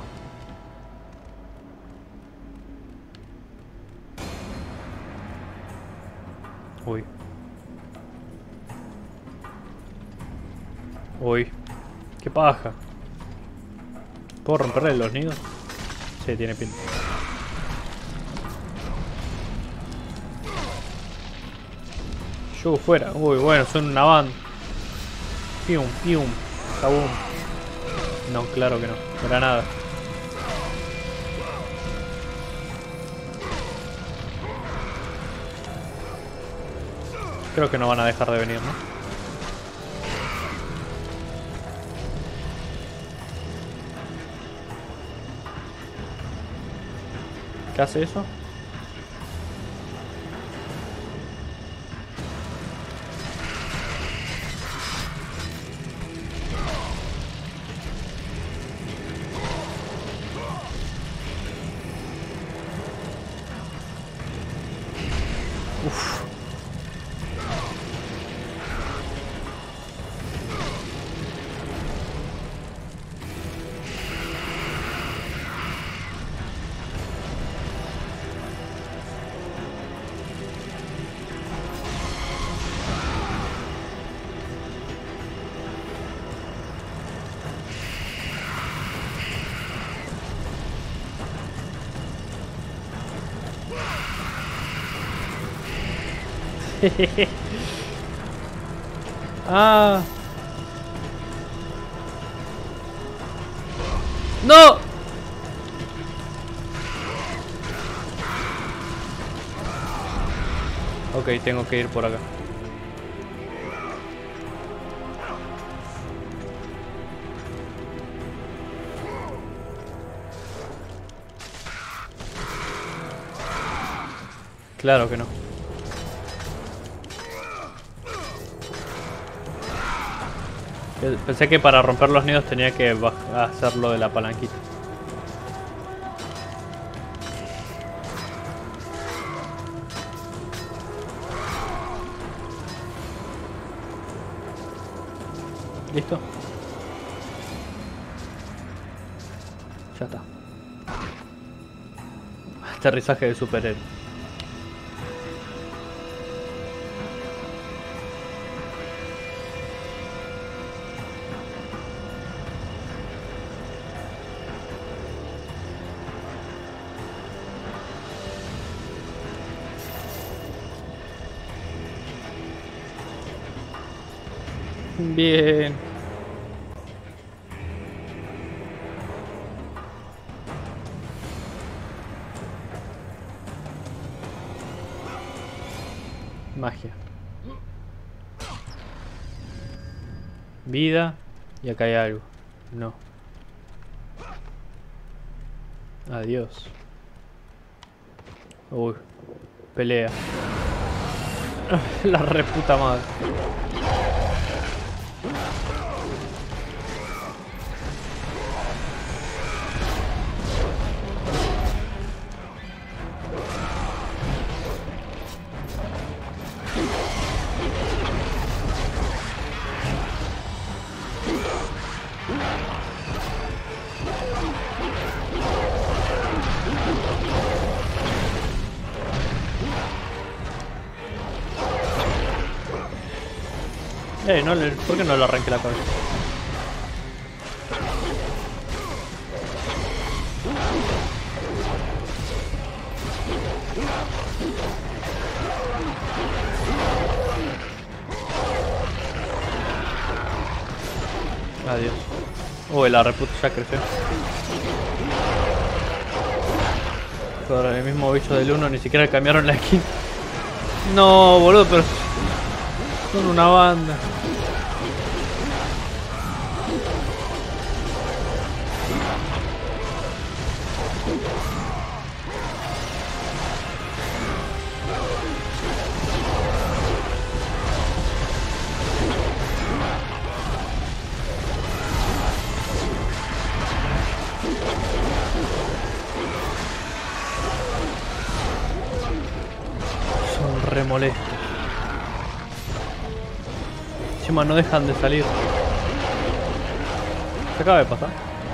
Uy. Uy. Qué paja. ¿Puedo romperle los nidos? Sí, tiene pinta. Yo fuera. Uy, bueno, son una banda. Pium, pium. Kabum. No, claro que no. Granada. Creo que no van a dejar de venir, ¿no? ¿Qué hace eso? Uf. Ah. No. Ok, tengo que ir por acá. Claro que no. Pensé que para romper los nidos tenía que hacerlo de la palanquita. ¿Listo? Ya está. Aterrizaje de superhéroe. Bien. Magia. Vida. Y acá hay algo. No. Adiós. Uy. Pelea. La reputa madre. No, ¿por qué no le arranqué la cabeza? Adiós. Uy, la reputa ya creció. Con el mismo bicho del 1 ni siquiera cambiaron la skin. No, boludo, pero son una banda. re molesto. Encima no dejan de salir. Se acaba de pasar.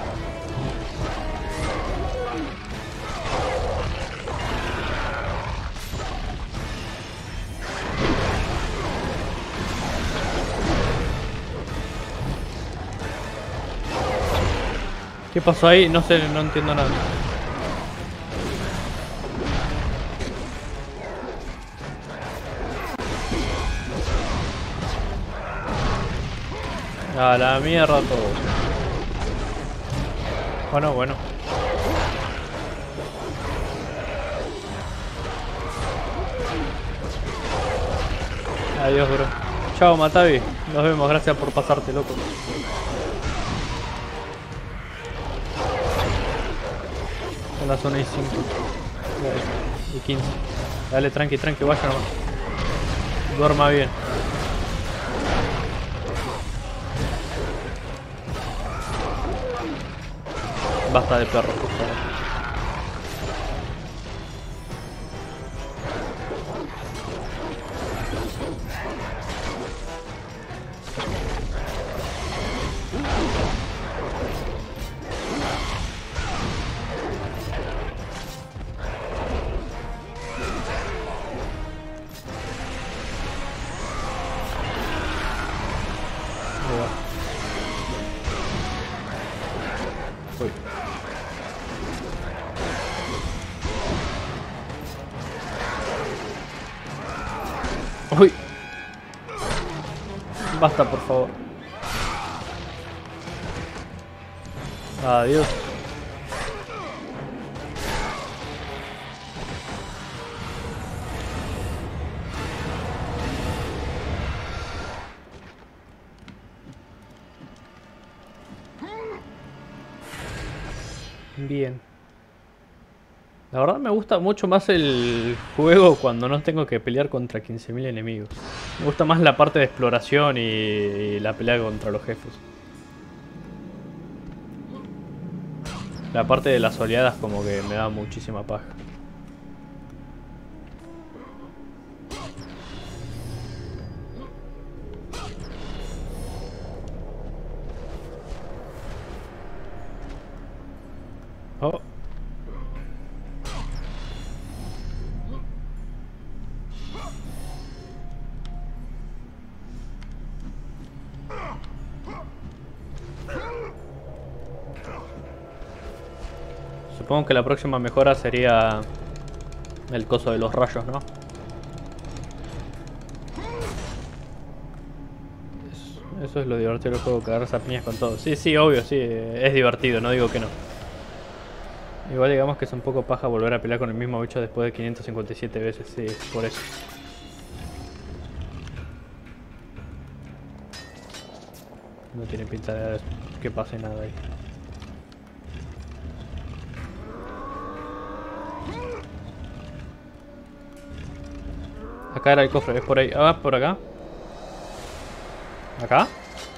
¿Qué pasó ahí? No sé, no entiendo nada. A la mierda todo. Bueno. Adiós, bro. Chao, Matavi. Nos vemos. Gracias por pasarte, loco. En la zona I5. Y 15. Dale, tranqui, vaya nomás. Duerma bien. Basta de perros, por favor. Uy. Uy. Basta, por favor. Adiós. Bien. La verdad me gusta mucho más el juego cuando no tengo que pelear contra 15.000 enemigos. Me gusta más la parte de exploración y la pelea contra los jefes. La parte de las oleadas como que me da muchísima paja. Oh. Supongo que la próxima mejora sería el coso de los rayos, ¿no? Eso es lo divertido del juego, que agarras a piñas con todo. Sí, obvio, sí, es divertido, no digo que no. Igual digamos que es un poco paja volver a pelear con el mismo bicho después de 557 veces, sí, por eso. No tiene pinta de que pase nada ahí. Acá era el cofre, es por ahí. Ah, por acá. ¿Acá?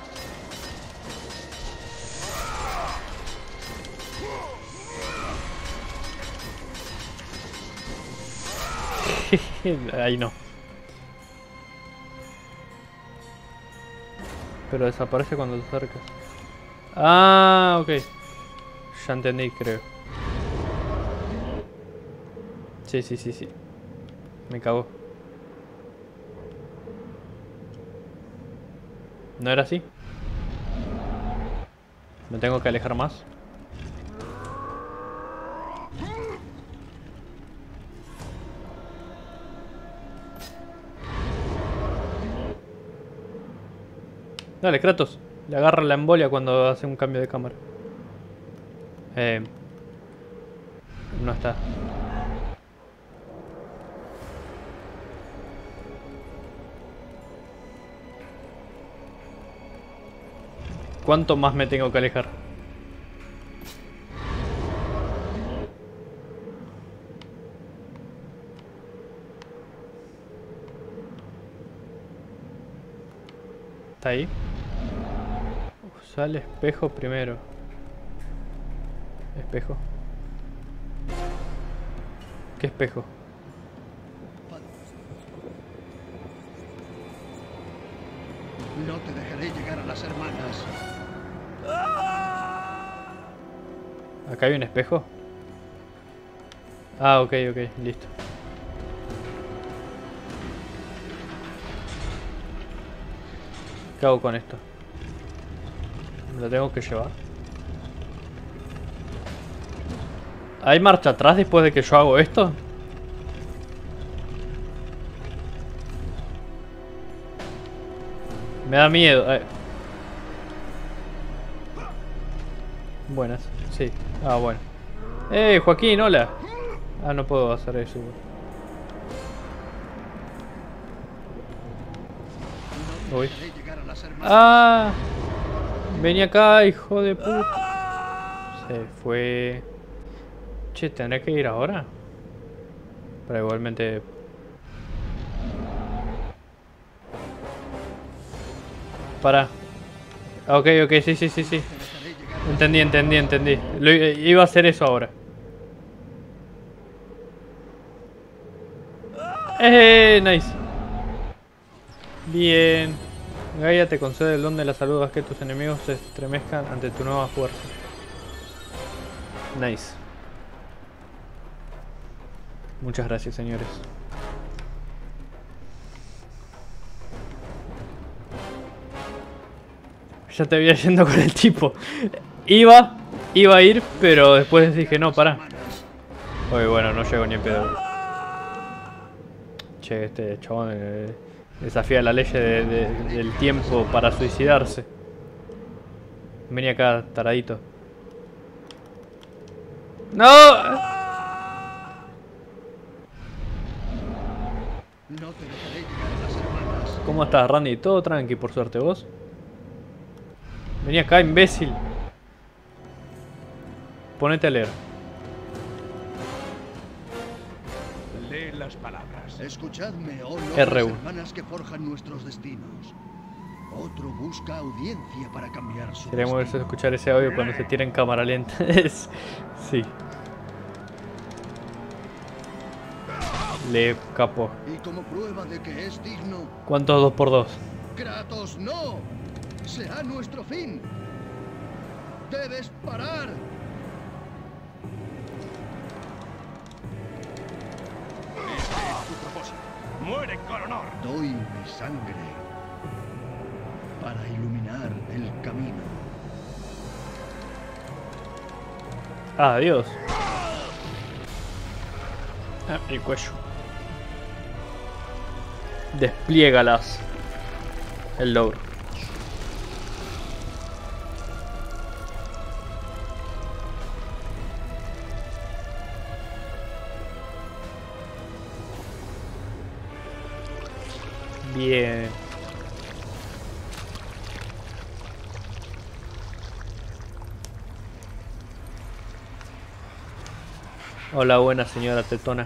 Ahí no. Pero desaparece cuando te acercas. Ah, ok. Ya entendí, creo. Sí. Me cagó. ¿No era así? ¿Me tengo que alejar más? Dale, Kratos. Le agarra la embolia cuando hace un cambio de cámara. No está. ¿Cuánto más me tengo que alejar? ¿Está ahí? Usa el espejo primero. Espejo. ¿Qué espejo? No te dejaré llegar a las hermanas. ¿Acá hay un espejo? Ah, ok, listo. ¿Qué hago con esto? ¿Me lo tengo que llevar? ¿Hay marcha atrás después de que yo hago esto? Me da miedo. Buenas, sí. Ah, bueno. Joaquín, hola. Ah, no puedo hacer eso. Uy. Ah, vení acá, hijo de puta. Se fue. Che, ¿tendré que ir ahora? Pero igualmente... Para. Ok, sí. Entendí. Iba a hacer eso ahora. Nice. Bien. Gaia te concede el don de la salud, haz que tus enemigos se estremezcan ante tu nueva fuerza. Nice. Muchas gracias, señores. Ya te había yendo con el tipo. Iba a ir, pero después dije, no, pará. Oye, bueno, no llego ni en pedo. Che, este chabón desafía la ley del tiempo para suicidarse. Vení acá, taradito. ¡No! ¿Cómo estás, Randy? Todo tranqui, por suerte, ¿vos? Vení acá, imbécil. Ponete a leer. Lee las palabras. Escuchadme, oh R1. nobles hermanas que forjan nuestros destinos. Otro busca audiencia para cambiar su Queremos destino. escuchar ese audio cuando se tira en cámara lenta. Sí. Lee, capo. Y como prueba de que es digno, ¿Cuántos 2x2? Kratos, no. Será nuestro fin. Debes parar. Este es tu propósito. Muere con honor. Doy mi sangre para iluminar el camino. Adiós. El cuello. Despliégalas. El logro. Bien. Hola, buena señora tetona.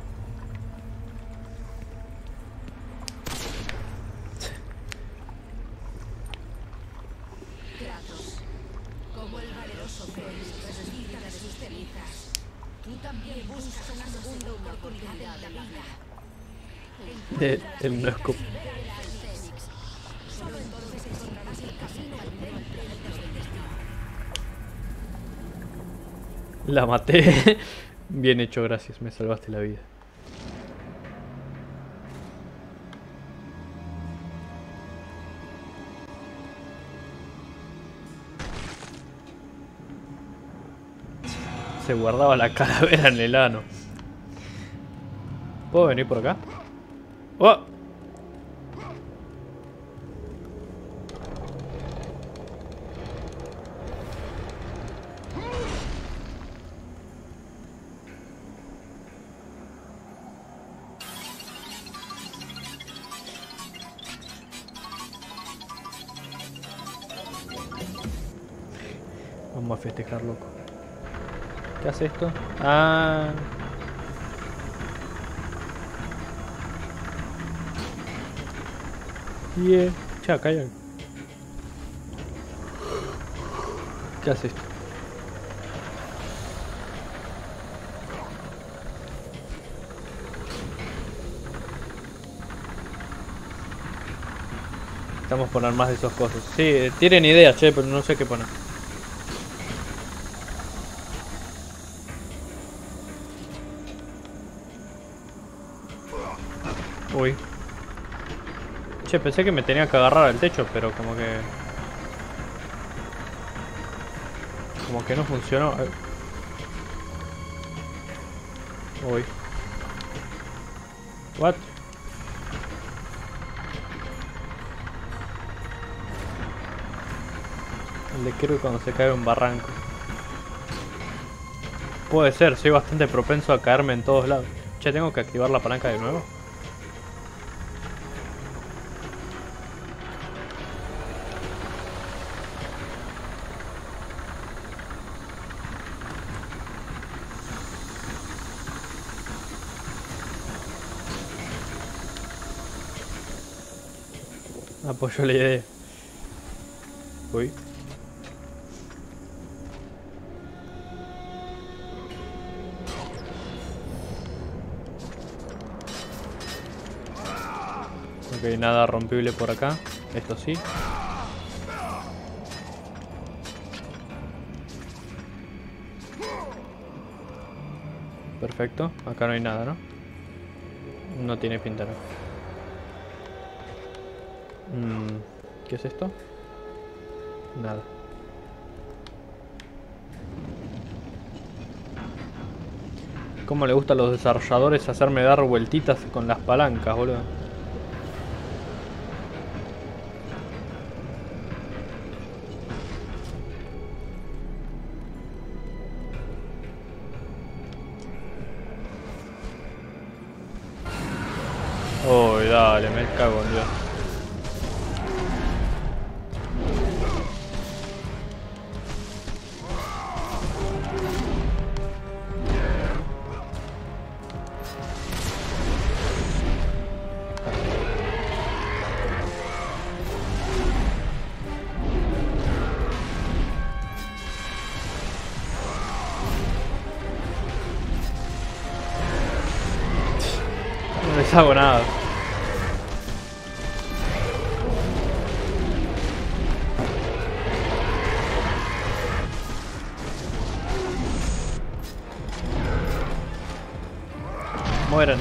Kratos, como el valeroso Fénix resucita de sus cenizas, tú también buscas una segunda oportunidad en la vida. El no escupo. Solo entonces encontrarás el camino al pleno del destino. La maté. Bien hecho, gracias. Me salvaste la vida. Se guardaba la calavera en el ano. ¿Puedo venir por acá? ¡Oh! Vamos a festejar, loco. ¿Qué hace esto? Ah. Bien. Che, acá hay algo. ¿Qué hace esto? Necesitamos poner más de esas cosas. Sí, tienen ideas, che, pero no sé qué poner. Uy. Che, pensé que me tenía que agarrar al techo, pero como que... Como que no funcionó. Uy. What? El de creo cuando se cae en un barranco. Puede ser, soy bastante propenso a caerme en todos lados. Che, tengo que activar la palanca de nuevo. Apoyo la idea. Uy. Ok, nada rompible por acá. Esto sí. Perfecto. Acá no hay nada, ¿no? No tiene pinta, ¿no? ¿Qué es esto? Nada. ¿Cómo le gusta a los desarrolladores hacerme dar vueltitas con las palancas, boludo? Uy, dale, me cago en Dios. No les hago nada. Muéranse.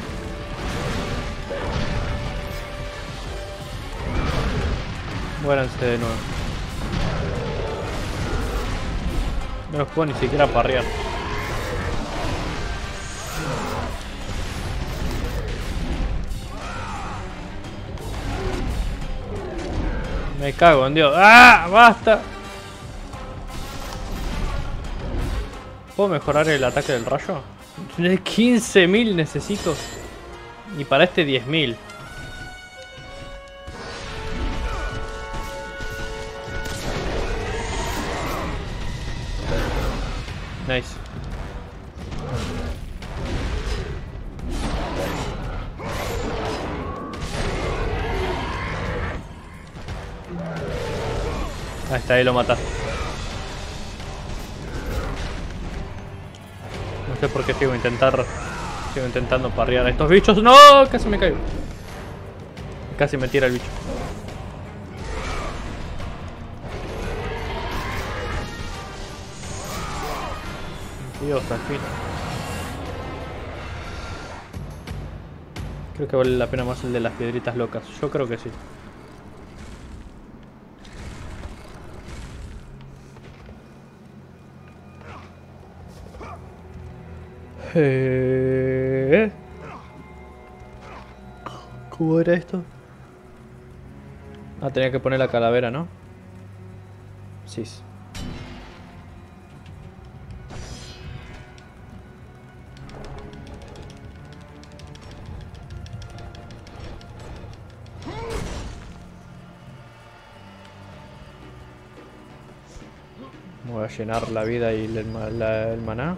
Muéranse de nuevo. No los puedo ni siquiera parrear. Me cago en Dios. ¡Ah! ¡Basta! ¿Puedo mejorar el ataque del rayo? 15.000 necesito. Y para este 10.000. Nice. Ahí está, ahí lo mataste. No sé por qué sigo intentando parrear a estos bichos. ¡No! Casi me caigo. Casi me tira el bicho. Dios, al fin. Creo que vale la pena más el de las piedritas locas. Yo creo que sí. ¿Cómo era esto? Ah, tenía que poner la calavera, ¿no? Sí. Voy a llenar la vida y el maná.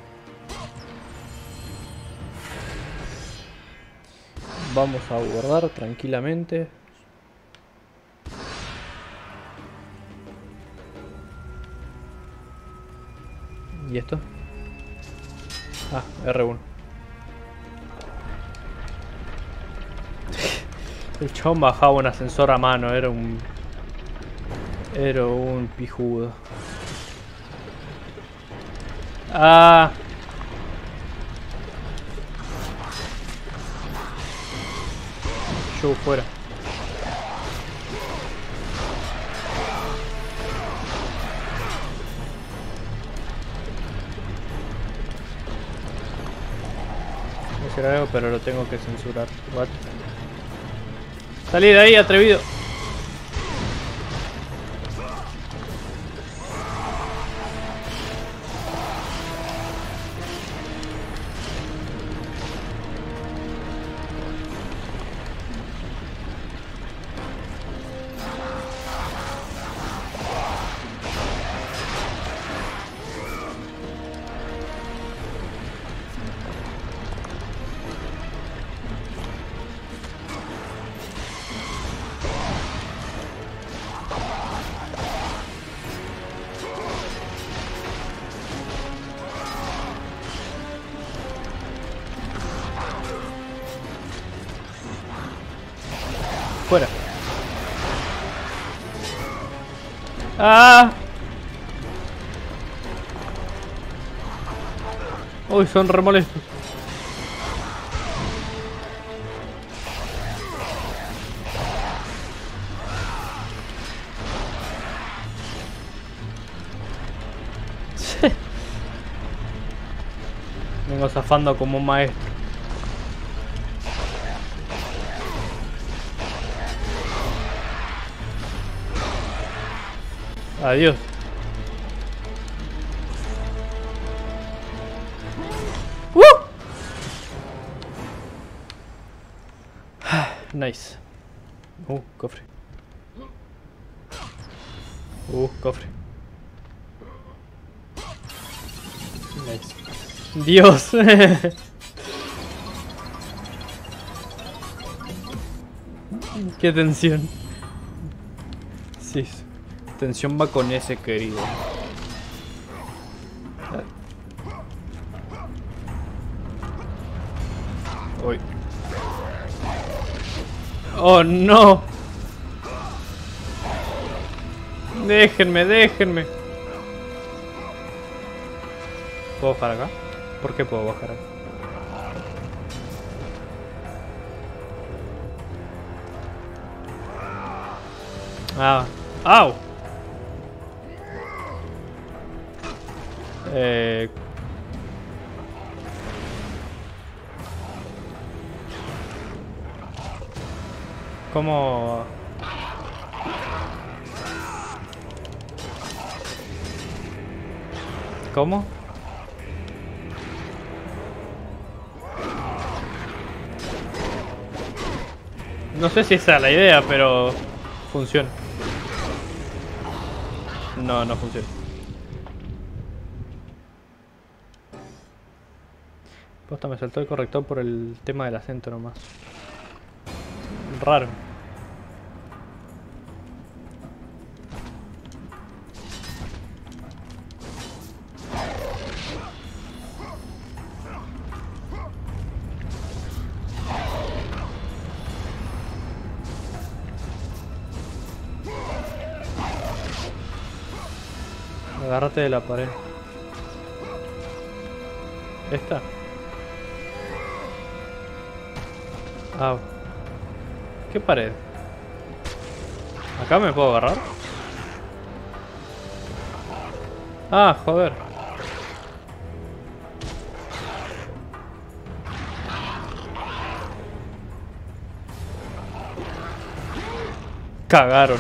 Vamos a guardar tranquilamente. ¿Y esto? Ah, R1. El chabón bajaba un ascensor a mano, era un pijudo. Ah. Yo fuera. Voy a hacer algo, pero lo tengo que censurar. What? Salí de ahí, atrevido. Fuera. ¡Ah! Uy, son re molestos. Vengo zafando como un maestro. Adiós. Nice. Cofre. Cofre. Nice. Dios. Qué tensión. Sí. Tensión va con ese, querido. Uy. Oh, no. Déjenme, déjenme. ¿Puedo bajar acá? ¿Por qué puedo bajar acá? Ah. ¡Au! ¿Cómo? ¿Cómo? No sé si esa es la idea, pero funciona. No, no funciona. Posta, me saltó el corrector por el tema del acento nomás. Raro. Agárrate de la pared. ¿Esta? Ah. ¿Qué pared? ¿Acá me puedo agarrar? Ah, joder. Cagaron.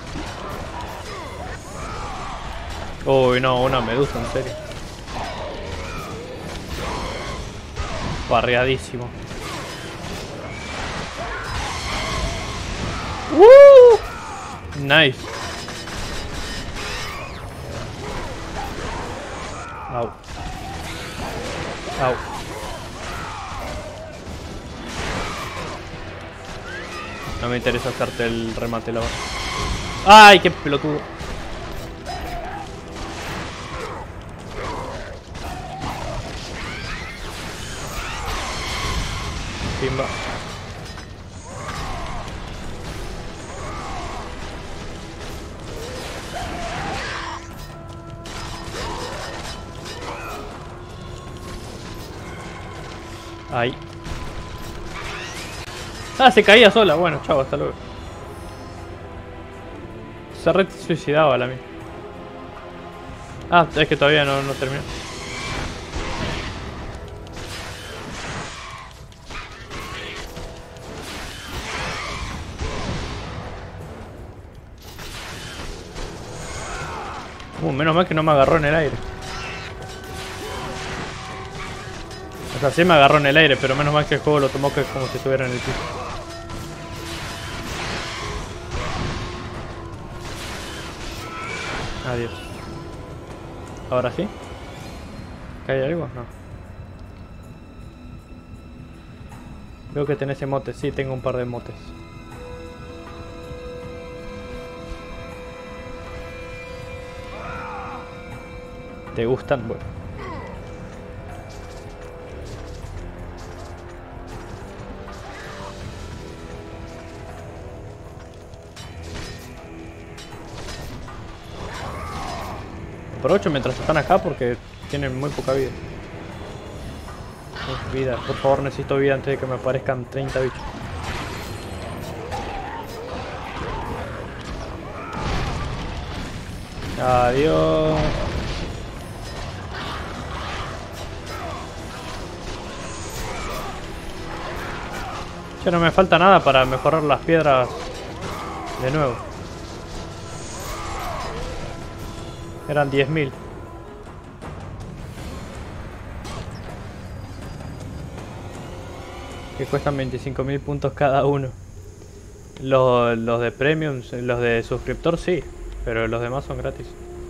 Uy, no, una medusa, en serio. Parreadísimo. Nice. Au. Au. No me interesa hacerte el remate la hora. ¡Ay, qué pelotudo! Pimba. Ahí. Ah, se caía sola. Bueno, chao, hasta luego. Se re suicidaba la mía. Ah, es que todavía no terminó. Menos mal que no me agarró en el aire. O sea, sí me agarró en el aire, pero menos mal que el juego lo tomó que es como si estuviera en el piso. Adiós. ¿Ahora sí? ¿Hay algo? No. Veo que tenés emotes. Sí, tengo un par de emotes. ¿Te gustan? Bueno. Aprovecho mientras están acá porque tienen muy poca vida. Vida, por favor, necesito vida antes de que me aparezcan 30 bichos. Adiós. Ya no me falta nada para mejorar las piedras de nuevo. Eran 10.000. Que cuestan 25.000 puntos cada uno. Los de premium, los de suscriptor sí, pero los demás son gratis.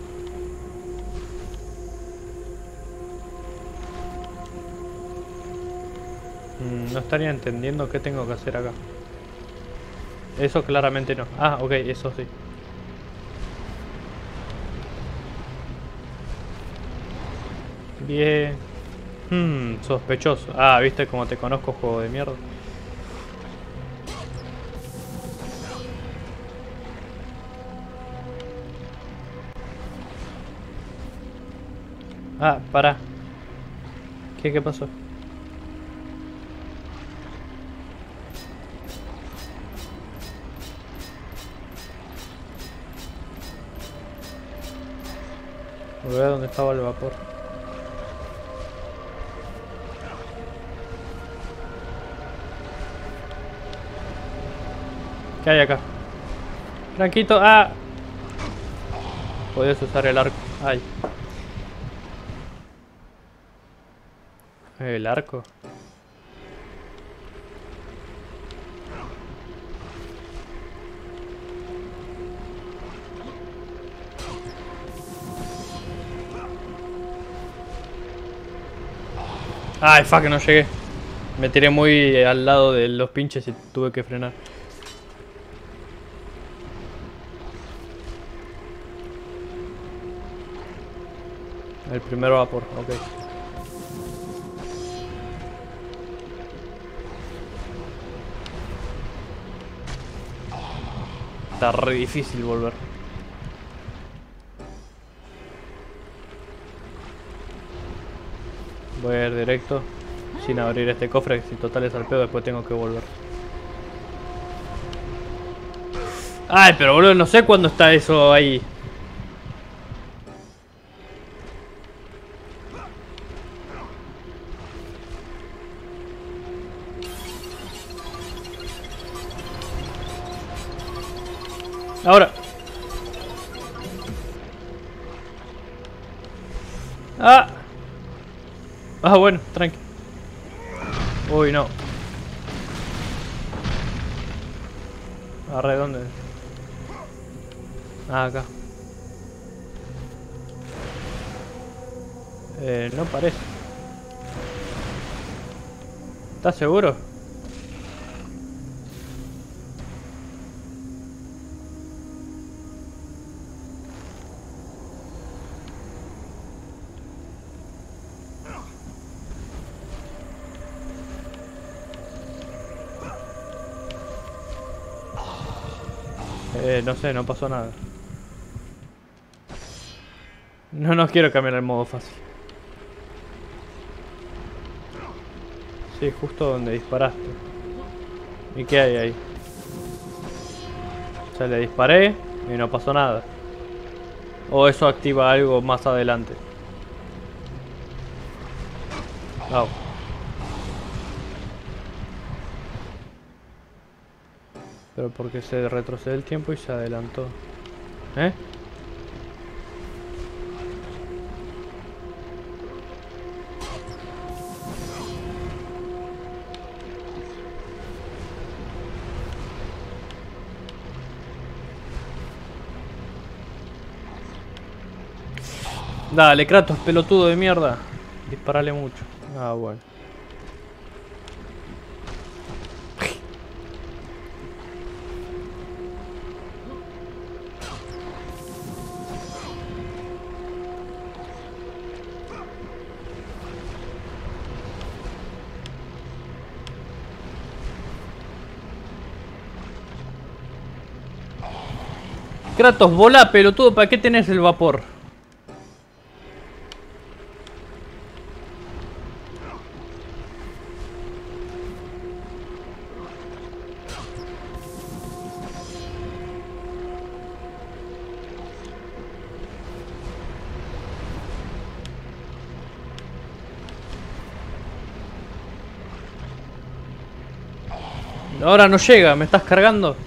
No estaría entendiendo qué tengo que hacer acá. Eso claramente no. Ah, ok, eso sí. Bien. Sospechoso. Ah, viste como te conozco, juego de mierda. Ah, pará. ¿Qué pasó? Voy a ver dónde estaba el vapor. ¿Qué hay acá? Franquito, ah. Podías usar el arco. Ay. El arco. Ay, fuck, no llegué. Me tiré muy al lado de los pinches y tuve que frenar. El primer vapor, ok. Está re difícil volver. Voy a ir directo sin abrir este cofre, si total es al pedo, después tengo que volver. Ay, pero boludo, no sé cuándo está eso ahí. Ahora. Ah. Ah, bueno, tranqui. Uy, no. Agarré, ¿dónde? Ah, acá. No parece. ¿Estás seguro? No sé, no pasó nada. No quiero cambiar el modo fácil. Sí, justo donde disparaste. ¿Y qué hay ahí? O sea, le disparé y no pasó nada. O eso activa algo más adelante. Oh. Pero porque se retrocede el tiempo y se adelantó. ¿Eh? Dale, Kratos, pelotudo de mierda. Disparale mucho. Ah, bueno. Kratos, volá, pelotudo, ¿para qué tenés el vapor? Ahora no llega, ¿me estás cargando?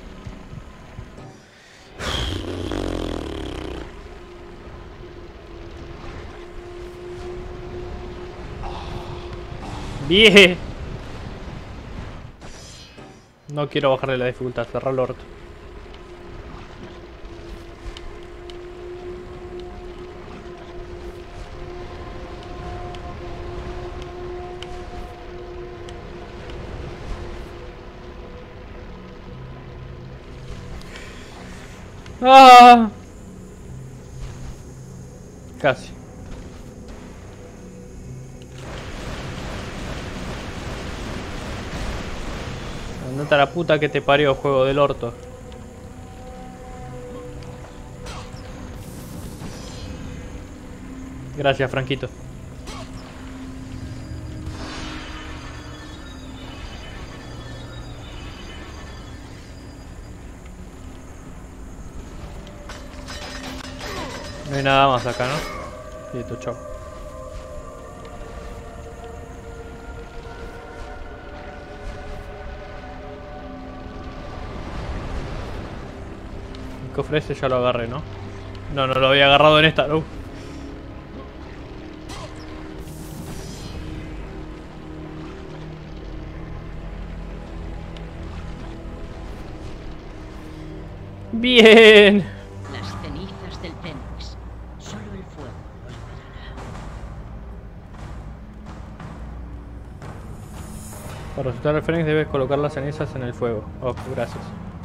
Bien. No quiero bajarle la dificultad, cerrar el orto. ¡Ah! Casi. Andate a la puta que te parió, juego del orto. Gracias, Franquito. No hay nada más acá, ¿no? Listo, chao. El cofre ese ya lo agarré, ¿no? No, no lo había agarrado en esta, no. Bien. Las cenizas del Fénix. Solo el fuego lo liberará. Para resucitar al Fénix debes colocar las cenizas en el fuego. Oh, gracias.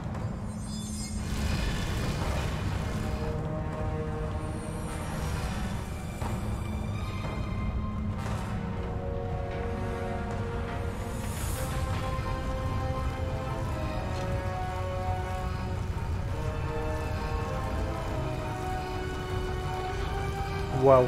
Wow.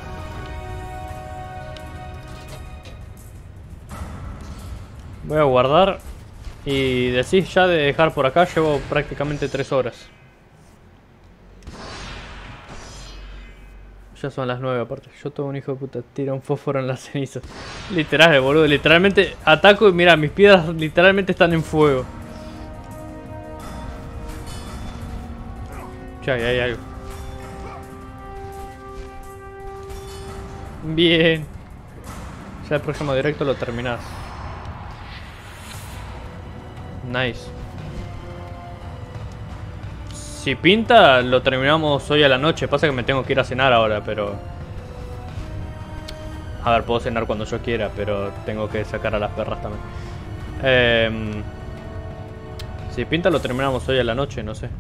Voy a guardar. Y decís ya de dejar por acá, llevo prácticamente 3 horas. Ya son las 9 aparte. Yo todo un hijo de puta, tira un fósforo en las cenizas. Literal, boludo. Literalmente ataco y mira, mis piedras literalmente están en fuego. Ya, hay algo. Bien. Ya el próximo directo lo terminás. Nice. Si pinta, lo terminamos hoy a la noche. Pasa que me tengo que ir a cenar ahora, pero... A ver, puedo cenar cuando yo quiera, pero tengo que sacar a las perras también. Si pinta, lo terminamos hoy a la noche, no sé.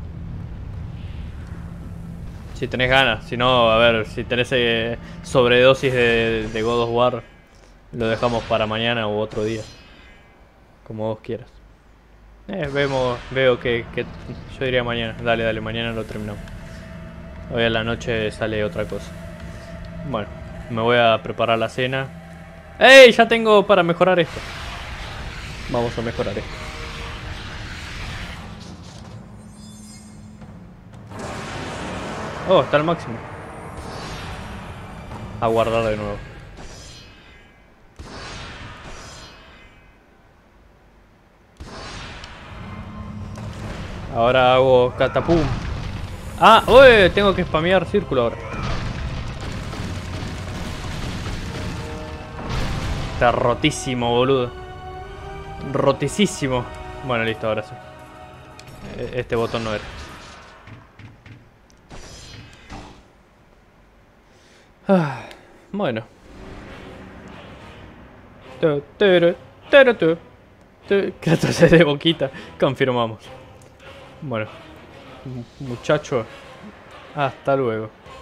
Si tenés ganas, si no, a ver, si tenés sobredosis de God of War, lo dejamos para mañana u otro día. Como vos quieras. Veo que yo diría mañana. Dale, mañana lo terminamos. Hoy a la noche sale otra cosa. Bueno, me voy a preparar la cena. ¡Ey! Ya tengo para mejorar esto. Vamos a mejorar esto. Oh, está al máximo. A guardar de nuevo. Ahora hago catapum. Ah, uy, tengo que spamear círculo ahora. Está rotísimo, boludo. Rotísimo. Bueno, listo, ahora sí. Este botón no era. Ah, bueno. Kratos es de boquita. Confirmamos. Bueno, muchacho, hasta luego.